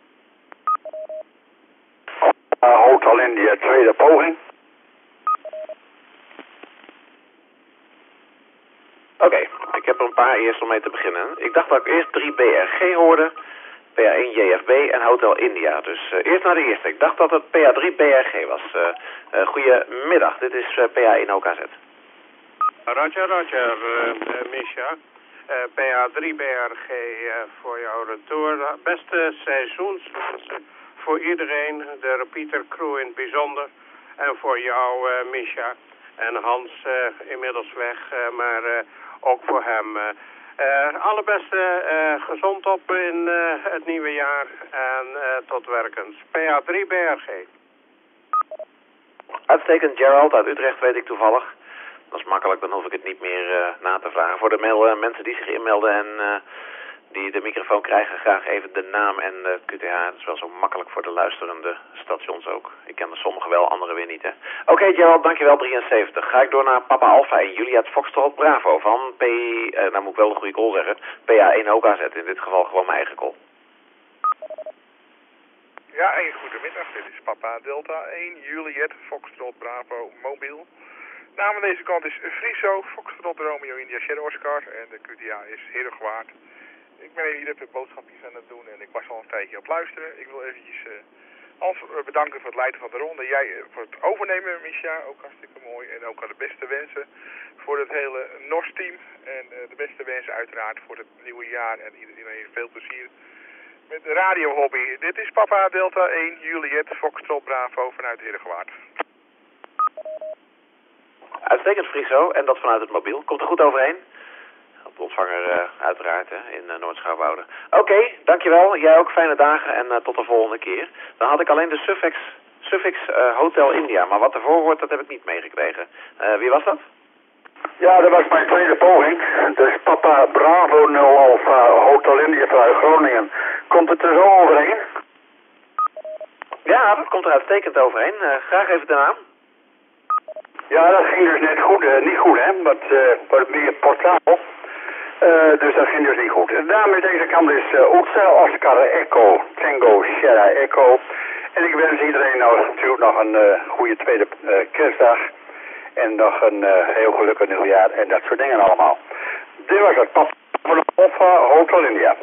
Hotel India, tweede poging. Oké, ik heb er een paar eerst om mee te beginnen. Ik dacht dat ik eerst 3BRG hoorde, PA1JFB en Hotel India. Dus eerst naar de eerste. Ik dacht dat het PA3BRG was. Goedemiddag, dit is PA1OKZ. Roger, Misha. PA3BRG voor jouw retour. Beste seizoenswensen voor iedereen, de repeater crew in het bijzonder. En voor jou, Misha. En Hans inmiddels weg, maar ook voor hem. Allerbeste, gezond op in het nieuwe jaar en tot werkens. PA3BRG. Uitstekend, Gerald uit Utrecht weet ik toevallig. Dat is makkelijk, dan hoef ik het niet meer na te vragen. Voor de mensen die zich inmelden en die de microfoon krijgen, graag even de naam en de QTH. Dat is wel zo makkelijk voor de luisterende stations ook. Ik ken er sommige wel, andere weer niet, hè. Oké, Gerald, dankjewel, 73. Ga ik door naar Papa Alpha en Juliet Foxtrot Bravo van nou moet ik wel een goede call zeggen, PA1OKZ. In dit geval gewoon mijn eigen call. Ja, en goedemiddag. Dit is Papa Delta 1, Juliet Foxtrot Bravo Mobiel. Naam aan deze kant is Friso, Foxtrot Romeo India Shadow Oscar en de QTA is Heerlijkwaard. Ik ben hier even boodschapjes aan het doen en ik was al een tijdje op luisteren. Ik wil eventjes Hans bedanken voor het leiden van de ronde. Jij voor het overnemen, Misha, ook hartstikke mooi. En ook aan de beste wensen voor het hele NOS-team. En de beste wensen uiteraard voor het nieuwe jaar en iedereen veel plezier met de radiohobby. Dit is Papa Delta 1, Juliet Foxtrot Bravo vanuit Heerlijkwaard. Uitstekend, Friso, en dat vanuit het mobiel. Komt er goed overheen? Op de ontvanger uiteraard, hè, in Noord-Schouwwoude. Oké, dankjewel. Jij ook fijne dagen en tot de volgende keer. Dan had ik alleen de suffix Hotel India, maar wat ervoor hoort, dat heb ik niet meegekregen. Wie was dat? Ja, dat was mijn tweede poging. Dus Papa Bravo 0 Alpha Hotel India vanuit Groningen. Komt het er zo overheen? Ja, dat komt er uitstekend overheen. Graag even de naam. Ja, dat ging dus net goed. Niet goed, hè? Wat meer portaal. Dus dat ging dus niet goed. De naam aan deze kant is Oetsa Oscar Echo Tango Sierra Echo. En ik wens iedereen natuurlijk nog een goede tweede kerstdag. En nog een heel gelukkig nieuwjaar en dat soort dingen allemaal. Dit was het Papa Alpha Hotel India.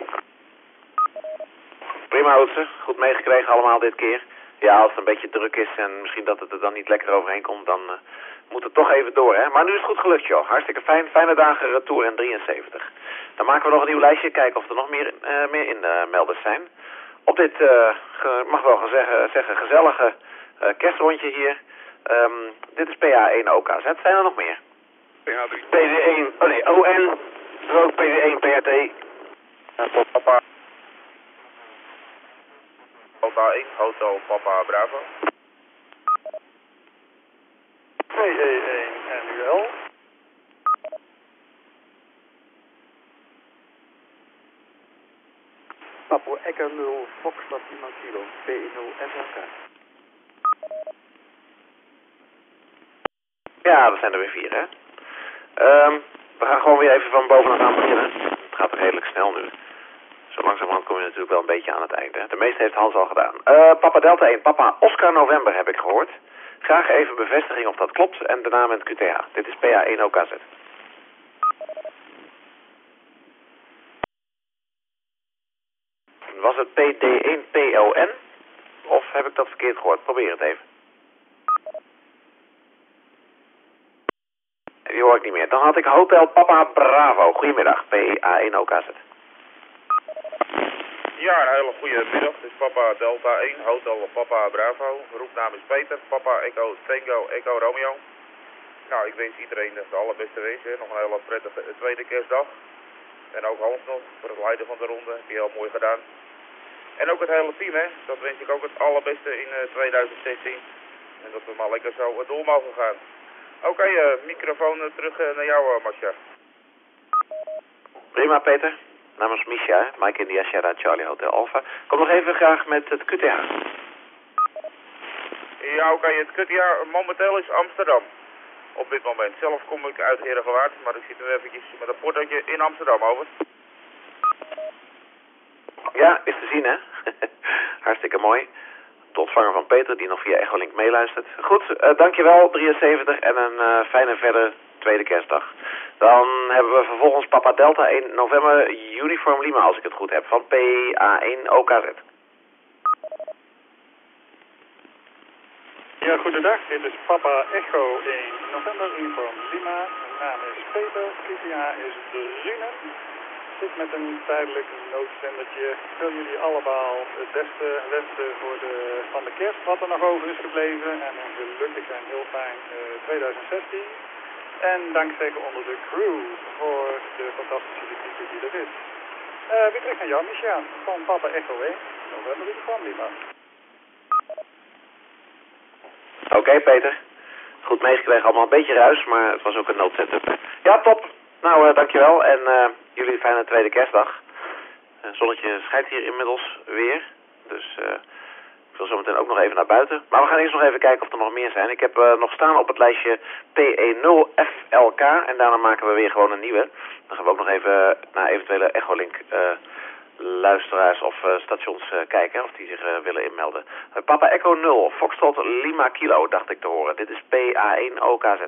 Prima, Oetse. Goed meegekregen allemaal dit keer. Ja, als het een beetje druk is en misschien dat het er dan niet lekker overheen komt, dan moet het toch even door, hè. Maar nu is het goed gelukt, joh. Hartstikke fijn. Fijne dagen, retour en 73. Dan maken we nog een nieuw lijstje, kijken of er nog meer inmelders zijn. Op dit, mag wel gaan zeggen, gezellige kerstrondje hier. Dit is PA1OKZ. Zijn er nog meer? PD1, ON, ook PD1, PRT. En voor Papa. Delta 1, Hotel Papa Bravo. PD1 NUL. Papa Echo 0, Foxtrot 10 kilo, PE0 SLK. Ja, dat zijn er weer 4, hè. We gaan gewoon weer even van bovenaf aan beginnen. Het gaat redelijk snel nu. Zo langzamerhand kom je natuurlijk wel een beetje aan het einde. De meeste heeft Hans al gedaan. Papa Delta 1, Papa Oscar November heb ik gehoord. Graag even bevestiging of dat klopt en de naam en het QTH. Dit is PA1OKZ. Was het PD1PLN? Of heb ik dat verkeerd gehoord? Probeer het even. Die hoor ik niet meer. Dan had ik Hotel Papa Bravo. Goedemiddag, PA1OKZ. Ja, een hele goede middag. Dit is Papa Delta 1, Hotel Papa Bravo. Roepnaam is Peter. Papa Echo Tango Echo Romeo. Nou, ik wens iedereen de allerbeste wensen. Nog een hele prettige tweede kerstdag. En ook Hans nog voor het leiden van de ronde. Heb je heel mooi gedaan. En ook het hele team, hè. Dat wens ik ook het allerbeste in 2016. En dat we maar lekker zo door mogen gaan. Oké, microfoon terug naar jou, Masja. Prima, Peter. Namens Misha, Mike India Sierra Charlie Hotel Alpha. Kom nog even graag met het QTH. Ja, oké, het QTH momenteel is Amsterdam. Op dit moment. Zelf kom ik uit Heerlijkwaard, maar ik zit nu eventjes met een portetje in Amsterdam, over. Ja, is te zien, hè? Hartstikke mooi. De ontvanger van Peter, die nog via Echolink meeluistert. Goed, dankjewel, 73. En een fijne verder tweede kerstdag. Dan hebben we vervolgens Papa Delta 1 November Uniform Lima, als ik het goed heb, van PA1 OKZ. Ja, goedendag. Dit is Papa Echo 1 November Uniform Lima. Mijn naam is Peter. QTA is Drunen. Ik zit met een tijdelijk noodzendertje. Ik wil jullie allemaal het beste wensen van de kerst, wat er nog over is gebleven. En een gelukkig en heel fijn 2016. En dank zeker onder de crew voor de fantastische visite die er is. Weer terug naar jou, Micha, van Papa Echo 1 November Uniform Lima. Oké, Peter. Goed meegekregen, allemaal een beetje ruis, maar het was ook een noodsetup. Ja, top. Nou, dankjewel. En jullie fijne tweede kerstdag. Zonnetje schijnt hier inmiddels weer. Dus ik wil zo meteen ook nog even naar buiten. Maar we gaan eerst nog even kijken of er nog meer zijn. Ik heb nog staan op het lijstje PE0FLK. En daarna maken we weer gewoon een nieuwe. Dan gaan we ook nog even naar eventuele Echolink luisteraars of stations kijken of die zich willen inmelden. Papa Echo 0, Foxtrot Lima Kilo, dacht ik te horen. Dit is PA1 OKZ.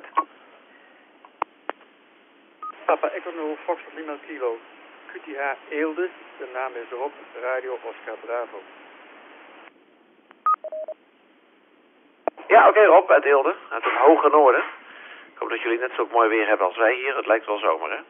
Papa Echo 0, Foxtrot Lima Kilo, QTH Eelde, de naam is erop, Radio Oscar Bravo. Ja, oké, Rob, uit Eelde, uit het hoge noorden. Ik hoop dat jullie net zo mooi weer hebben als wij hier. Het lijkt wel zomer, hè?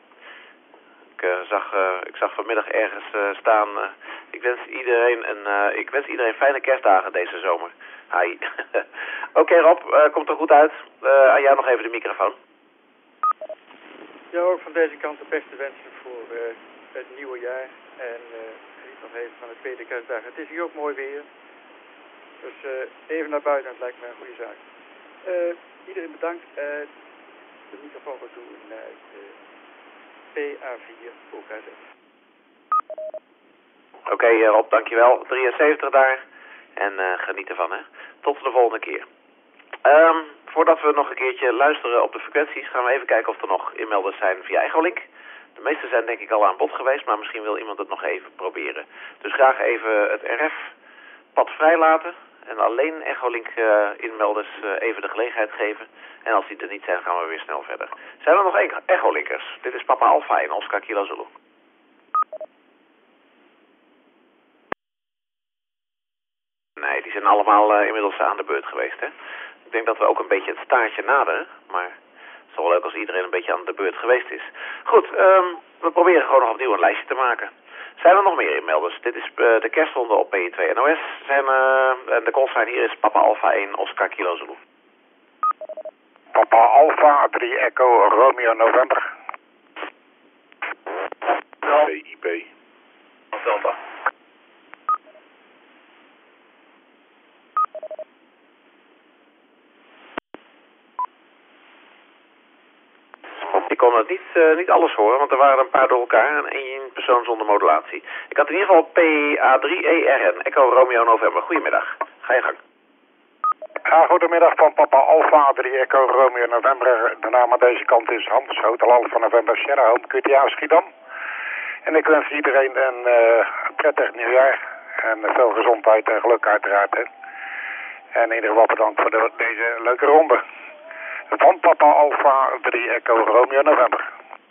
Ik zag vanmiddag ergens staan. Ik wens iedereen fijne kerstdagen deze zomer. Hi. Oké, Rob, komt er goed uit. Aan jou nog even de microfoon. Ja, ook van deze kant de beste wensen voor het nieuwe jaar. En geniet nog even van de tweede kerstdag. Het is hier ook mooi weer. Dus even naar buiten, het lijkt me een goede zaak. Iedereen bedankt. De microfoon wordt toe naar PA4 OKZ. Oké, Rob, dankjewel. 73 daar. En geniet ervan, hè. Tot de volgende keer. Voordat we nog een keertje luisteren op de frequenties, gaan we even kijken of er nog inmelders zijn via Echolink. De meeste zijn denk ik al aan bod geweest, maar misschien wil iemand het nog even proberen. Dus graag even het RF-pad vrijlaten. En alleen Echolink inmelders even de gelegenheid geven. En als die er niet zijn, gaan we weer snel verder. Zijn er nog Echolinkers? Dit is Papa Alpha in Oscar Kilo Zulu. Nee, die zijn allemaal inmiddels aan de beurt geweest, hè. Ik denk dat we ook een beetje het staartje naderen. Maar het is wel leuk als iedereen een beetje aan de beurt geweest is. Goed, we proberen gewoon nog opnieuw een lijstje te maken. Zijn er nog meer inmelders? Dit is de kerstronde op PE2 NOS. En de callsign hier is Papa Alpha 1 Oscar Kilo Zulu. Papa Alpha 3 Echo Romeo November. PIP. Delta. Ik kon het niet alles horen, want er waren een paar door elkaar en één persoon zonder modulatie. Ik had in ieder geval PA3ERN, Echo Romeo November. Goedemiddag, ga je gang. Ja, goedemiddag van Papa Alpha 3 Echo Romeo November. De naam aan deze kant is Hans, Hotel Alpha November Sierra Home QTA Schiedam. En ik wens iedereen een prettig nieuwjaar en veel gezondheid en geluk uiteraard. Hè. En in ieder geval bedankt voor deze leuke ronde. Van Papa Alpha 3 Echo Romeo November.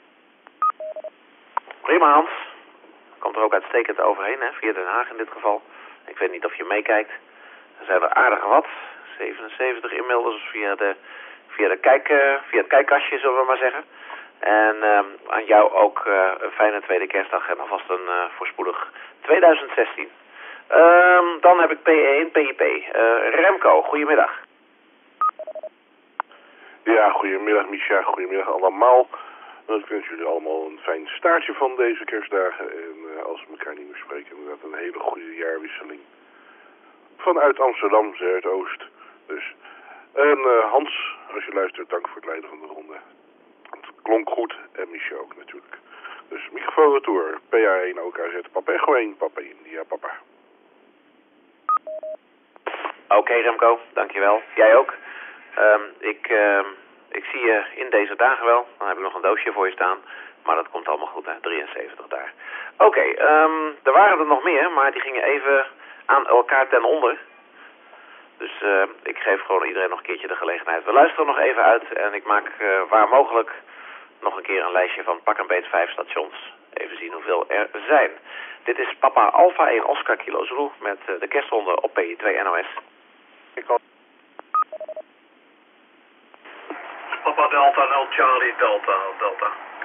Prima, Hans. Komt er ook uitstekend overheen, hè? Via Den Haag in dit geval. Ik weet niet of je meekijkt. Er zijn er aardige wat. 77 inmelders via het kijkkastje, zullen we maar zeggen. En aan jou ook een fijne tweede kerstdag en alvast een voorspoedig 2016. Dan heb ik PE1 PIP. Remco, goedemiddag. Ja, goedemiddag Micha, goedemiddag allemaal. Ik wens jullie allemaal een fijn staartje van deze kerstdagen. En als we elkaar niet meer spreken, inderdaad een hele goede jaarwisseling. Vanuit Amsterdam, Zuidoost. Dus. En Hans, als je luistert, dank voor het leiden van de ronde. Het klonk goed en Micha ook natuurlijk. Dus microfoon retour, PA1 OKZ, Papa Echo 1, Papa India, Papa. Oké, Remco, dankjewel. Jij ook. Ik zie je in deze dagen wel. Dan heb ik nog een doosje voor je staan. Maar dat komt allemaal goed, hè. 73 daar. Oké, er waren er nog meer, maar die gingen even aan elkaar ten onder. Dus ik geef gewoon iedereen nog een keertje de gelegenheid. We luisteren nog even uit en ik maak waar mogelijk nog een keer een lijstje van pak een beet 5 stations. Even zien hoeveel er zijn. Dit is Papa Alpha 1 Oscar Kilo Zulu met de kerstronde op PI2 NOS. Papa Delta 0 Charlie Delta Delta.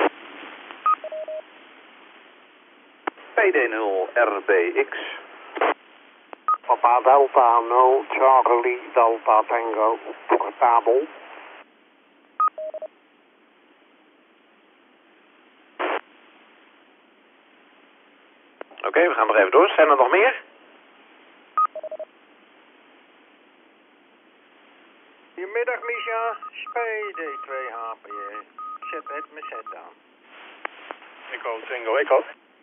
PD0 RBX. Papa Delta 0 Charlie Delta Tango portabel. Oké, we gaan nog even door. Zijn er nog meer? Goedemiddag Misha, PD2 HPE. Zet het met zet aan. Echo Tango Echo.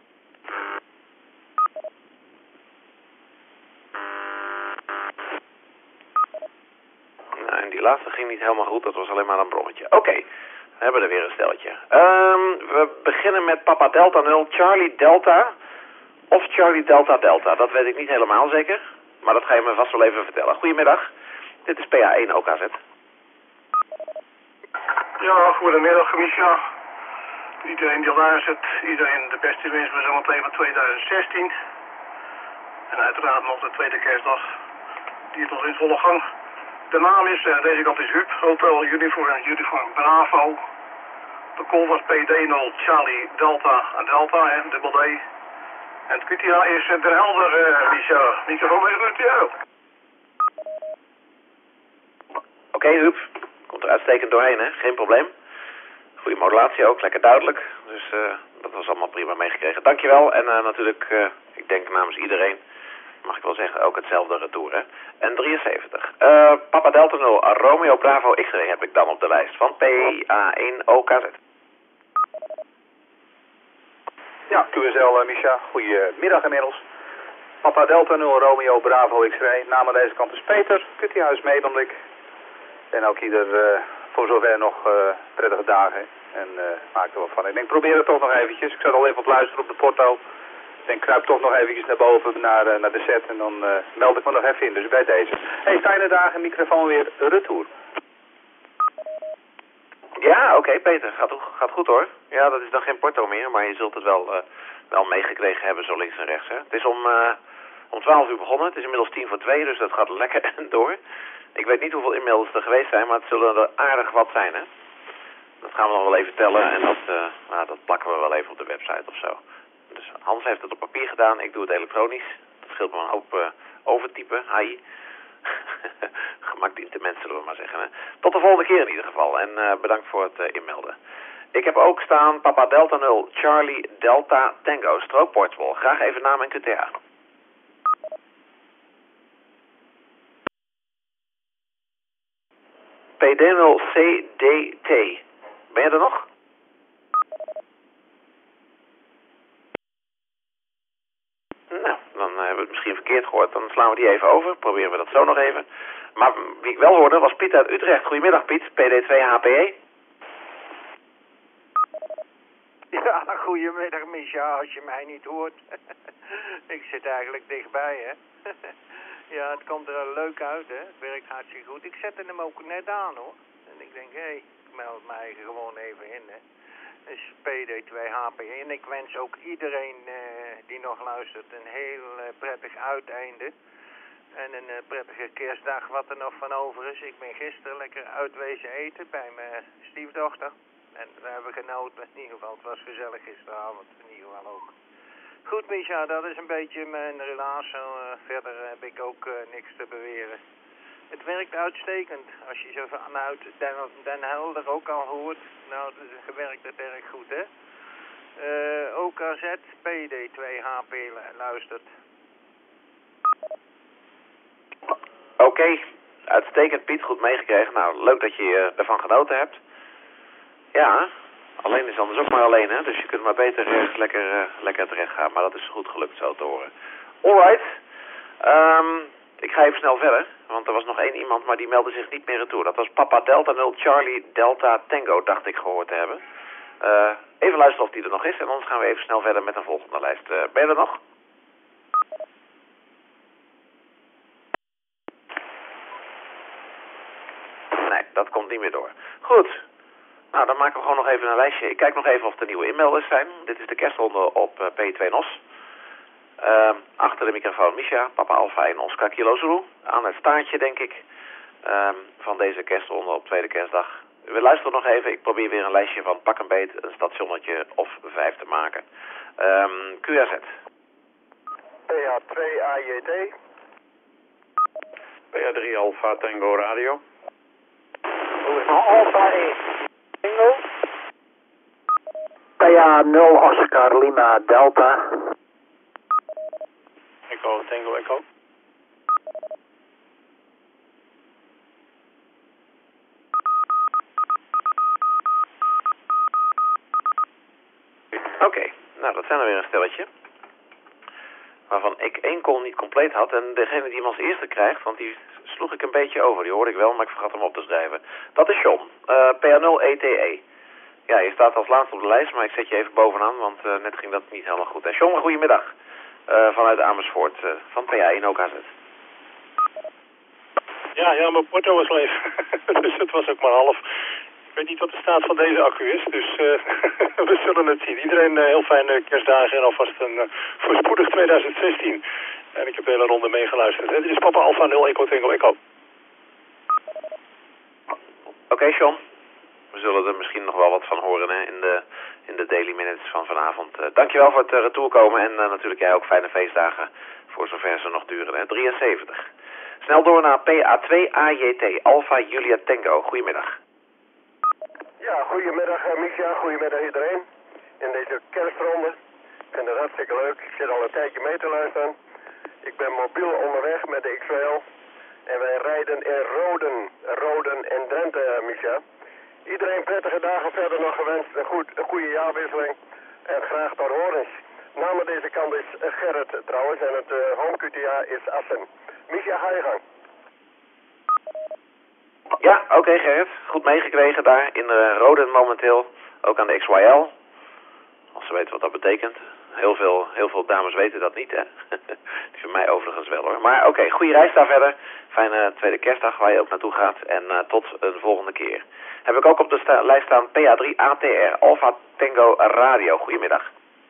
Nou, en die laatste ging niet helemaal goed, dat was alleen maar een brommetje. Oké, we hebben er weer een stelletje. We beginnen met Papa Delta 0 Charlie Delta of Charlie Delta Delta. Dat weet ik niet helemaal zeker, maar dat ga je me vast wel even vertellen. Goedemiddag, dit is PA1 OKZ. Ja, goedemiddag Misha. Iedereen die luistert, iedereen de beste wens voor zometeen van 2016. En uiteraard nog de tweede kerstdag, die is nog in volle gang. De naam is, deze kant is Huub, Hotel Uniform Bravo. De call was PD0 Charlie Delta en Delta, hè, dubbel D. En het QTA is Den Helder, Misha. Microfoon is goed, ja. Oké, Huub, komt er uitstekend doorheen, hè? Geen probleem. Goede modulatie ook, lekker duidelijk. Dus dat was allemaal prima meegekregen. Dankjewel. En natuurlijk, ik denk namens iedereen, mag ik wel zeggen, ook hetzelfde retour, hè. En 73. Papa Delta 0, Romeo Bravo X-ray heb ik dan op de lijst van PA1 OKZ. Ja, QSL Misha, goedemiddag inmiddels. Papa Delta 0, Romeo Bravo X-ray. Naam aan deze kant is Peter, QTA is Medemblik. En ook ieder voor zover nog prettige dagen. En maak er wat van. Ik denk, probeer het toch nog eventjes. Ik zat al even op luisteren op de porto. Ik denk, kruip toch nog eventjes naar boven naar de set. En dan meld ik me nog even in. Dus bij deze. Hey, fijne dagen. Microfoon weer retour. Ja, oké, Peter. Gaat goed hoor. Ja, dat is dan geen porto meer. Maar je zult het wel meegekregen hebben zo links en rechts. Hè. Het is om 12 uur begonnen. Het is inmiddels 1:50. Dus dat gaat lekker door. Ik weet niet hoeveel inmiddels er geweest zijn, maar het zullen er aardig wat zijn, hè. Dat gaan we nog wel even tellen en dat plakken we wel even op de website of zo. Dus Hans heeft het op papier gedaan, ik doe het elektronisch. Dat scheelt me een hoop overtypen, AI. Gemak dient de mens, zullen we maar zeggen, hè. Tot de volgende keer in ieder geval en bedankt voor het inmelden. Ik heb ook staan Papa Delta 0, Charlie Delta Tango, Strook Portable. Graag even naam en QTA. PD0CDT. Ben je er nog? Nou, dan hebben we het misschien verkeerd gehoord. Dan slaan we die even over. Proberen we dat zo nog even. Maar wie ik wel hoorde was Piet uit Utrecht. Goedemiddag Piet, PD2 HPE. Ja, goedemiddag Misha, als je mij niet hoort. Ik zit eigenlijk dichtbij, hè. Ja, het komt er leuk uit, hè. Het werkt hartstikke goed. Ik zette hem ook net aan, hoor. En ik denk, hé, ik meld mij gewoon even in, hè. Dus PD2 HPE. En ik wens ook iedereen die nog luistert een heel prettig uiteinde. En een prettige kerstdag, wat er nog van over is. Ik ben gisteren lekker uitwezen eten bij mijn stiefdochter. En we hebben genoten, in ieder geval. Het was gezellig gisteravond, in ieder geval ook. Goed, Misha, dat is een beetje mijn relatie. Verder heb ik ook niks te beweren. Het werkt uitstekend. Als je zo vanuit Den Helder ook al hoort, nou, dan werkt het erg goed, hè. OKZ, PD2HP luistert. Oké, uitstekend Piet, goed meegekregen. Nou, leuk dat je ervan genoten hebt. Ja, alleen is anders ook maar alleen, hè. Dus je kunt maar beter lekker terecht gaan. Maar dat is goed gelukt zo te horen. Alright. Ik ga even snel verder. Want er was nog één iemand, maar die meldde zich niet meer retour. Dat was Papa Delta 0 Charlie Delta Tango, dacht ik gehoord te hebben. Even luisteren of die er nog is. En anders gaan we even snel verder met een volgende lijst. Ben je er nog? dat komt niet meer door. Goed. Nou, dan maken we gewoon nog even een lijstje. Ik kijk nog even of er nieuwe inmelders zijn. Dit is de kerstronde op P2 NOS. Achter de microfoon Misha, Papa Alpha 1 Oscar Kilo Zulu. Aan het staartje, denk ik, van deze kerstronde op tweede kerstdag. We luisteren nog even. Ik probeer weer een lijstje van pak een beet, een stationnetje of 5 te maken. QRZ. PA2 AJT. PA3 Alpha Tango Radio. Alpha 1 Tango. PA0 Oscar Lima Delta. Echo Tango Echo. Oké, nou dat zijn er weer een stelletje. Waarvan ik 1 call niet compleet had. En degene die hem als eerste krijgt, want die sloeg ik een beetje over. Die hoorde ik wel, maar ik vergat hem op te schrijven. Dat is John, PA0 ETE. Ja, je staat als laatste op de lijst, maar ik zet je even bovenaan, want net ging dat niet helemaal goed. En John, goedemiddag. Vanuit Amersfoort, van PA1 OKZ. Ja, mijn porto was leeg. Dus het was ook maar half. Ik weet niet wat de staat van deze accu is, dus we zullen het zien. Iedereen heel fijne kerstdagen en alvast een voorspoedig 2016. En ik heb de hele ronde meegeluisterd. Dit is Papa Alpha 0 Echo Tango Echo. Oké, John. We zullen er misschien nog wel wat van horen hè, in de Daily Minutes van vanavond. Dankjewel voor het retour komen en natuurlijk jij ook fijne feestdagen voor zover ze nog duren. Hè. 73. Snel door naar PA2 AJT, Alpha Julia Tango. Goedemiddag. Ja, goedemiddag Misha, goedemiddag iedereen. In deze kerstronde. Ik vind het hartstikke leuk. Ik zit al een tijdje mee te luisteren. Ik ben mobiel onderweg met de XL. En wij rijden in Roden en Drenthe, Misha. Iedereen prettige dagen verder nog gewenst. Een goede jaarwisseling. En graag tot horens. Naam aan deze kant is Gerrit trouwens. En het home QTA is Assen. Misha, ga je gang. Ja, oké Gerrit. Goed meegekregen daar in Roden momenteel. Ook aan de XYL. Als ze weten wat dat betekent. Heel veel dames weten dat niet, hè. Die van mij overigens wel, hoor. Maar oké, goede reis daar verder. Fijne tweede kerstdag waar je ook naartoe gaat. En tot een volgende keer. Heb ik ook op de lijst staan PA3 ATR, Alpha Tango Radio. Goedemiddag.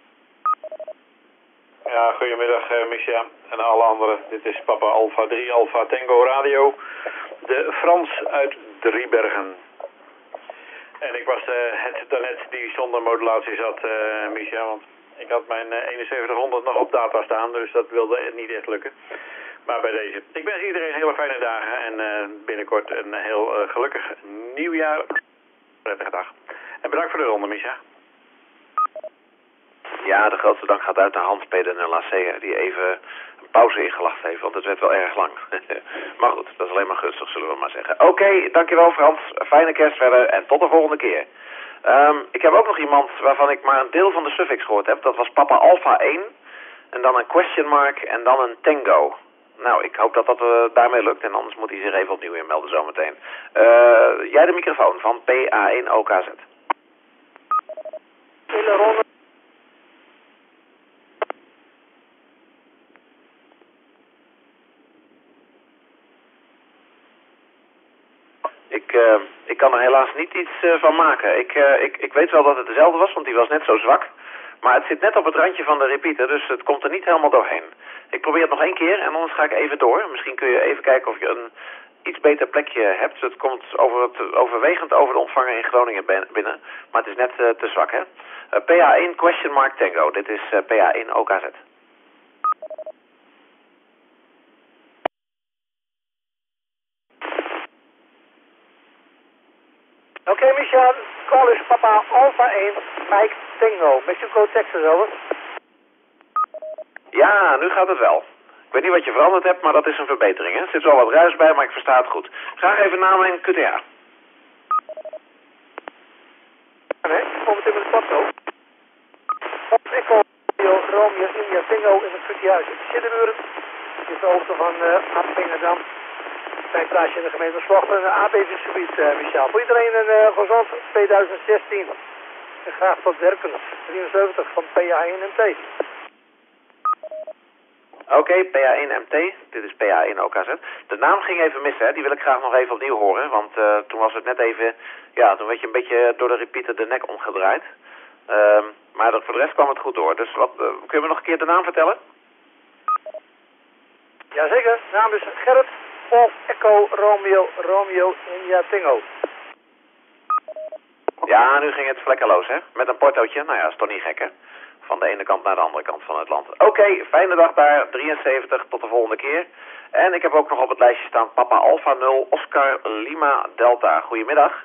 Ja, goedemiddag Misha en alle anderen. Dit is Papa Alpha 3 Alpha Tango Radio. De Frans uit Driebergen. En ik was het daarnet die zonder modulatie zat, Misha, want ik had mijn 7100 nog op data staan, dus dat wilde niet echt lukken. Maar bij deze. Ik wens iedereen hele fijne dagen en binnenkort een heel gelukkig nieuwjaar. Prettige dag. En bedankt voor de ronde, Misha. Ja, de grootste dank gaat uit naar Hans Peder en Lacea, die even een pauze ingelacht heeft, want het werd wel erg lang. Maar goed, dat is alleen maar gunstig, zullen we maar zeggen. Oké, dankjewel Frans. Fijne kerst verder en tot de volgende keer. Ik heb ook nog iemand waarvan ik maar een deel van de suffix gehoord heb. Dat was Papa Alpha 1 en dan een question mark en dan een tango. Nou, ik hoop dat dat daarmee lukt en anders moet hij zich even opnieuw inmelden zometeen. Jij de microfoon van PA1 OKZ. Hele ronde. Ik kan er helaas niet iets van maken. Ik weet wel dat het dezelfde was, want die was net zo zwak. Maar het zit net op het randje van de repeater, dus het komt er niet helemaal doorheen. Ik probeer het nog 1 keer en anders ga ik even door. Misschien kun je even kijken of je een iets beter plekje hebt. Het komt overwegend over de ontvanger in Groningen binnen, maar het is net te zwak, hè. PA1 question mark tango. Dit is PA1 OKZ. Oké, Michel, call is Papa Alpha 1, Mike Tango, Mexico, Texas, over. Ja, nu gaat het wel. Ik weet niet wat je veranderd hebt, maar dat is een verbetering, hè. Er zit wel wat ruis bij, maar ik versta het goed. Graag even naam en QTA. Nee, momenteel met het Porto. Echo, Romeo, India, Tango in het QTA in Siddeburen. Dit is de hoogte van Appingedam. Mijn plaatsje in de gemeente Slochteren in een aardbevingsgebied, Michel. Voor iedereen een gezond 2016. En graag tot werken. 73 van PA1 en T. Oké, PA1MT, dit is PA1 OKZ. De naam ging even mis, hè? Die wil ik graag nog even opnieuw horen, want toen was het net even, ja, toen werd je een beetje door de repeater de nek omgedraaid. Maar voor de rest kwam het goed door. Dus kun je me nog een keer de naam vertellen? Jazeker, naam is Gerrit, Wolf, Echo, Romeo, India, Tango. Ja, nu ging het vlekkeloos, hè? Met een portootje, nou ja, is toch niet gek, hè? Van de ene kant naar de andere kant van het land. Oké, fijne dag daar, 73, tot de volgende keer. En ik heb ook nog op het lijstje staan Papa Alpha 0, Oscar Lima Delta. Goedemiddag.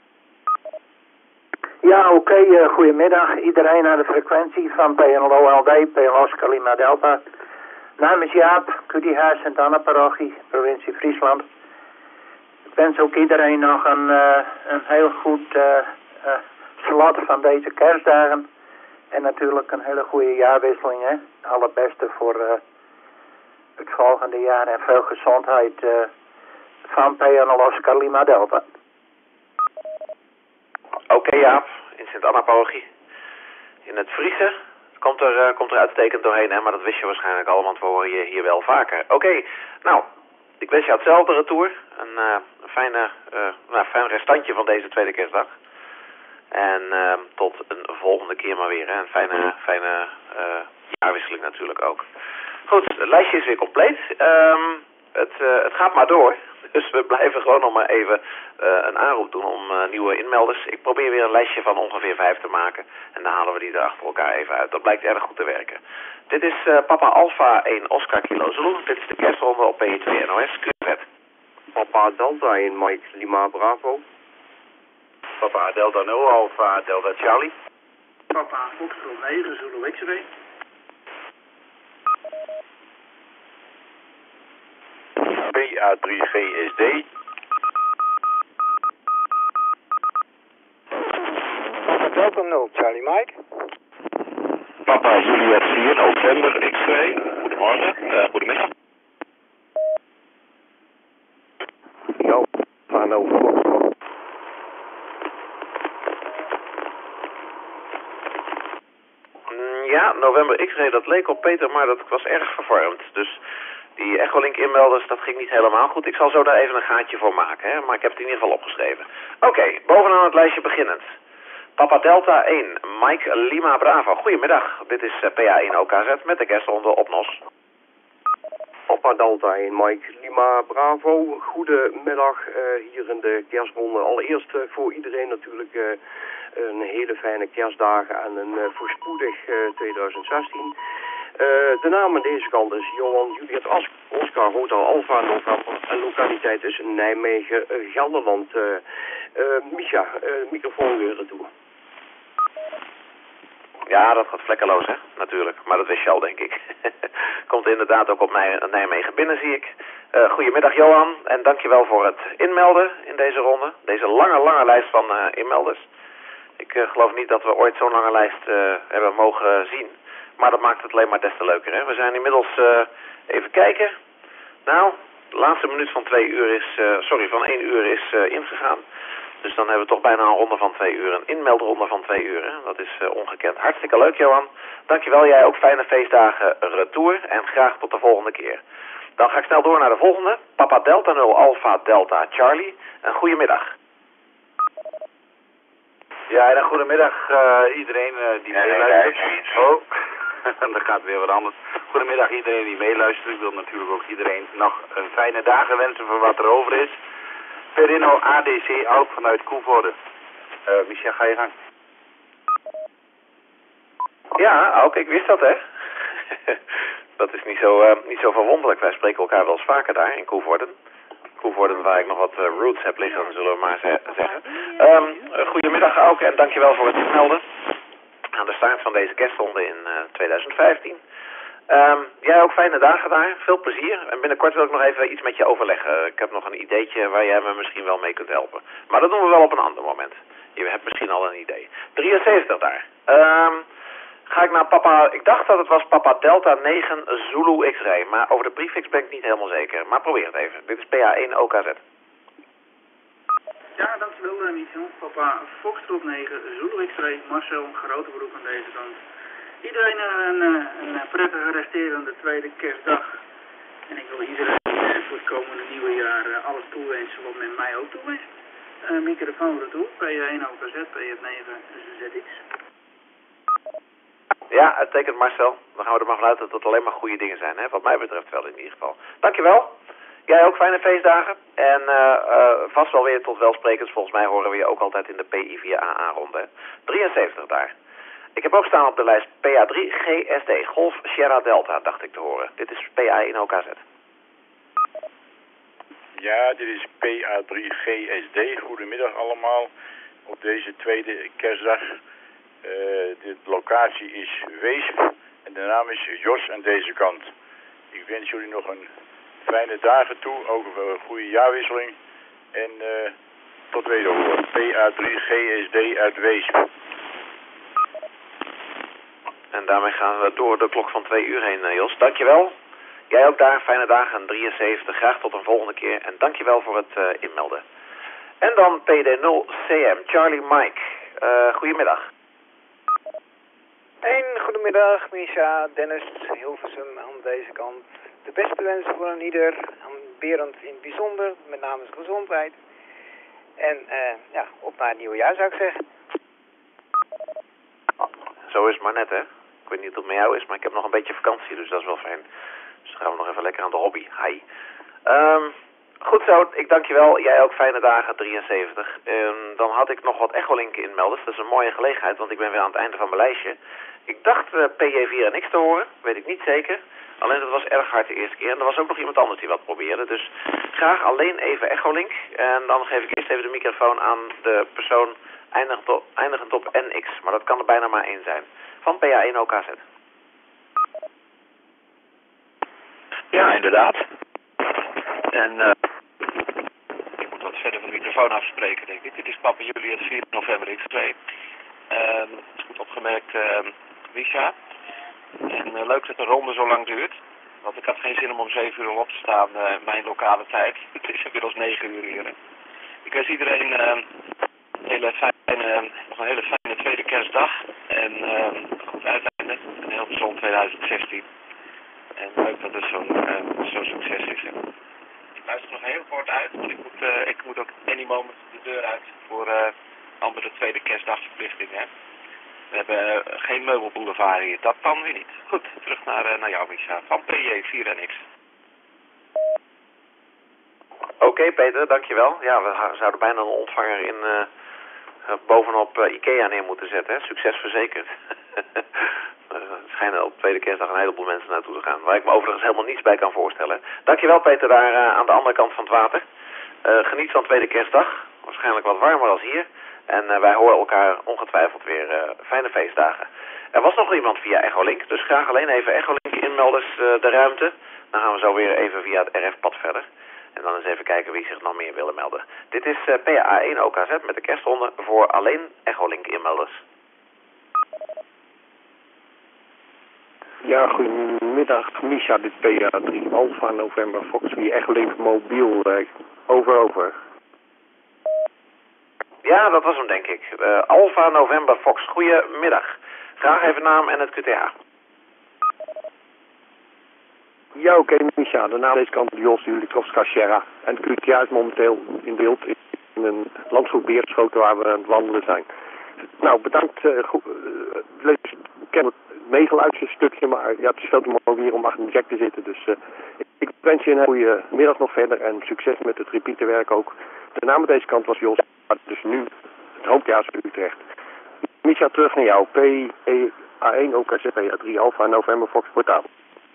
Ja, oké, goedemiddag. Iedereen aan de frequentie van PNLO-LD, PNL Oscar Lima Delta. Naam is Jaap, QDH Sint-Anna parochie, provincie Friesland. Ik wens ook iedereen nog een heel goed slot van deze kerstdagen. En natuurlijk een hele goede jaarwisseling, hè. Het allerbeste voor het volgende jaar en veel gezondheid van PNL Oscar Lima Delta. Oké, Jaap, in Sint-Anna-parochie. In het Friese komt er uitstekend doorheen, hè, maar dat wist je waarschijnlijk al, want we horen je hier wel vaker. Oké, nou, ik wens jou hetzelfde retour. Een fijn restantje van deze tweede kerstdag. En tot een volgende keer maar weer, hè. Een fijne jaarwisseling natuurlijk ook. Goed, het lijstje is weer compleet. Het gaat maar door. Dus we blijven gewoon nog maar even een aanroep doen om nieuwe inmelders. Ik probeer weer een lijstje van ongeveer 5 te maken. En dan halen we die er achter elkaar even uit. Dat blijkt erg goed te werken. Dit is Papa Alpha 1 Oscar Kilo Zulu. Dit is de kerstronde op PE2 NOS. QZ. Papa Delta 1 Mike Lima Bravo. Papa Delta 0 Alpha Delta Charlie. Papa Foxtrot 9 Zulu X-ray. PA3GSD. Papa Delta 0 Charlie Mike. Papa Juliet 4 November X-ray. Goedemorgen, goedemiddag. Jo, van over. Ja, November X-ray, dat leek op Peter, maar dat was erg vervormd. Dus die Echolink inmelders, dat ging niet helemaal goed. Ik zal zo daar even een gaatje voor maken, hè? Maar ik heb het in ieder geval opgeschreven. Oké, bovenaan het lijstje beginnend. Papa Delta 1, Mike Lima Bravo. Goedemiddag, dit is PA1 OKZ met de kerstronde op NOS. Papa Delta 1 Mike Lima Bravo. Goedemiddag hier in de kerstronde. Allereerst voor iedereen natuurlijk een hele fijne kerstdagen en een voorspoedig 2016. De naam aan deze kant is Johan Juliet Oscar Hotel Alpha November en lokaliteit is Nijmegen, Gelderland. Micha, microfoon weer toe. Ja, dat gaat vlekkeloos, hè, natuurlijk. Maar dat wist je al, denk ik. Komt inderdaad ook op Nijmegen binnen, zie ik. Goedemiddag, Johan. En dankjewel voor het inmelden in deze ronde. Deze lange lijst van inmelders. Ik geloof niet dat we ooit zo'n lange lijst hebben mogen zien. Maar dat maakt het alleen maar des te leuker, hè. We zijn inmiddels, even kijken. Nou, de laatste minuut van 1 uur is ingegaan. Dus dan hebben we toch bijna een ronde van 2 uur. Een inmeldronde van 2 uur, hè. Dat is ongekend. Hartstikke leuk, Johan. Dankjewel, jij ook fijne feestdagen retour. En graag tot de volgende keer. Dan ga ik snel door naar de volgende. Papa Delta 0 Alpha Delta Charlie. En goedemiddag. Ja, en goedemiddag iedereen die meeluistert. Oh, dat gaat weer wat anders. Goedemiddag iedereen die meeluistert. Ik wil natuurlijk ook iedereen nog een fijne dagen wensen voor wat er over is. Perino ADC ook vanuit Koevoorde. Micha, ga je gang. Ja, ook, ik wist dat, hè. Dat is niet zo verwonderlijk. Wij spreken elkaar wel eens vaker daar in Koevoorden. Koevoorden waar ik nog wat roots heb liggen, zullen we maar zeggen. Goedemiddag ook en dankjewel voor het inmelden. Aan de start van deze kerstronde in 2015. Jij ook fijne dagen daar, veel plezier. En binnenkort wil ik nog even iets met je overleggen. Ik heb nog een ideetje waar jij me misschien wel mee kunt helpen. Maar dat doen we wel op een ander moment. Je hebt misschien al een idee. 73 daar. Ga ik naar papa, ik dacht dat het was Papa Delta 9 Zulu X-ray. Maar over de prefix ben ik niet helemaal zeker. Maar probeer het even. Dit is PA1 OKZ. Ja, dankjewel Michel. Papa Foxtrot 9 Zulu X-ray, Marcel, grote broek aan deze kant. Iedereen een prettige resterende tweede kerstdag. En ik wil iedereen voor het komende nieuwe jaar alles toewensen wat men mij ook toewenst. Microfoon retour, P1 OKZ, P9 ZX. Ja, het tekent Marcel. Dan gaan we er maar vanuit dat het alleen maar goede dingen zijn, hè? Wat mij betreft wel in ieder geval. Dankjewel. Jij ook fijne feestdagen. En vast wel weer tot welsprekens. Volgens mij horen we je ook altijd in de PI4AA-ronde. 73 daar. Ik heb ook staan op de lijst PA3 GSD, Golf Sierra Delta, dacht ik te horen. Dit is PA in OKZ. Ja, dit is PA3 GSD. Goedemiddag allemaal. Op deze tweede kerstdag. De locatie is Weesp en de naam is Jos aan deze kant. Ik wens jullie nog een fijne dagen toe, ook een goede jaarwisseling. En tot wederhoor. PA3 GSD uit Weesp. En daarmee gaan we door de klok van 2 uur heen, Jos. Dankjewel. Jij ook daar, fijne dagen, 73. Graag tot een volgende keer. En dankjewel voor het inmelden. En dan PD0CM, Charlie Mike. Goedemiddag. Goedemiddag, Misha, Dennis, Hilversum aan deze kant. De beste wensen voor een ieder, aan Berend in het bijzonder, met name gezondheid. En ja, op naar het nieuwe jaar zou ik zeggen. Zo is het maar net, hè. Ik weet niet hoe het met jou is, maar ik heb nog een beetje vakantie, dus dat is wel fijn. Dus dan gaan we nog even lekker aan de hobby. Hi. Goed zo, ik dank je wel. Jij ook fijne dagen, 73. Dan had ik nog wat echolinken inmelden. Dat is een mooie gelegenheid, want ik ben weer aan het einde van mijn lijstje. Ik dacht PJ4NX te horen, weet ik niet zeker. Alleen dat was erg hard de eerste keer. En er was ook nog iemand anders die wat probeerde. Dus graag alleen even echolink. En dan geef ik eerst even de microfoon aan de persoon eindigend op NX. Maar dat kan er bijna maar één zijn. Van PA1 OKZ. Ja, inderdaad. En ik moet wat verder van de microfoon afspreken, denk ik. Dit is Papa Juliet 4 november X2. Goed opgemerkt, Misha. En leuk dat de ronde zo lang duurt. Want ik had geen zin om 7 uur op te staan, mijn lokale tijd. Het is inmiddels 9 uur hier. Ik wens iedereen nog een hele fijne tweede kerstdag. En een goed uiteinde. Een heel gezond 2016. En leuk dat het zo'n succes is. Ik luister nog heel kort uit, want ik moet ook any moment de deur uit voor andere tweede kerstdagverplichting. Hè? We hebben geen meubelboulevard hier, dat kan weer niet. Goed, terug naar jou, Misha, van PJ4NX. Oké, Peter, dankjewel. Ja, we zouden bijna een ontvanger in bovenop Ikea neer moeten zetten. Hè? Succes verzekerd. Er schijnen op tweede kerstdag een heleboel mensen naartoe te gaan. Waar ik me overigens helemaal niets bij kan voorstellen. Dankjewel, Peter, daar aan de andere kant van het water. Geniet van tweede kerstdag. Waarschijnlijk wat warmer als hier. En wij horen elkaar ongetwijfeld weer fijne feestdagen. Er was nog iemand via Echolink, dus graag alleen even Echolink inmelders de ruimte. Dan gaan we zo weer even via het RF-pad verder. En dan eens even kijken wie zich nog meer willen melden. Dit is PA1 OKZ met de kerstronde voor alleen Echolink inmelders. Ja, goedemiddag, Misha, dit PA3 Alpha November Fox 4 Echolink mobiel, over. Ja, dat was hem denk ik. Alpha November Fox, goedemiddag. Graag even naam en het QTH. Ja, oké, Misha, de naam deze kant Jos Julikovska Sierra. En het QTH is momenteel in beeld in een landgoed Beerschoten waar we aan het wandelen zijn. Nou, bedankt. Ik ken het meegeluidsstukje, maar ja, het is veel te mooi hier om achter de jack te zitten. Dus ik wens je een goede middag nog verder en succes met het repeaterwerk ook. De naam aan deze kant was Jos, dus nu het hoofdjaars Utrecht. Misha, terug naar jou. PA1 OKZ PA3 Alpha November Fox Portabel.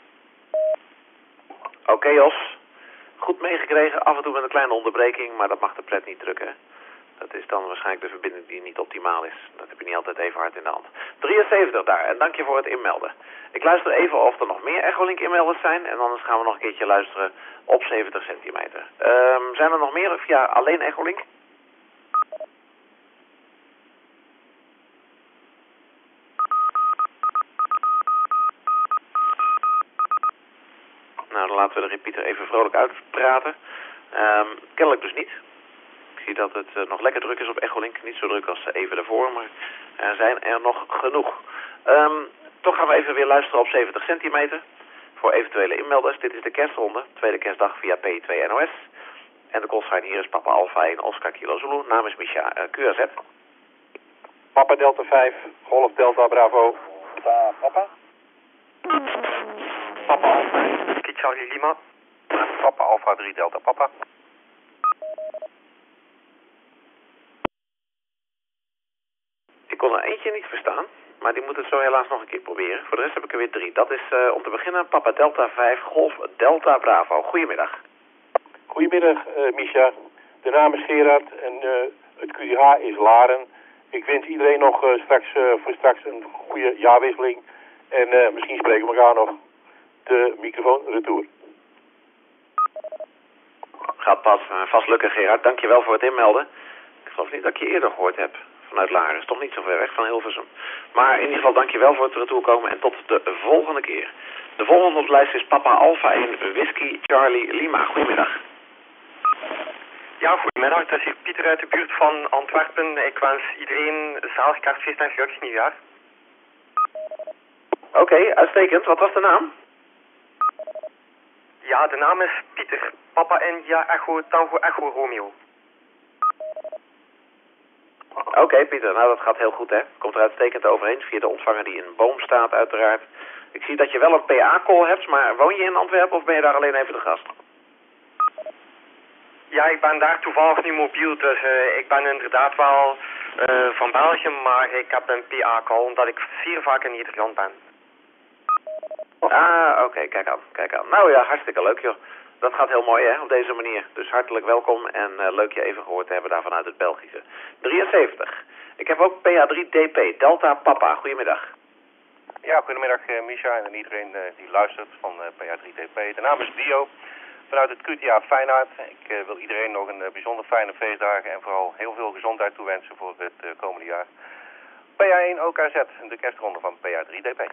Oké, Jos. Goed meegekregen, af en toe met een kleine onderbreking, maar dat mag de pret niet drukken. Dat is dan waarschijnlijk de verbinding die niet optimaal is. Dat heb je niet altijd even hard in de hand. 73 daar, en dank je voor het inmelden. Ik luister even of er nog meer Echolink inmelders zijn, en anders gaan we nog een keertje luisteren op 70 centimeter. Zijn er nog meer via alleen Echolink? Nou, dan laten we de repeater even vrolijk uitpraten. Kennelijk dus niet. Ik zie dat het nog lekker druk is op Echolink. Niet zo druk als even daarvoor, maar er zijn er nog genoeg. Toch gaan we even weer luisteren op 70 centimeter. Voor eventuele inmelders. Dit is de kerstronde. Tweede kerstdag via P2 NOS. En de callsign hier is Papa Alpha 1 Oscar Kilo Zulu. Naam is Micha QRZ. Papa Delta 5, Golf Delta Bravo. Papa? Papa Alpha 1, Whisky Charlie Lima. Papa Alpha 3 Delta Papa. Ik kon er eentje niet verstaan, maar die moet het zo helaas nog een keer proberen. Voor de rest heb ik er weer 3. Dat is om te beginnen Papa Delta 5 Golf Delta Bravo. Goedemiddag. Goedemiddag, Misha. De naam is Gerard en het QDH is Laren. Ik wens iedereen nog voor straks een goede jaarwisseling. En misschien spreken we elkaar nog. De microfoon retour. Gaat vast lukken, Gerard. Dankjewel voor het inmelden. Ik geloof niet dat ik je eerder gehoord heb vanuit Laren. Is toch niet zo ver weg van Hilversum. Maar in ieder geval dankjewel voor het retour komen en tot de volgende keer. De volgende op de lijst is Papa Alpha 1 Whisky Charlie Lima. Goedemiddag. Ja, goedemiddag. Dat is hier Pieter uit de buurt van Antwerpen. Ik wens iedereen zalig kerstfeest en gelukkig nieuwjaar. Oké, uitstekend. Wat was de naam? Ja, de naam is Pieter. Papa India Echo Tango Echo Romeo. Oké, Pieter. Nou, dat gaat heel goed, hè. Komt er uitstekend overheen via de ontvanger die in een boom staat, uiteraard. Ik zie dat je wel een PA-call hebt, maar woon je in Antwerpen of ben je daar alleen even de gast? Ja, ik ben daar toevallig nu mobiel, dus ik ben inderdaad wel van België, maar ik heb een PA-call omdat ik zeer vaak in Nederland ben. Ah, oké, kijk aan. Nou ja, hartstikke leuk, joh. Dat gaat heel mooi, hè, op deze manier. Dus hartelijk welkom en leuk je even gehoord te hebben daar vanuit het Belgische. 73. Ik heb ook PA3DP, Delta Papa. Goedemiddag. Ja, goedemiddag Misha en iedereen die luistert van PA3DP. De naam is Dio, vanuit het QTA Feyenoord. Ik wil iedereen nog een bijzonder fijne feestdagen en vooral heel veel gezondheid toewensen voor het komende jaar. PA1 OKZ, de kerstronde van PA3DP.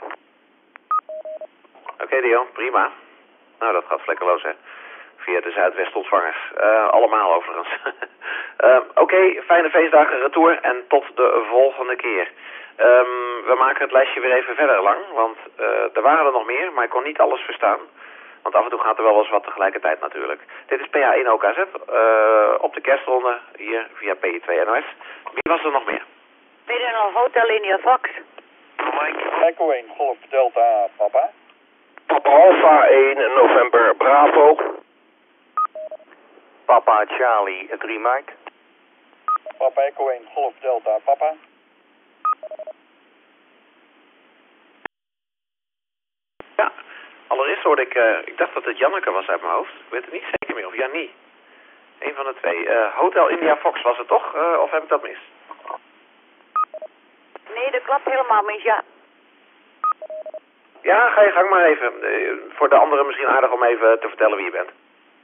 Oké, Dio, prima. Nou, dat gaat vlekkeloos, hè. Via de Zuidwest-ontvangers. Allemaal overigens. Oké, fijne feestdagen, retour en tot de volgende keer. We maken het lijstje weer even verder lang, want er waren er nog meer, maar ik kon niet alles verstaan. Want af en toe gaat er wel eens wat tegelijkertijd natuurlijk. Dit is PA1 OKZ, op de kerstronde, hier via P2 NOS. Wie was er nog meer? PDNL Hotel India Fox. Mike Echo 1 Golf Delta Papa. Papa Alpha 1 November Bravo. Papa Charlie 3 Mike. Papa Echo 1 Golf Delta Papa. Ja, allereerst hoorde ik dacht dat het Janneke was uit mijn hoofd. Ik weet het niet zeker meer, of Jannie. Eén van de twee. Hotel India Fox was het toch? Of heb ik dat mis? Nee, dat klopt helemaal mis, ja. Ja, ga je gang maar even. Voor de anderen misschien aardig om even te vertellen wie je bent.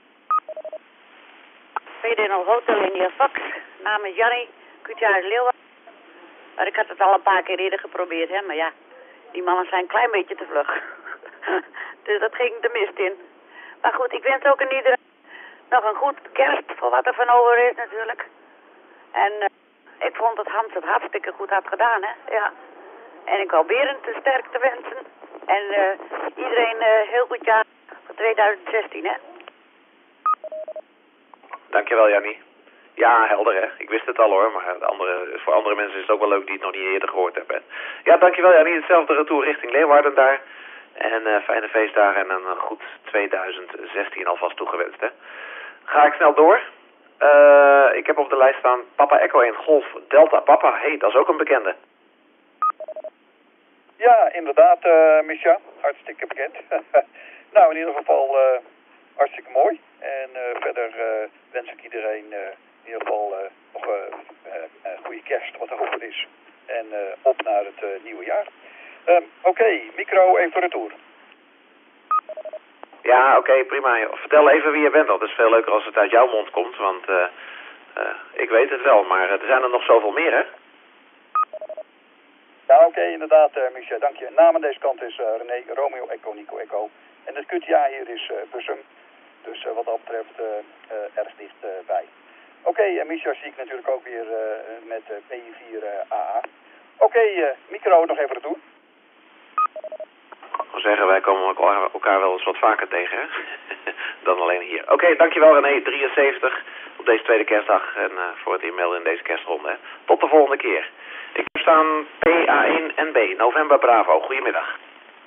PDNL Hotel India Fox. Naam is Jannie. QTA is Leeuwen. Maar ik had het al een paar keer eerder geprobeerd, hè. Maar ja, die mannen zijn een klein beetje te vlug. Dus dat ging de mist in. Maar goed, ik wens ook in iedereen nog een goed kerst. Voor wat er van over is natuurlijk. En ik vond dat Hans het hartstikke goed had gedaan, hè. Ja. En ik wou Berend te sterk te wensen. En iedereen heel goed jaar voor 2016, hè. Dankjewel, Jannie. Ja, helder, hè. Ik wist het al, hoor. Maar voor andere mensen is het ook wel leuk die het nog niet eerder gehoord hebben. Ja, dankjewel, Jannie. Hetzelfde retour richting Leeuwarden daar. En fijne feestdagen en een goed 2016 alvast toegewenst, hè. Ga ik snel door. Ik heb op de lijst staan Papa Echo 1 Golf Delta Papa. Hey, dat is ook een bekende. Ja, inderdaad, Misha. Hartstikke bekend. Nou, in ieder geval hartstikke mooi. En verder wens ik iedereen in ieder geval nog een goede kerst, wat er over is. En op naar het nieuwe jaar. Oké, micro even retour. Ja, oké, prima. Vertel even wie je bent. Dat is veel leuker als het uit jouw mond komt, want ik weet het wel. Maar er zijn er nog zoveel meer, hè? Ja, oké, inderdaad, Michel, dank je. Naam aan deze kant is René, Romeo, Echo, Nico, Echo. En het QTA hier is Bussum. Dus wat dat betreft erg dichtbij. Oké, Michel zie ik natuurlijk ook weer met P4AA. Oké, micro nog even retour. wil zeggen, wij komen elkaar wel eens wat vaker tegen, hè? Dan alleen hier. Oké, dankjewel René, 73 op deze tweede kerstdag en voor het e-mail in deze kerstronde. Hè. Tot de volgende keer. Ik heb staan PA1NB, November Bravo. Goedemiddag.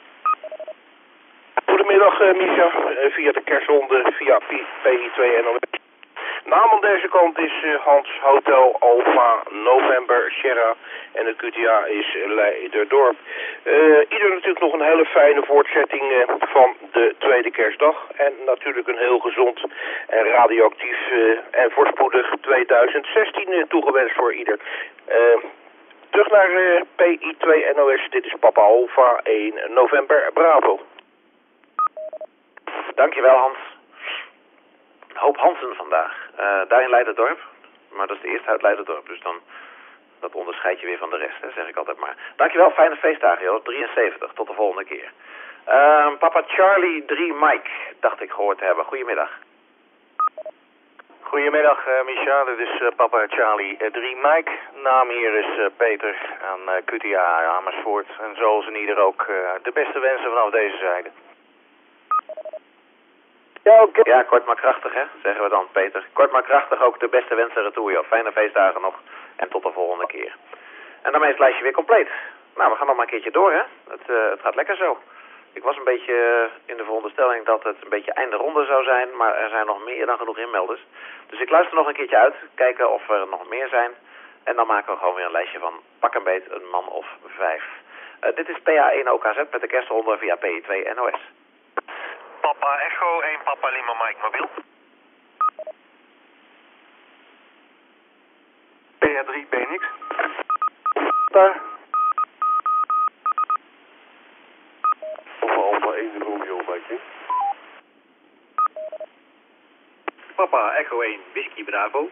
Goedemiddag Misha, via de kerstronde via PI2 NOS. Naam aan deze kant is Hans Hotel Alpha November Sierra en het QTA is Leiderdorp. Ieder natuurlijk nog een hele fijne voortzetting van de tweede kerstdag en natuurlijk een heel gezond en radioactief en voorspoedig 2016 toegewenst voor ieder. Terug naar PI2 NOS, dit is Papa Alpha 1 November Bravo. Dankjewel Hans. Een hoop Hansen vandaag. Daar in Leiderdorp. Maar dat is de eerste uit Leiderdorp. Dus dan dat onderscheid je weer van de rest, hè, zeg ik altijd maar. Dankjewel, fijne feestdagen joh. 73, tot de volgende keer. Papa Charlie 3 Mike, dacht ik gehoord te hebben. Goedemiddag. Goedemiddag Misha, dit is Papa Charlie 3 Mike. Naam hier is Peter aan QTA Amersfoort. En zoals in ieder ook de beste wensen vanaf deze zijde. Ja, kort maar krachtig, hè, zeggen we dan, Peter. Kort maar krachtig ook de beste wensen retour, joh. Fijne feestdagen nog en tot de volgende keer. En daarmee is het lijstje weer compleet. Nou, we gaan nog maar een keertje door, hè. Het gaat lekker zo. Ik was een beetje in de veronderstelling dat het een beetje einde ronde zou zijn, maar er zijn nog meer dan genoeg inmelders. Dus ik luister nog een keertje uit, kijken of er nog meer zijn. En dan maken we gewoon weer een lijstje van pak een beet een man of 5. Dit is PA1 OKZ met de kerstronde via PI2 NOS. Papa Echo 1 Papa Lima Mike mobiel. PA3 BNX. Daar. Papa Alpha 1 Romeo Mike. Papa Echo 1 Whisky Bravo.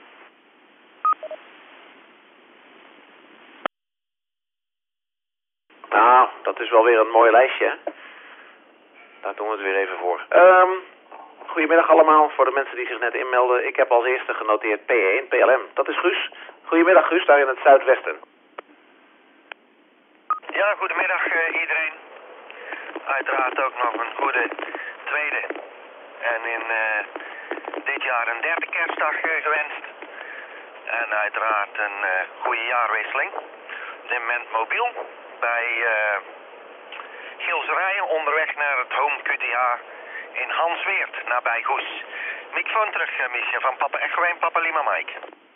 Nou, dat is wel weer een mooi lijstje, hè. Daar doen we het weer even voor. Goedemiddag allemaal, voor de mensen die zich net inmelden. Ik heb als eerste genoteerd P1 PLM. Dat is Guus. Goedemiddag Guus, daar in het zuidwesten. Ja, goedemiddag iedereen. Uiteraard ook nog een goede tweede. En in dit jaar een derde kerstdag gewenst. En uiteraard een goede jaarwisseling. Op dit moment mobiel bij Gilserijen onderweg naar het Home QTA in Hansweert, nabij Goes. Microfoon terug, Misha, van Papa Echo 1, Papa Lima Mike.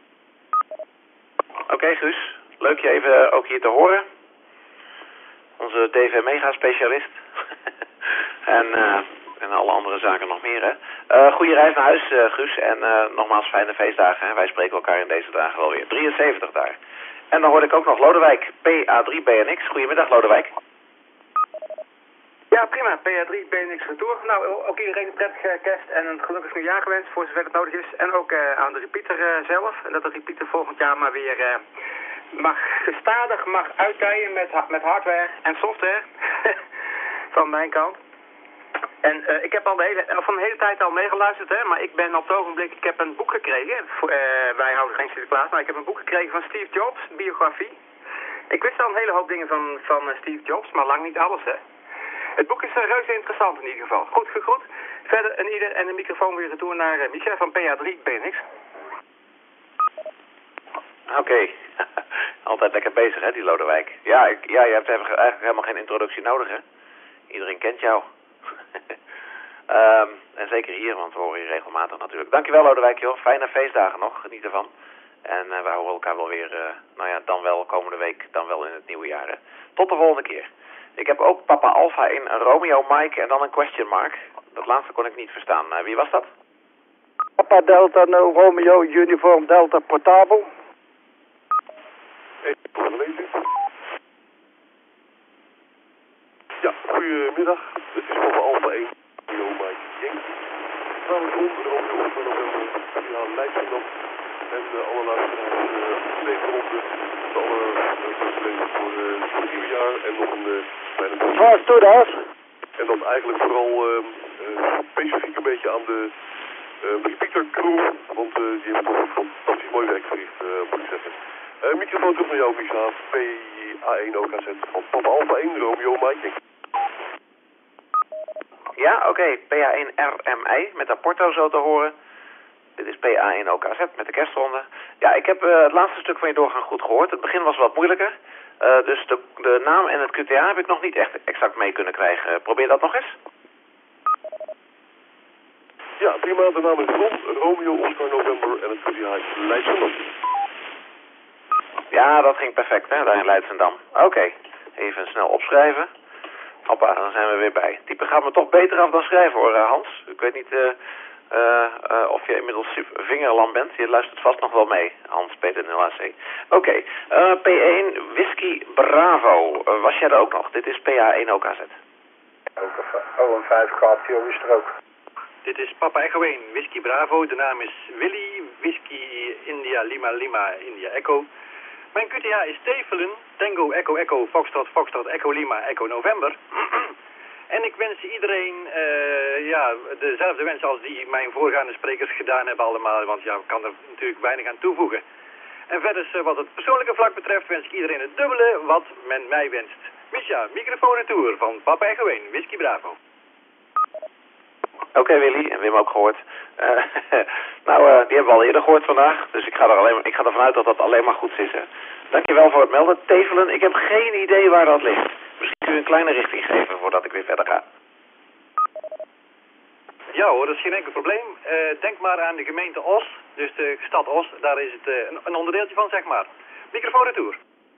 Oké, Guus, leuk je even ook hier te horen. Onze DV Mega specialist. en alle andere zaken nog meer, hè. Goede reis naar huis, Guus. En nogmaals fijne feestdagen. Hè. Wij spreken elkaar in deze dagen wel weer. 73 daar. En dan hoorde ik ook nog Lodewijk, PA3 BNX. Goedemiddag, Lodewijk. Ja, prima. PA3 BNX retour. Nou, ook iedereen een prettige kerst en een gelukkig nieuwjaar gewenst, voor zover het nodig is. En ook aan de repeater zelf. En dat de repeater volgend jaar maar weer gestadig mag uitdijen met hardware en software. Van mijn kant. En ik heb al van de hele tijd al meegeluisterd, hè, maar ik ben op het ogenblik, ik heb een boek gekregen. Wij houden geen Sinterklaas, maar ik heb een boek gekregen van Steve Jobs, biografie. Ik wist al een hele hoop dingen van Steve Jobs, maar lang niet alles, hè. Het boek is reuze interessant in ieder geval. Goed gegroet. Verder een ieder en de microfoon weer retour naar Michel van PA3 BNX. Oké. Altijd lekker bezig, hè, die Lodewijk. Ja, je hebt eigenlijk helemaal geen introductie nodig, hè. Iedereen kent jou. En zeker hier, want we horen je regelmatig natuurlijk. Dankjewel, Lodewijk, joh. Fijne feestdagen nog. Geniet ervan. En wij horen elkaar wel weer, dan wel komende week, dan wel in het nieuwe jaar. Hè. Tot de volgende keer. Ik heb ook Papa Alpha in Romeo Mike en dan een question mark. Dat laatste kon ik niet verstaan. Wie was dat? Papa Delta no Romeo Uniform Delta Portable. Ja, goedemiddag. Dit is Papa Alpha 1 Romeo Mike Yankee. Namens ons de Romeo van November. Ja, Leidschendam. En alle luisteraars deze ronde. Alle luisteraars voor het nieuwe jaar en nog een kleine en dat eigenlijk vooral specifiek een beetje aan de repeater crew, want die hebben toch een fantastisch mooi werk verricht, moet ik zeggen. Microfoon terug naar jou, Misha, PA1 OKZ van Papa Alpha 1 Romeo Mike. Ja, oké. PA1RMI met Apporto zo te horen. Dit is PA1OKZ met de kerstronde. Ja, ik heb het laatste stuk van je doorgang goed gehoord. Het begin was wat moeilijker. Dus de naam en het QTA heb ik nog niet echt exact mee kunnen krijgen. Probeer dat nog eens. Ja, prima. De naam is Ron, Romeo, Oscar, November en het QTA is Leidschendam. Ja, dat ging perfect, hè, daar in Leidschendam. Oké, even snel opschrijven. Hoppa, dan zijn we weer bij. Typen gaat me toch beter af dan schrijven hoor, Hans. Ik weet niet of je inmiddels vingerlam bent. Je luistert vast nog wel mee, Hans Peter 0AC. Oké, P1 Whisky Bravo. Was jij er ook nog? Dit is PA1 OKZ. Oh, een 5 KTO is er ook. Dit is Papa Echo 1, Whisky Bravo. De naam is Willy, Whisky India Lima Lima India Echo. Mijn QTA is Tevelen, Tango Echo Echo Foxtrot Foxtrot Echo Lima Echo November. En ik wens iedereen dezelfde wens als die mijn voorgaande sprekers gedaan hebben allemaal. Want ja, ik kan er natuurlijk weinig aan toevoegen. En verder wat het persoonlijke vlak betreft wens ik iedereen het dubbele wat men mij wenst. Misha, microfoon en tour van Papa Echo 1, Whisky Bravo. Oké, Willy, en Wim ook gehoord. Die hebben we al eerder gehoord vandaag, dus ik ga ervan uit dat dat alleen maar goed is. Hè. Dankjewel voor het melden. Tevelen, ik heb geen idee waar dat ligt. Misschien kun je een kleine richting geven voordat ik weer verder ga. Ja hoor, dat is geen enkel probleem. Denk maar aan de gemeente Os, dus de stad Os, daar is het een onderdeeltje van, zeg maar. Microfoon retour.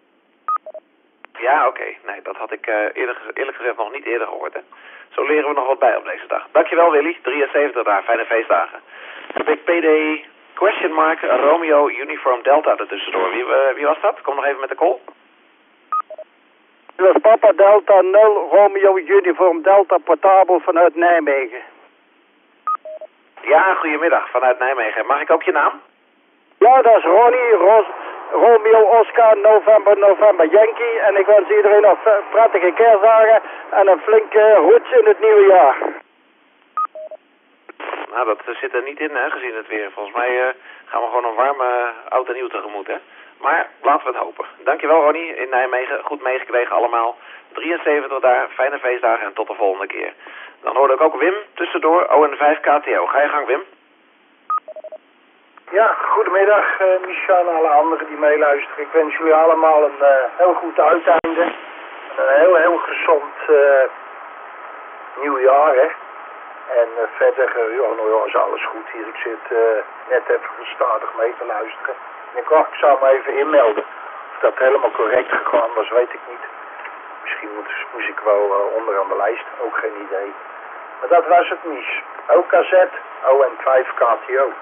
Ja, oké. Nee, dat had ik eerlijk gezegd nog niet eerder gehoord. Hè. Zo leren we nog wat bij op deze dag. Dankjewel Willy, 73 daar, fijne feestdagen. Heb ik PD question mark Romeo Uniform Delta ertussendoor. Wie was dat? Kom nog even met de call. Dat is Papa Delta 0 Romeo Uniform Delta portabel vanuit Nijmegen. Ja, goedemiddag, vanuit Nijmegen. Mag ik ook je naam? Ja, dat is Ronnie, Romeo Oscar November Yankee. En ik wens iedereen nog prettige kerstdagen en een flinke roets in het nieuwe jaar. Nou, dat zit er niet in, hè, gezien het weer. Volgens mij gaan we gewoon een warme oud en nieuw tegemoet, hè. Maar laten we het hopen. Dankjewel, Ronnie, in Nijmegen. Goed meegekregen allemaal. 73 daar, fijne feestdagen en tot de volgende keer. Dan hoorde ik ook Wim tussendoor, ON5 KTO. Ga je gang, Wim. Ja, goedemiddag Micha en alle anderen die meeluisteren. Ik wens jullie allemaal een heel goed uiteinde. En een heel gezond nieuw jaar, hè. En verder is alles goed hier. Ik zit net even gestadig mee te luisteren. En ik zou me even inmelden. Of dat helemaal correct gegaan was, weet ik niet. Misschien moest ik wel onderaan de lijst, ook geen idee. Maar dat was het mis. OKZ, ON5 KTO.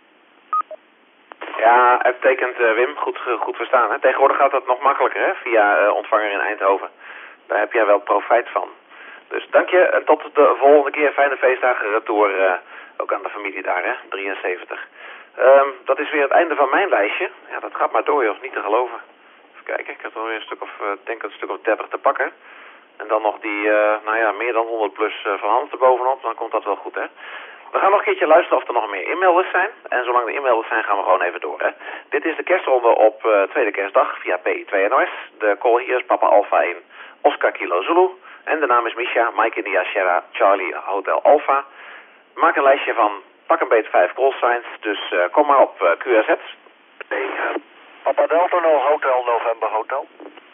Ja, uitstekend Wim, goed verstaan. Hè? Tegenwoordig gaat dat nog makkelijker, hè? Via ontvanger in Eindhoven. Daar heb jij wel profijt van. Dus dank je en tot de volgende keer. Fijne feestdagen retour, ook aan de familie daar, hè? 73. Dat is weer het einde van mijn lijstje. Ja, dat gaat maar door, joh. Niet te geloven. Even kijken, ik heb er alweer een stuk of 30 te pakken. En dan nog die, meer dan 100 plus van Hans erbovenop. Dan komt dat wel goed, hè? We gaan nog een keertje luisteren of er nog meer inmelders zijn. En zolang er inmelders zijn, gaan we gewoon even door, hè? Dit is de kerstronde op tweede kerstdag via PI2NOS. De call hier is Papa Alpha 1, Oscar Kilo Zulu. En de naam is Misha, Mike India Sierra, Charlie Hotel Alpha. Maak een lijstje van pak een beet 5 call signs. Dus kom maar op QRZ. Papa Delta 0 Hotel November Hotel.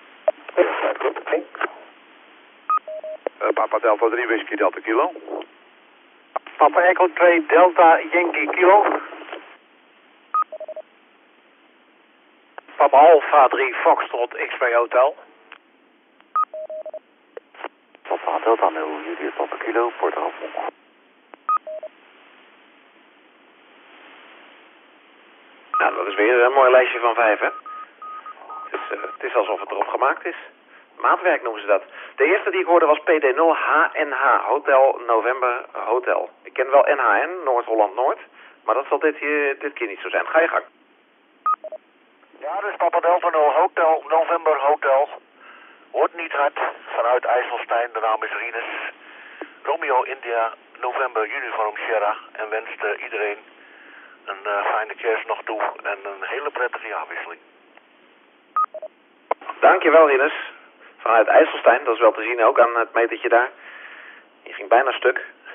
Papa Delta 3 Whisky Delta Kilo. Papa Echo 2 Delta Yankee Kilo. Papa Alpha 3 Foxtrot X-Ray Hotel. Papa Delta 0 Julius Papa Kilo Porto. Nou, dat is weer een mooi lijstje van 5, hè? Het is alsof het erop gemaakt is. Maatwerk noemen ze dat. De eerste die ik hoorde was PD0HNH, Hotel November Hotel. Ik ken wel NHN, Noord-Holland-Noord, maar dat zal dit keer niet zo zijn. Ga je gang. Ja, dus Papa Delta 0 Hotel November Hotel. Hoort niet hard, vanuit IJsselstein, de naam is Rinus. Romeo India November Uniform Sierra en wenst iedereen een fijne kerst nog toe en een hele prettige jaarwisseling. Dankjewel, Rinus. Vanuit IJsselstein, dat is wel te zien ook aan het metertje daar. Die ging bijna stuk.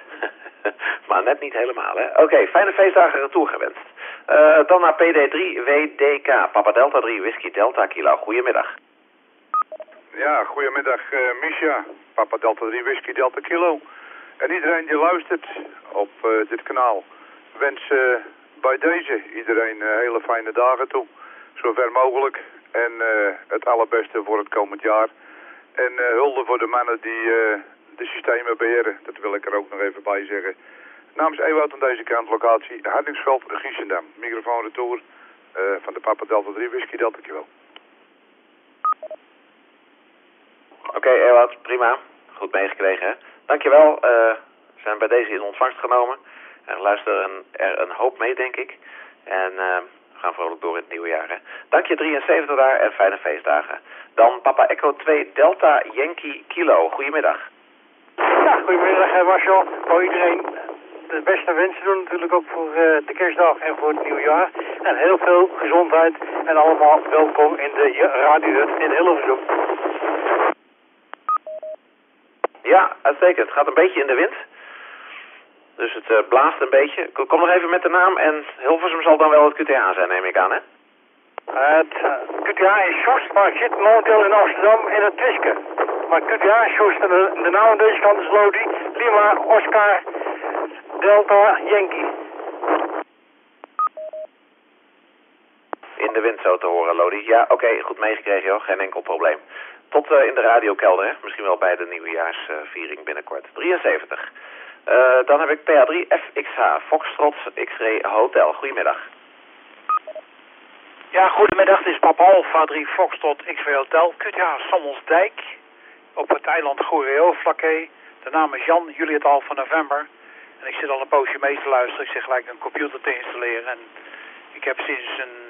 Maar net niet helemaal, hè. Oké, fijne feestdagen retour gewenst. Dan naar PD3 WDK, Papa Delta 3 Whisky Delta Kilo. Goedemiddag. Ja, goedemiddag Misha, Papa Delta 3 Whisky Delta Kilo. En iedereen die luistert op dit kanaal, wens bij deze iedereen hele fijne dagen toe. Zover mogelijk. En het allerbeste voor het komend jaar. En hulde voor de mannen die de systemen beheren. Dat wil ik er ook nog even bij zeggen. Namens Ewout aan deze kant, locatie Hardingsveld, Giessendam. Microfoon retour van de Papa Delta 3 Whisky Delta Kilo. Oké, Ewout, prima. Goed meegekregen, hè. Dankjewel. We zijn bij deze in ontvangst genomen. Er luisteren er een hoop mee, denk ik. En we gaan vrolijk door in het nieuwe jaar, hè. Dank je 73 daar en fijne feestdagen. Dan Papa Echo 2 Delta Yankee Kilo. Goedemiddag. Ja, goedemiddag Marcel. Voor iedereen de beste wensen doen natuurlijk ook voor de kerstdag en voor het nieuwjaar. En heel veel gezondheid en allemaal welkom in de radiohut in Hilversum. Ja, uitstekend. Het gaat een beetje in de wind. Dus het blaast een beetje. Kom nog even met de naam en Hilversum zal dan wel het QTH zijn, neem ik aan, hè? Het QTH is Soest, maar ik zit momenteel in Amsterdam in het Twiske. Maar QTH is Soest en de naam aan deze kant is Lodi, Lima, Oscar, Delta, Yankee. In de wind zo te horen, Lodi. Ja, oké, goed meegekregen, joh. Geen enkel probleem. Tot in de radiokelder, hè? Misschien wel bij de nieuwjaarsviering binnenkort. 73. Dan heb ik PA3 FXH, Foxtrot X-Ray Hotel. Goedemiddag. Ja, goedemiddag. Dit is Papa Alpha 3 Foxtrot X-Ray Hotel. QTH Sommelsdijk. Op het eiland Goeree-Vlakke. De naam is Jan, Juliet Alpha November. En ik zit al een poosje mee te luisteren. Ik zeg gelijk een computer te installeren. En ik heb sinds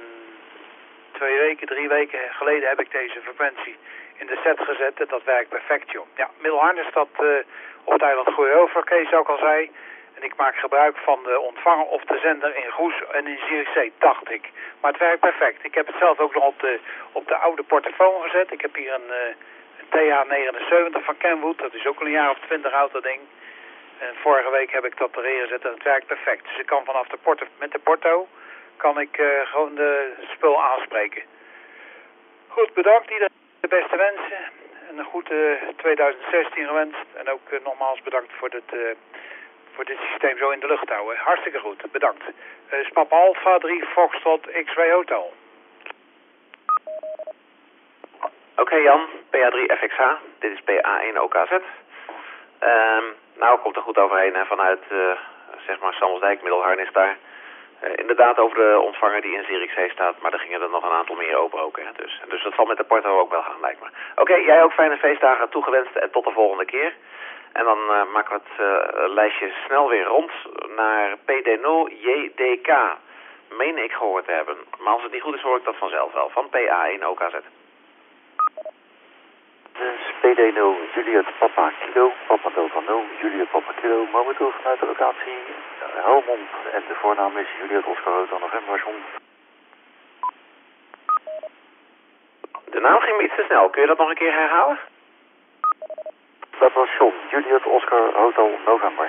3 weken geleden heb ik deze frequentie in de set gezet. En dat werkt perfect, joh. Ja, Middelharnis staat op het eiland Goeree-Vlakke, zoals ik al zei. En ik maak gebruik van de ontvanger of de zender in Goes en in Zierikzee, dacht ik. Maar het werkt perfect. Ik heb het zelf ook nog op de oude portofoon gezet. Ik heb hier een TH79 van Kenwood. Dat is ook al een jaar of 20 oud, dat ding. En vorige week heb ik dat erin gezet en het werkt perfect. Dus ik kan vanaf met de porto kan ik gewoon de spul aanspreken. Goed, bedankt iedereen. De beste wensen. En een goede 2016 gewenst. En ook nogmaals bedankt voor dit systeem zo in de lucht houden. Hartstikke goed, bedankt. Is Papa Alpha 3 Foxtrot X-Ray Hotel. Oké, Jan, PA3 FXH. Dit is PA1 OKZ. Nou, komt er goed overheen, hè, vanuit zeg maar Sommelsdijk, Middelharnis daar. Inderdaad over de ontvanger die in Zierikzee staat, maar er gingen er nog een aantal meer open ook, hè. Dus dat zal met de porto ook wel gaan, lijkt me. Oké, jij ook fijne feestdagen toegewenst en tot de volgende keer. En dan maken we het lijstje snel weer rond naar PD0 JDK. Meen ik gehoord te hebben. Maar als het niet goed is, hoor ik dat vanzelf wel. Van PA1 OKZ. Dus PD0 Juliet Papa Kilo, Papa Delta 0, Juliet Papa Kilo. Momenteel vanuit de locatie Helmond. En de voornaam is Juliet Oscar Hotel November John. De naam ging me iets te snel. Kun je dat nog een keer herhalen? Dat was John, Juliet Oscar Hotel November.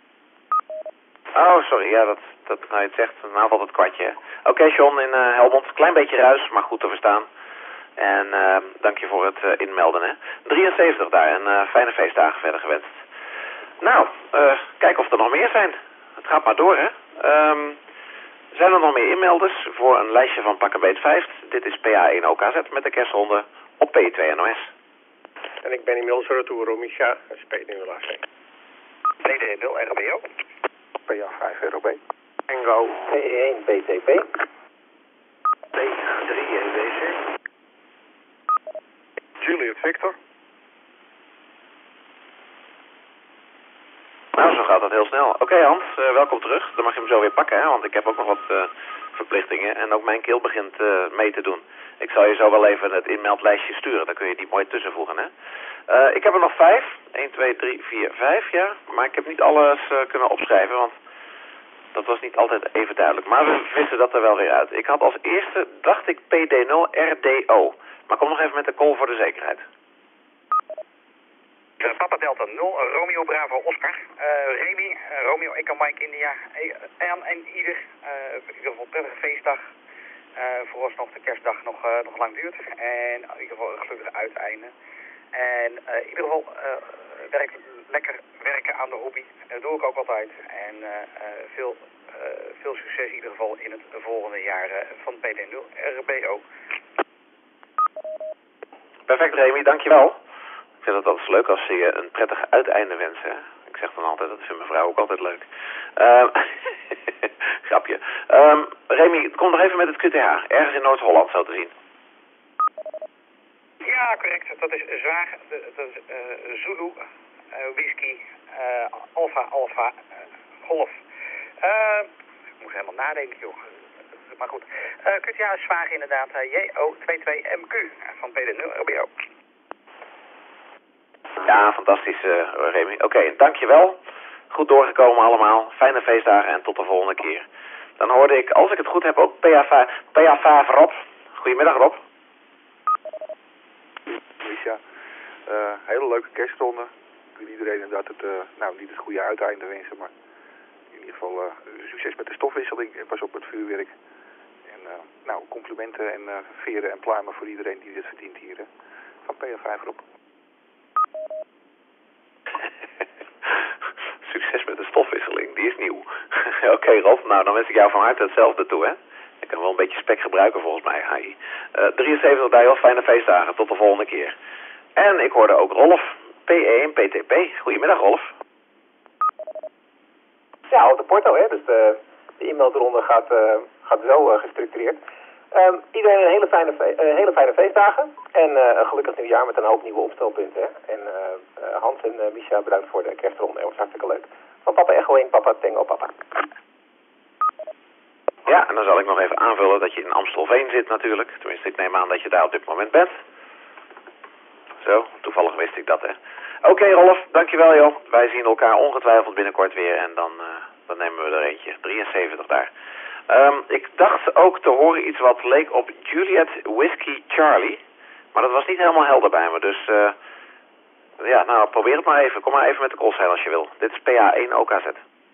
Oh, sorry. Ja, dat nou je het zegt, dan haalt altijd het kwartje. Oké, John in Helmond. Klein beetje ruis, maar goed te verstaan. En dank je voor het inmelden, hè. 73 daar en fijne feestdagen verder gewenst. Nou, kijken of er nog meer zijn. Het gaat maar door, hè. Zijn er nog meer inmelders voor een lijstje van Pak een Beet 5? Dit is PA1 OKZ met de kerstronde op P2 NOS. En ik ben inmiddels retour, Romisha, SP0AC. PD0 RBO. PA5 ROB. Tango P1 BTP. P3 EWC. Juliet Victor. Nou, zo gaat dat heel snel. Oké, Hans, welkom terug. Dan mag je hem zo weer pakken, hè, want ik heb ook nog wat verplichtingen. En ook mijn keel begint mee te doen. Ik zal je zo wel even het inmeldlijstje sturen. Dan kun je die mooi tussenvoegen, hè. Ik heb er nog 5. 1, 2, 3, 4, 5, ja. Maar ik heb niet alles kunnen opschrijven, want dat was niet altijd even duidelijk. Maar we vissen dat er wel weer uit. Ik had als eerste, dacht ik, PD0 RDO. Maar kom nog even met de call voor de zekerheid. Papa Delta 0, Romeo Bravo Oscar. Remy, Romeo Echo Mike India. En ieder, in ieder geval prettige feestdag. Vooralsnog de kerstdag nog lang duurt. En in ieder geval een gelukkig uiteinde. En in ieder geval lekker werken aan de hobby. Dat doe ik ook altijd. En veel succes in ieder geval in het volgende jaar van PD0 RBO. Perfect, Remy, dankjewel. Ik vind het altijd leuk als ze je een prettig uiteinde wensen. Ik zeg dan altijd, dat vindt mijn vrouw ook altijd leuk. Grapje. Remy, kom nog even met het QTH. Ergens in Noord-Holland zo te zien. Ja, correct. Dat is zwaar. Dat is Zulu, whisky, Alpha, Golf. Ik moet helemaal nadenken, joh. Maar goed. QTH is zwaar inderdaad. JO22MQ van PD0 RBO. Ja, fantastisch, Remy. Oké, dankjewel. Goed doorgekomen allemaal. Fijne feestdagen en tot de volgende keer. Dan hoorde ik, als ik het goed heb, ook PA5 Rob. Goedemiddag, Rob. Misha, hele leuke kerstronde. Ik wil iedereen inderdaad niet het goede uiteinde wensen, maar in ieder geval succes met de stofwisseling en pas op met vuurwerk. En complimenten en veren en pluimen voor iedereen die dit verdient hier. Van PA5 Rob. Succes met de stofwisseling, die is nieuw. Oké, Rob, nou dan wens ik jou van harte hetzelfde toe, hè. Ik kan wel een beetje spek gebruiken volgens mij, HI. 73 Dijl, fijne feestdagen, tot de volgende keer. En ik hoorde ook Rolf, P1 PTP. Goedemiddag, Rolf. Ja, op de porto, hè. Dus de e-mailronde gaat zo gestructureerd. Iedereen een hele fijne feestdagen. En een gelukkig nieuwjaar met een hoop nieuwe opstelpunten. Hè. En Hans en Misha, bedankt voor de kerstronde. Dat was hartstikke leuk. Van Papa Echo 1, Papa Tango Papa. Ja, en dan zal ik nog even aanvullen dat je in Amstelveen zit natuurlijk. Tenminste, ik neem aan dat je daar op dit moment bent. Zo, toevallig wist ik dat, hè. Oké, Rolf, dankjewel, joh. Wij zien elkaar ongetwijfeld binnenkort weer en dan nemen we er eentje. 73 daar. Ik dacht ook te horen iets wat leek op Juliet Whiskey Charlie. Maar dat was niet helemaal helder bij me, dus ja, nou, probeer het maar even. Kom maar even met de callsign als je wil. Dit is PA1 OKZ.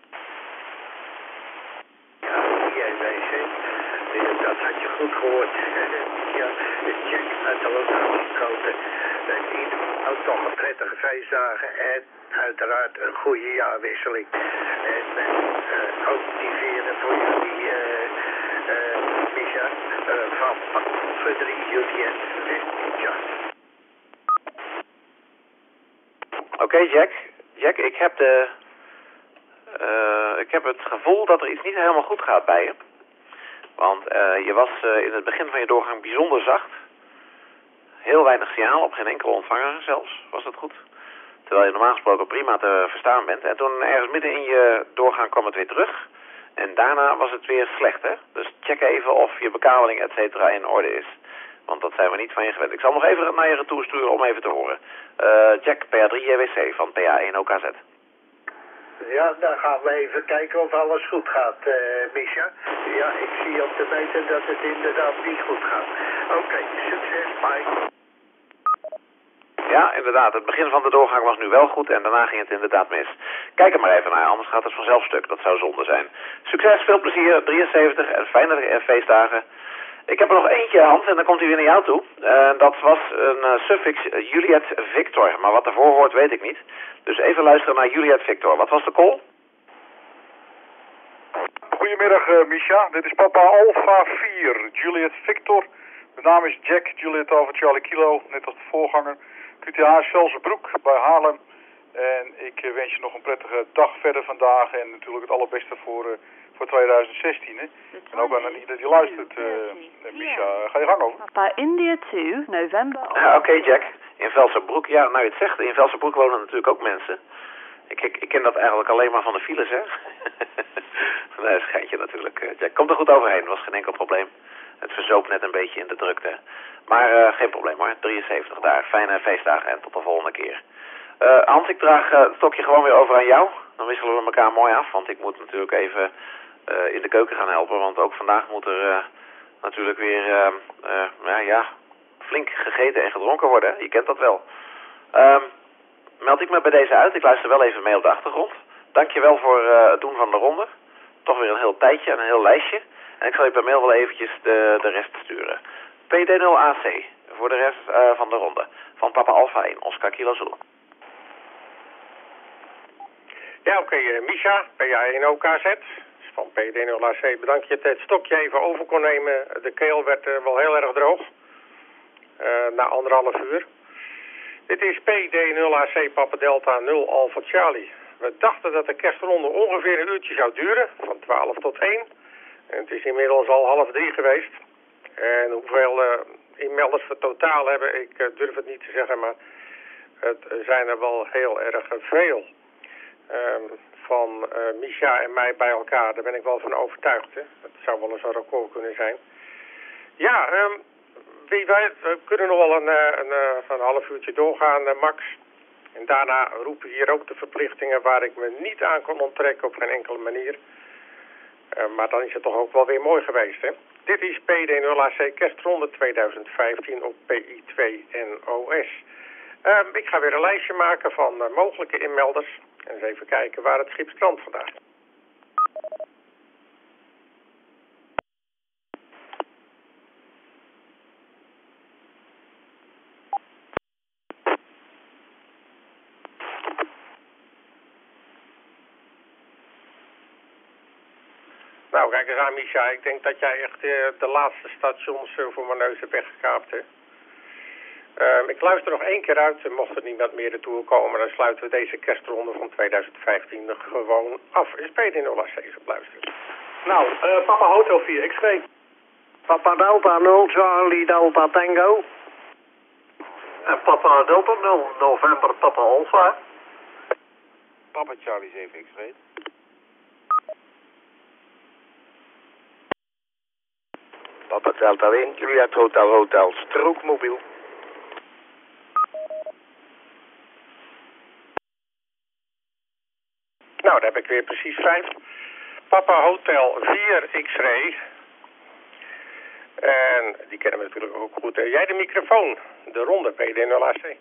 Dat had je goed gehoord. Ja, de check uit de lokaal gekozen. Ook toch een prettige feestdagen en uiteraard een goede jaarwisseling. En ook die veren voor jullie, Misha, van Verdrie, Juliet en Misha. Oké, Jack. Jack, ik heb het gevoel dat er iets niet helemaal goed gaat bij je. Want je was in het begin van je doorgang bijzonder zacht. Heel weinig signaal, op geen enkele ontvanger zelfs, was dat goed. Terwijl je normaal gesproken prima te verstaan bent. En toen ergens midden in je doorgang kwam het weer terug. En daarna was het weer slecht, hè. Dus check even of je bekabeling et cetera in orde is. Want dat zijn we niet van je gewend. Ik zal nog even naar je retour sturen om even te horen. Jack, PA3 JWC van PA1 OKZ. Ja, dan gaan we even kijken of alles goed gaat, Misha. Ja, ik zie op de meter dat het inderdaad niet goed gaat. Oké, succes, bye. Ja, inderdaad. Het begin van de doorgang was nu wel goed en daarna ging het inderdaad mis. Kijk er maar even naar, anders gaat het vanzelf stuk. Dat zou zonde zijn. Succes, veel plezier, 73 en fijne feestdagen. Ik heb er nog eentje, Hans, en dan komt hij weer naar jou toe. Dat was een suffix Juliet Victor, maar wat ervoor hoort weet ik niet. Dus even luisteren naar Juliet Victor. Wat was de call? Goedemiddag, Misha. Dit is Papa Alpha 4, Juliet Victor. De naam is Jack, Juliet over Charlie Kilo, net als de voorganger. QTH is Velzenbroek bij Haarlem. En ik wens je nog een prettige dag verder vandaag en natuurlijk het allerbeste voor 2016. Hè? En ook aan ieder die luistert, Misha. Ga je gang over. Papa India 2, november. Oké, Jack. In Velzenbroek, ja, nou je het zegt, in Velzenbroek wonen natuurlijk ook mensen. Ik ken dat eigenlijk alleen maar van de files, hè. Nee, dat schijnt je natuurlijk, Jack. Komt er goed overheen, was geen enkel probleem. Het verzoop net een beetje in de drukte. Maar geen probleem hoor, 73 daar. Fijne feestdagen en tot de volgende keer. Hans, ik draag het stokje gewoon weer over aan jou. Dan wisselen we elkaar mooi af, want ik moet natuurlijk even in de keuken gaan helpen. Want ook vandaag moet er natuurlijk weer flink gegeten en gedronken worden. Je kent dat wel. meld ik me bij deze uit. Ik luister wel even mee op de achtergrond. Dankjewel voor het doen van de ronde. Toch weer een heel tijdje en een heel lijstje. En ik zal je per mail wel eventjes de rest sturen. PD0AC voor de rest van de ronde. Van Papa Alpha 1, Oscar Kilo Zulu. Ja, oké, Misha, PA1 OKZ. Van PD0AC bedankt je het stokje even over kon nemen. De keel werd wel heel erg droog. Na 1,5 uur. Dit is PD0AC Papa Delta 0 Alpha Charlie. We dachten dat de kerstronde ongeveer een uurtje zou duren, van 12 tot 1. En het is inmiddels al 2:30 geweest. En hoeveel inmelders we totaal hebben, ik durf het niet te zeggen, maar het zijn er wel heel erg veel. Van Misha en mij bij elkaar, daar ben ik wel van overtuigd. Hè? Het zou wel eens een record kunnen zijn. Ja, wie weet, we kunnen nog wel een half uurtje doorgaan, Max. En daarna roepen hier ook de verplichtingen waar ik me niet aan kon onttrekken op geen enkele manier. Maar dan is het toch ook wel weer mooi geweest, hè. Dit is PD0AC Kerstronde 2015 op PI2 NOS. Ik ga weer een lijstje maken van mogelijke inmelders. En eens even kijken waar het schip strandt vandaag. Nou, kijk eens aan, Misha. Ik denk dat jij echt de laatste stations voor mijn neus hebt weggekaapt, hè. Ik luister nog 1 keer uit. Mocht er niemand meer ertoe komen, dan sluiten we deze kerstronde van 2015 gewoon af. Is PD0AC op luisteren. Nou, Papa Hotel 4, X-ray. Papa Delta 0, Charlie Delta Tango. En Papa Delta 0, November Papa Alpha. Papa Charlie 7 X-ray. Papa Delta 1, Juliet Hotel, strookmobiel. Nou, daar heb ik weer precies 5. Papa Hotel 4 X-ray. En die kennen we natuurlijk ook goed. Jij de microfoon, de ronde PD0AC.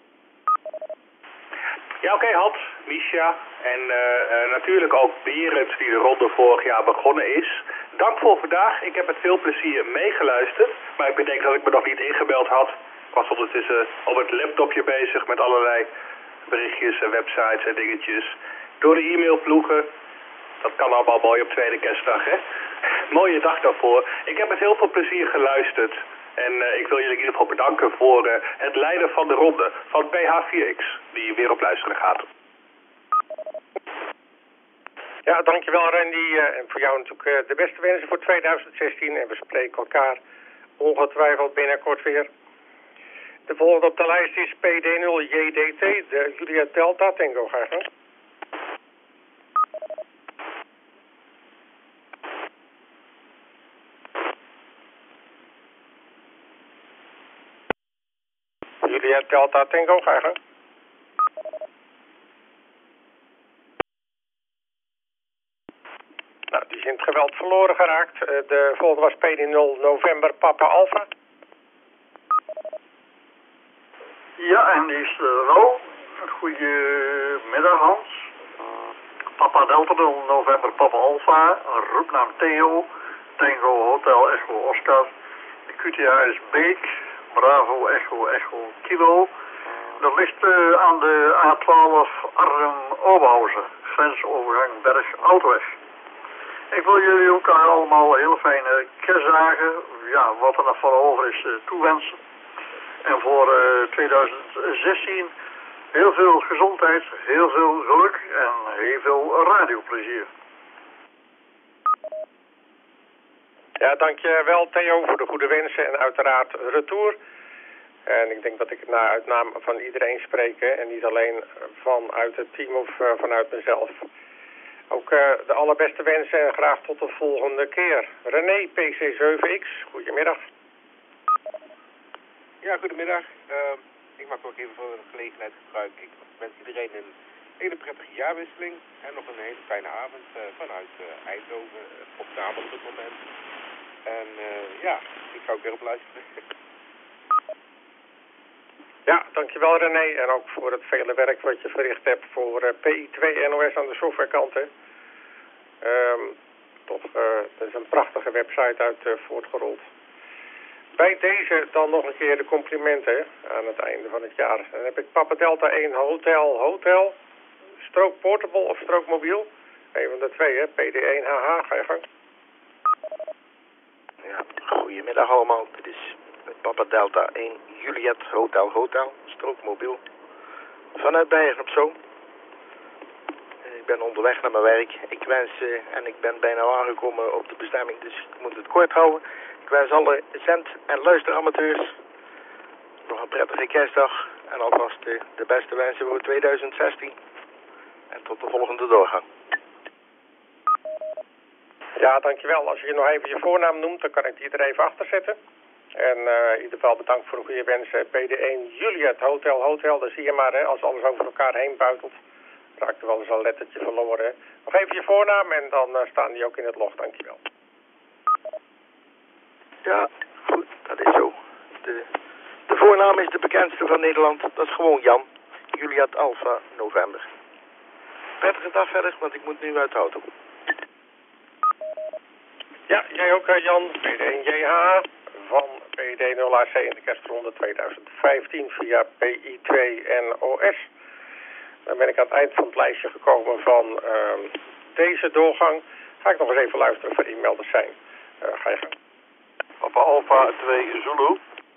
Ja, oké, Hans, Misha en natuurlijk ook Berend die de ronde vorig jaar begonnen is. Dank voor vandaag. Ik heb met veel plezier meegeluisterd, maar ik bedenk dat ik me nog niet ingebeld had. Ik was ondertussen op het laptopje bezig met allerlei berichtjes en websites en dingetjes. Door de e-mailploegen. Dat kan allemaal mooi op tweede kerstdag, hè? Mooie dag daarvoor. Ik heb met heel veel plezier geluisterd. En ik wil jullie in ieder geval bedanken voor het leiden van de ronde van PH4X, die weer op luisteren gaat. Ja, dankjewel Randy. En voor jou natuurlijk de beste wensen voor 2016. En we spreken elkaar ongetwijfeld binnenkort weer. De volgende op de lijst is PD0JDT, de Juliet Delta Tango. Graag gedaan. Juliet Delta Tango, graag gedaan. Nou, die is in het geweld verloren geraakt. De volgende was PD0 November Papa Alpha. Ja, en die is wel. Goedemiddag Hans. Papa Delta 0 November Papa Alpha. Roepnaam Theo. Tango Hotel Echo Oscar. De QTA is Beek. Bravo Echo Echo Kilo. Dat ligt aan de A12 Arnhem-Oberhausen. Grensovergang Berg Autoweg. Ik wil jullie ook allemaal hele fijne kerstdagen. Ja, wat er nog van over is, toewensen. En voor 2016 heel veel gezondheid, heel veel geluk en heel veel radioplezier. Ja, dankjewel Theo voor de goede wensen en uiteraard retour. En ik denk dat ik uit naam van iedereen spreek en niet alleen vanuit het team of vanuit mezelf. Ook de allerbeste wensen en graag tot de volgende keer. René, PC7X, goedemiddag. Ja, goedemiddag. Ik maak ook even van de gelegenheid gebruik. Ik wens iedereen een hele prettige jaarwisseling en nog een hele fijne avond vanuit Eindhoven, opname op het moment. En ja, ik ga ook weer op luisteren. Ja, dankjewel René. En ook voor het vele werk wat je verricht hebt voor PI2 NOS aan de softwarekant. Dat is een prachtige website uit voortgerold. Bij deze dan nog een keer de complimenten aan het einde van het jaar. Dan heb ik Papa Delta 1 Hotel, strook portable of strook mobiel. Een van de twee, hè. PD1HH, ga je gang. Ja, goedemiddag allemaal. Dit is Papa Delta 1 Juliet Hotel, strookmobiel. Vanuit Beieren op Zoom. Ik ben onderweg naar mijn werk. Ik wens, en ik ben bijna aangekomen op de bestemming, dus ik moet het kort houden. Ik wens alle zend- en luisteramateurs nog een prettige kerstdag. En alvast de beste wensen voor 2016. En tot de volgende doorgang. Ja, dankjewel. Als je nog even je voornaam noemt, dan kan ik die er even achter zetten. En in ieder geval bedankt voor de goede wensen. PD1 Juliet Hotel, daar zie je maar, hè, als alles over elkaar heen buitelt. Raakt er wel eens een lettertje verloren. Hè. Nog even je voornaam en dan staan die ook in het log, dankjewel. Ja, goed, dat is zo. De voornaam is de bekendste van Nederland. Dat is gewoon Jan. Juliet Alpha November. Prettige dag verder, want ik moet nu uit de auto. Ja, jij ook Jan. PD1JH van PD0AC in de kerstronde 2015 via PI2 NOS. Dan ben ik aan het eind van het lijstje gekomen van deze doorgang. Ga ik nog eens even luisteren voor e-melders zijn. Ga je gang. Papa Alpha 2 Zulu.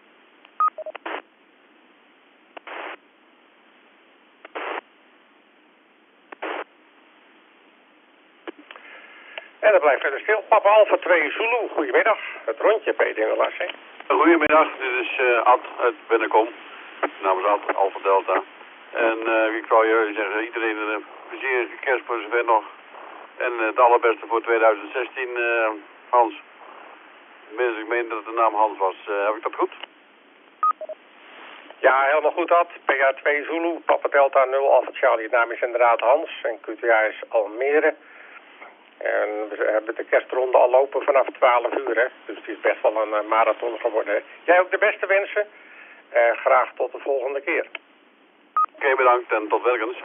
En dan blijft verder stil. Papa Alpha 2 Zulu, goedemiddag. Het rondje PD0AC. Goedemiddag, dit is Ad uit Bennekom. Namens Ad, Alpha Delta. En ik zou je zeggen, iedereen een plezierige kerst voor zover nog. En het allerbeste voor 2016, Hans. Tenminste, ik meen dat de naam Hans was. Heb ik dat goed? Ja, helemaal goed Ad. PA2 Zulu, Papa Delta 0 Alpha Charlie. Het naam is inderdaad Hans en QTA is Almere. En we hebben de kerstronde al lopen vanaf 12 uur, hè. Dus het is best wel een marathon geworden, hè. Jij ook de beste wensen. Graag tot de volgende keer. Oké, bedankt en tot werkens.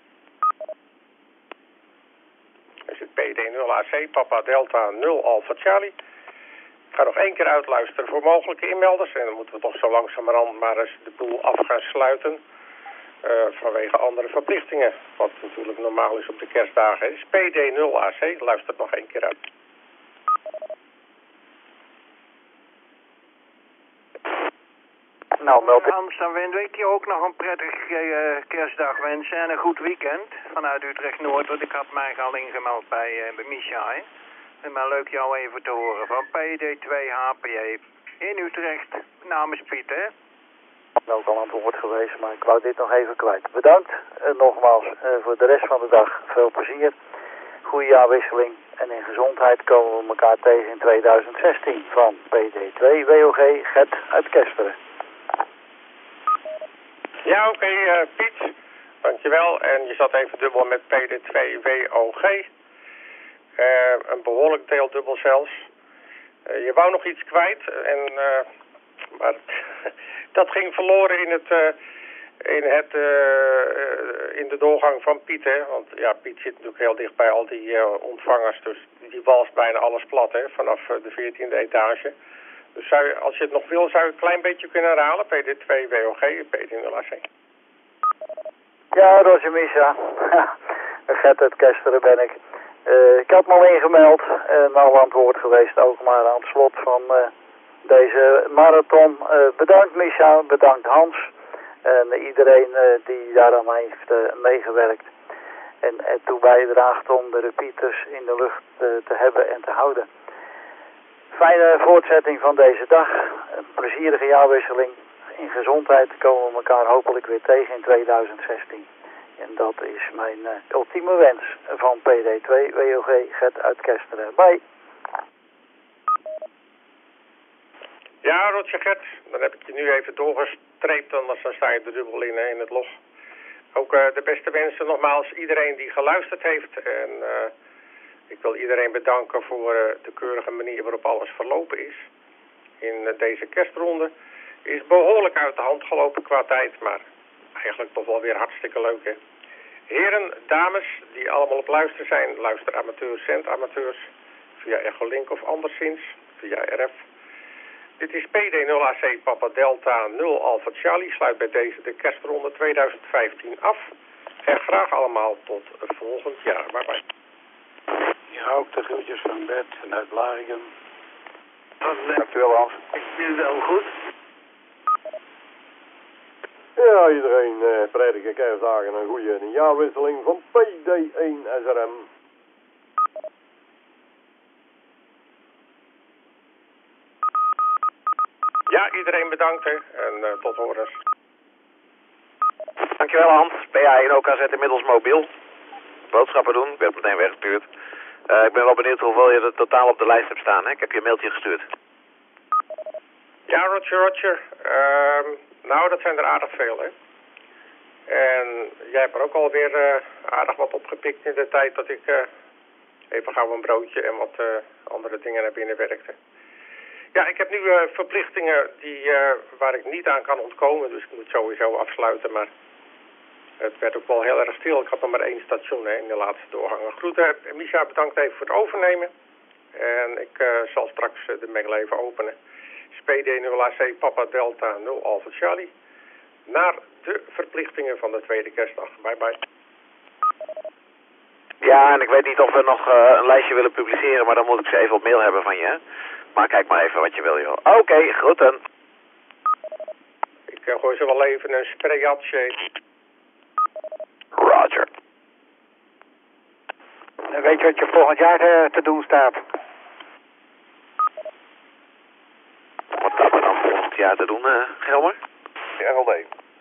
Dus het PD0AC, Papa Delta 0 Alpha Charlie. Ik ga nog één keer uitluisteren voor mogelijke inmelders. En dan moeten we toch zo langzamerhand maar eens de boel af gaan sluiten. Vanwege andere verplichtingen. Wat natuurlijk normaal is op de kerstdagen. Is PD0AC. Luister nog één keer uit. Nou, Hans, dan wens ik je ook nog een prettige kerstdag wensen en een goed weekend vanuit Utrecht-Noord. Want ik had mij al ingemeld bij Micha, hè. En maar leuk jou even te horen van PD2HPE in Utrecht namens Piet, hè. Ook al aan het woord geweest, maar ik wou dit nog even kwijt. Bedankt nogmaals voor de rest van de dag. Veel plezier. Goede jaarwisseling. En in gezondheid komen we elkaar tegen in 2016 van PD2 WOG Gert uit Kesteren. Ja, oké, Piet. Dankjewel. En je zat even dubbel met PD2 WOG. Een behoorlijk deel dubbel zelfs. Je wou nog iets kwijt. Maar dat ging verloren in de doorgang van Piet, hè. Want ja, Piet zit natuurlijk heel dicht bij al die ontvangers. Dus die walst bijna alles plat, hè. Vanaf de 14e etage. Dus als je het nog wil, zou je een klein beetje kunnen herhalen. PD2 WOG, PD0AC. Ja, Roger Misha. Gert uit Kesteren ben ik. Ik had me al ingemeld en al aan het woord geweest. Ook maar aan het slot van deze marathon. Bedankt Misha, bedankt Hans. En iedereen die daaraan heeft meegewerkt. En ertoe bijdraagt om de repeaters in de lucht te hebben en te houden. Fijne voortzetting van deze dag. Een plezierige jaarwisseling. In gezondheid komen we elkaar hopelijk weer tegen in 2016. En dat is mijn ultieme wens van PD2 WOG Gert uit Kesteren. Bye. Ja, Roger Gert. Dan heb ik je nu even doorgestreept. Anders dan sta je er dubbel in het log. Ook de beste wensen nogmaals. Iedereen die geluisterd heeft. En ik wil iedereen bedanken voor de keurige manier waarop alles verlopen is. In deze kerstronde. is behoorlijk uit de hand gelopen qua tijd, maar eigenlijk toch wel weer hartstikke leuk, hè. Heren, dames, die allemaal op luister zijn, luisteramateurs, zendamateurs, via Echolink of anderszins, via RF. Dit is PD0AC Papa Delta 0 Alpha Charlie, sluit bij deze de kerstronde 2015 af. En graag allemaal tot volgend jaar. Bye bye. Ja, ook de groetjes van Bert en uit Blaricum. Dankjewel, Hans. Is nu wel goed? Ja, iedereen prettige kerstdagen en een goede jaarwisseling van PD1 SRM. Ja, iedereen bedankt, hè. En tot horens. Dankjewel Hans. PA1 OKZ inmiddels mobiel. Boodschappen doen, ik ben meteen weggestuurd. Ik ben wel benieuwd hoeveel je er totaal op de lijst hebt staan. Hè? Ik heb je een mailtje gestuurd. Ja, Roger. Nou, dat zijn er aardig veel, hè. En jij hebt er ook alweer aardig wat opgepikt in de tijd dat ik even gauw een broodje en wat andere dingen naar binnen werkte. Ja, ik heb nu verplichtingen waar ik niet aan kan ontkomen, dus ik moet sowieso afsluiten, maar het werd ook wel heel erg stil. Ik had nog maar 1 station in de laatste doorgangen. Groeten, Misha, bedankt even voor het overnemen. En ik zal straks de mail even openen. PD0AC Papa Delta 0 Alpha Charlie. Naar de verplichtingen van de tweede kerstdag. Bye bye. Ja, en ik weet niet of we nog een lijstje willen publiceren, maar dan moet ik ze even op mail hebben van je. Hè? Maar kijk maar even wat je wil, joh. Oké, groeten. Ik gooi ze wel even een sprayatje. Roger. En weet je wat je volgend jaar te doen staat? Wat staat er dan volgend jaar te doen, Gelmer? RLD.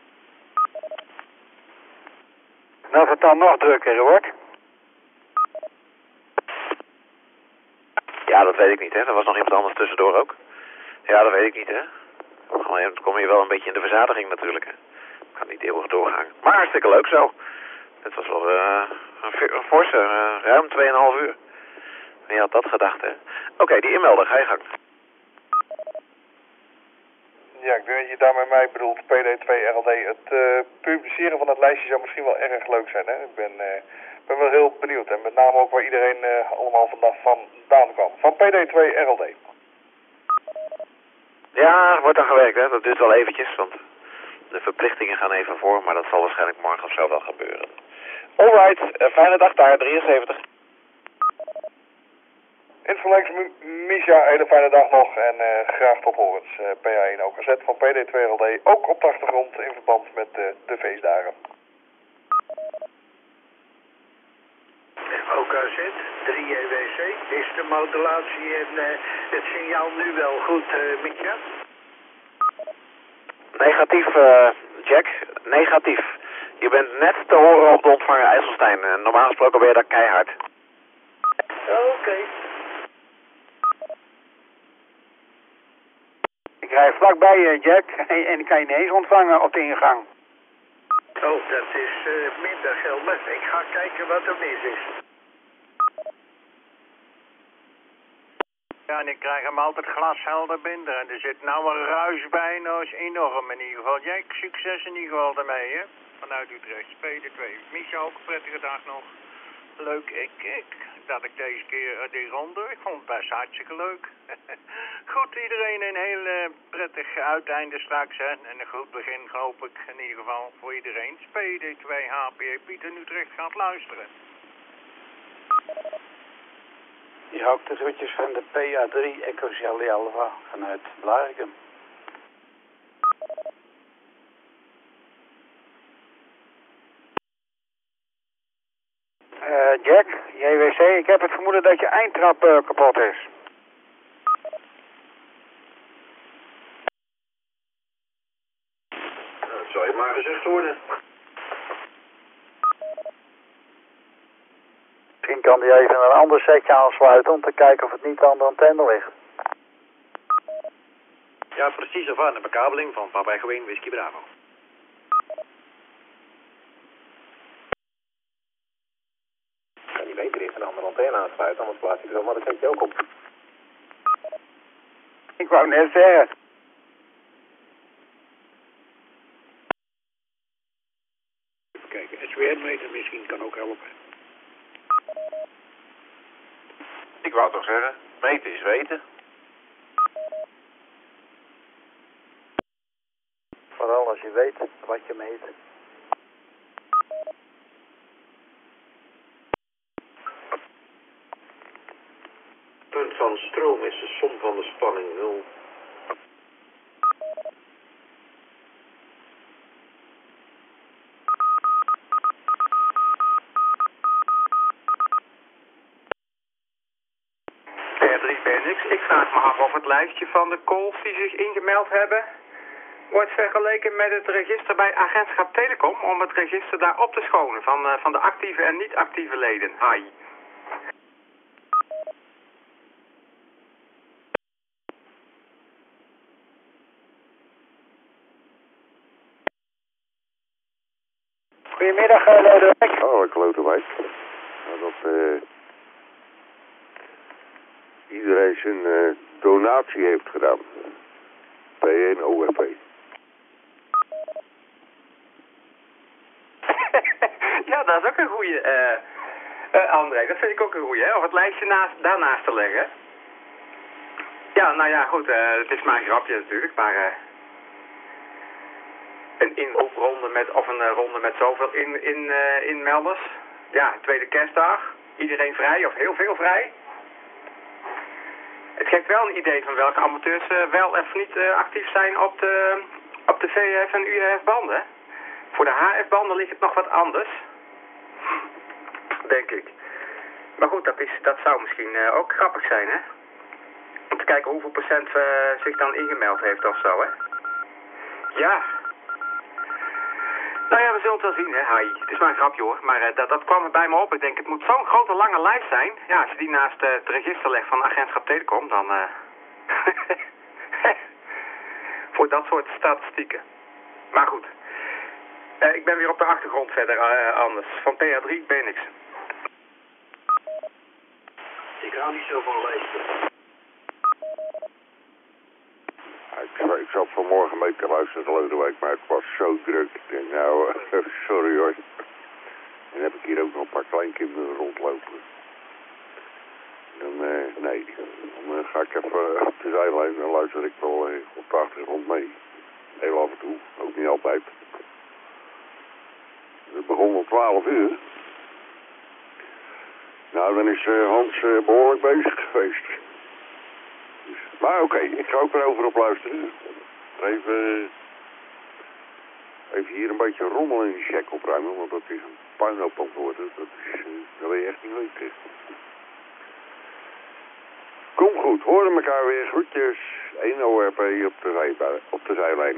En als het dan nog drukker wordt? Ja, dat weet ik niet, hè. Er was nog iemand anders tussendoor ook. Ja, dat weet ik niet, hè. Dan kom je wel een beetje in de verzadiging natuurlijk, hè. Ik kan niet eeuwig doorgaan. Maar hartstikke leuk zo. Het was wel een forse, ruim 2,5 uur. Wie had dat gedacht, hè? Oké, die inmelder, ga je gang. Ja, ik denk dat je daarmee mij bedoelt, PD2RLD. Het publiceren van het lijstje zou misschien wel erg leuk zijn, hè. Ik ben wel heel benieuwd en met name ook waar iedereen allemaal vandaag vandaan kwam. Van PD2RLD. Ja, er wordt aan gewerkt, hè. Dat duurt wel eventjes, want de verplichtingen gaan even voor, maar dat zal waarschijnlijk morgen of zo wel gebeuren. Alright, fijne dag daar, 73. Infolex, Misha, hele fijne dag nog en graag tot horens. PA1 OKZ van PD2RLD, ook op de achtergrond in verband met de feestdagen. OKZ, 3EWC, is de modulatie en het signaal nu wel goed, Misha? Negatief, Jack, negatief. Je bent net te horen op de ontvanger IJsselstein. Normaal gesproken ben je daar keihard. Oké. Ik rij vlakbij je, Jack, en ik kan je niet eens ontvangen op de ingang. Oh, dat is minder, Gelmer. Ik ga kijken wat er mis is. Ja, en ik krijg hem altijd glashelder binnen. En er zit nou een ruis bij, nou is enorm in ieder geval. Jij, succes in ieder geval ermee, hè? Vanuit Utrecht, PD2. Misha, ook een prettige dag nog. Leuk, dat ik deze keer die ronde, ik vond het best hartstikke leuk. Goed, iedereen een heel prettig uiteinde straks, hè? En een goed begin, hoop ik, in ieder geval voor iedereen. PD2 HPE Piet in Utrecht gaat luisteren. Je ook de groetjes van de PA3 Echo Charlie Alpha vanuit Blaricum. Jack, JWC, ik heb het vermoeden dat je eindtrap kapot is. Dat zou je maar gezegd worden. Misschien kan hij even een ander setje aansluiten om te kijken of het niet aan de antenne ligt. Ja, precies of aan de bekabeling van Papa Echo 1 Whisky Bravo. kan die beter even een andere antenne aansluiten, anders plaats hij er maar dat zet je ook op. Ik wou net zeggen. eventjes weten. Vooral als je weet wat je meet. Punt van stroom is de som van de spanning 0. Ik vraag me af of het lijstje van de calls die zich ingemeld hebben wordt vergeleken met het register bij Agentschap Telecom om het register daar op te schonen van de actieve en niet actieve leden. Hi. Goedemiddag, Lodewijk. Oh, Lodewijk. Nou, dat iedereen zijn donatie heeft gedaan. P1 OFP. Ja, dat is ook een goeie, André. Dat vind ik ook een goeie, hè? Of het lijstje daarnaast te leggen. Ja, nou ja, goed. Het is maar een grapje natuurlijk, maar een inroepronde met, of een ronde met zoveel inmelders. Ja, tweede kerstdag. Iedereen vrij of heel veel vrij. Het geeft wel een idee van welke amateurs wel of niet actief zijn op de VF en UF banden. Voor de HF-banden ligt het nog wat anders. Denk ik. Maar goed, dat zou misschien ook grappig zijn, hè? Om te kijken hoeveel procent zich dan ingemeld heeft of zo, hè? Ja. Nou ja, we zullen het wel zien, hè? Hi. Het is maar een grapje, hoor. Maar dat kwam er bij me op. Ik denk, het moet zo'n grote, lange lijst zijn. Ja, als je die naast het register legt van Agentschap Telecom, dan... voor dat soort statistieken. Maar goed. Ik ben weer op de achtergrond verder, anders. Van PA3 ben je niks. Ik hou niet zo van lijsten. Ik zat vanmorgen mee te luisteren naar Lodewijk, maar het was zo druk. Ik denk, nou, sorry hoor. En heb ik hier ook nog een paar kleinkinderen rondlopen. Dan, nee, dan ga ik even op de zijlijn en luister ik wel op de achtergrond mee. Heel af en toe, ook niet altijd. Het begon om 12 uur. Nou, dan is Hans behoorlijk bezig geweest. Dus, maar oké, ik ga ook erover op luisteren. Even hier een beetje rommel in die check opruimen, want dat is een puinhoop aan het worden. Dat ben je echt niet leuk. Kom goed, horen elkaar weer. Groetjes. 1 ORP op de zijlijn.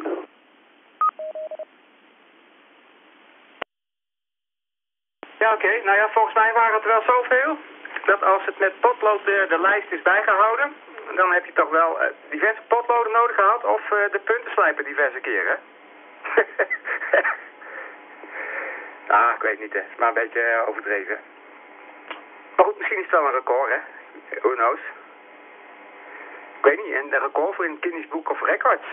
Ja, oké. Nou ja, volgens mij waren het wel zoveel dat als het met potlood de lijst is bijgehouden, dan heb je toch wel diverse potloden nodig gehad of de punten slijpen diverse keren. Ah, ik weet niet, hè. Het is maar een beetje overdreven. Maar goed, misschien is het wel een record, hè. Who knows? Ik weet niet, en een record voor in het Guinness Book of Records.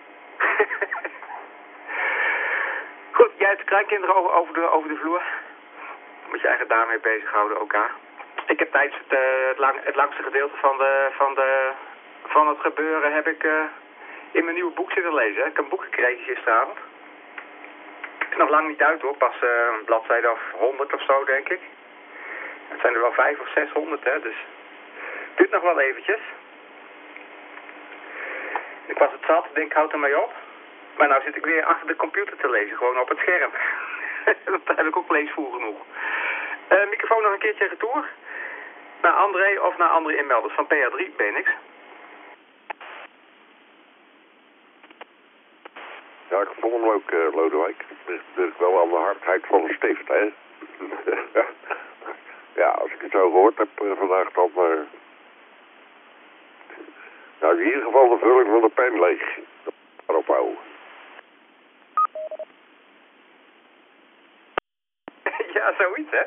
Goed, jij hebt de kleinkinderen over de vloer. Moet je eigenlijk daarmee bezighouden, ook. Ik heb tijdens het langste gedeelte van het gebeuren heb ik in mijn nieuwe boek zitten lezen. Ik heb een boek gekregen gisteravond. Het is nog lang niet uit, hoor. Pas een bladzijde of 100 of zo, denk ik. Het zijn er wel 500 of 600, hè. Dus het duurt nog wel eventjes. Ik was het zat, denk ik, houd ermee op. Maar nou zit ik weer achter de computer te lezen, gewoon op het scherm. Daar heb ik ook leesvoer genoeg. Microfoon nog een keertje retour. Naar André of naar andere inmelders van PA3, ben niks. Ja, ik vond hem ook, Lodewijk. Het ligt wel aan de hardheid van de stift, hè. Ja, als ik het zo gehoord heb vandaag, dan... nou, in ieder geval de vulling van de pen leeg. Daarop houden. Ja, zoiets, hè.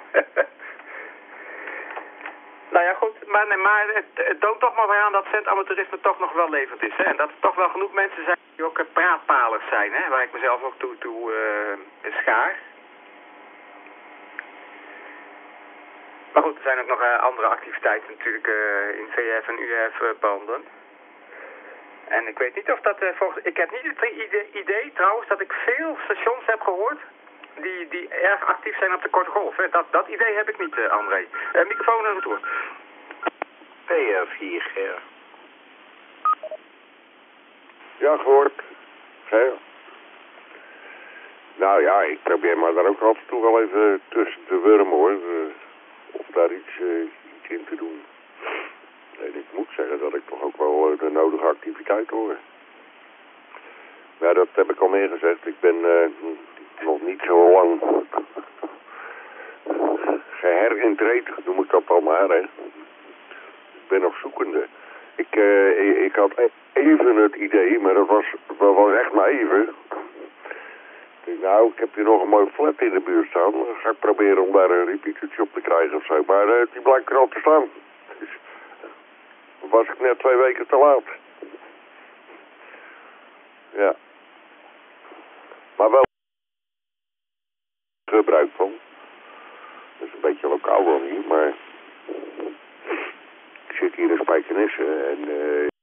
Nou ja, goed, maar het toont toch maar weer aan dat centamateurisme toch nog wel levend is, hè. En dat er toch wel genoeg mensen zijn die ook praatpalers zijn, hè. Waar ik mezelf ook toe schaar. Maar goed, er zijn ook nog andere activiteiten natuurlijk in VF en UF-banden. En ik weet niet of dat ik heb niet het idee trouwens dat ik veel stations heb gehoord die erg actief zijn op de korte golf. Hè. Dat idee heb ik niet, André. Microfoon naar het woord. PR4, Ger. Ja, gehoord. Ger. Nou ja, ik probeer maar daar ook af en toe wel even tussen te wurmen hoor. Of daar iets in te doen. En ik moet zeggen dat ik toch ook wel de nodige activiteit hoor. Ja, dat heb ik al meer gezegd. Ik ben nog niet zo lang geherintereerd, noem ik dat al maar. Hè. Ik ben nog zoekende. Ik had even het idee, maar dat was echt maar even. Ik denk, nou, ik heb hier nog een mooi flat in de buurt staan. Dan ga ik proberen om daar een repeatertje op te krijgen of zo. Maar die blijkt er al te staan. Dus was ik net 2 weken te laat. Ja. Maar wel gebruik van. Dat is een beetje lokaal wel hier, maar ik zit hier in Spijkenisse en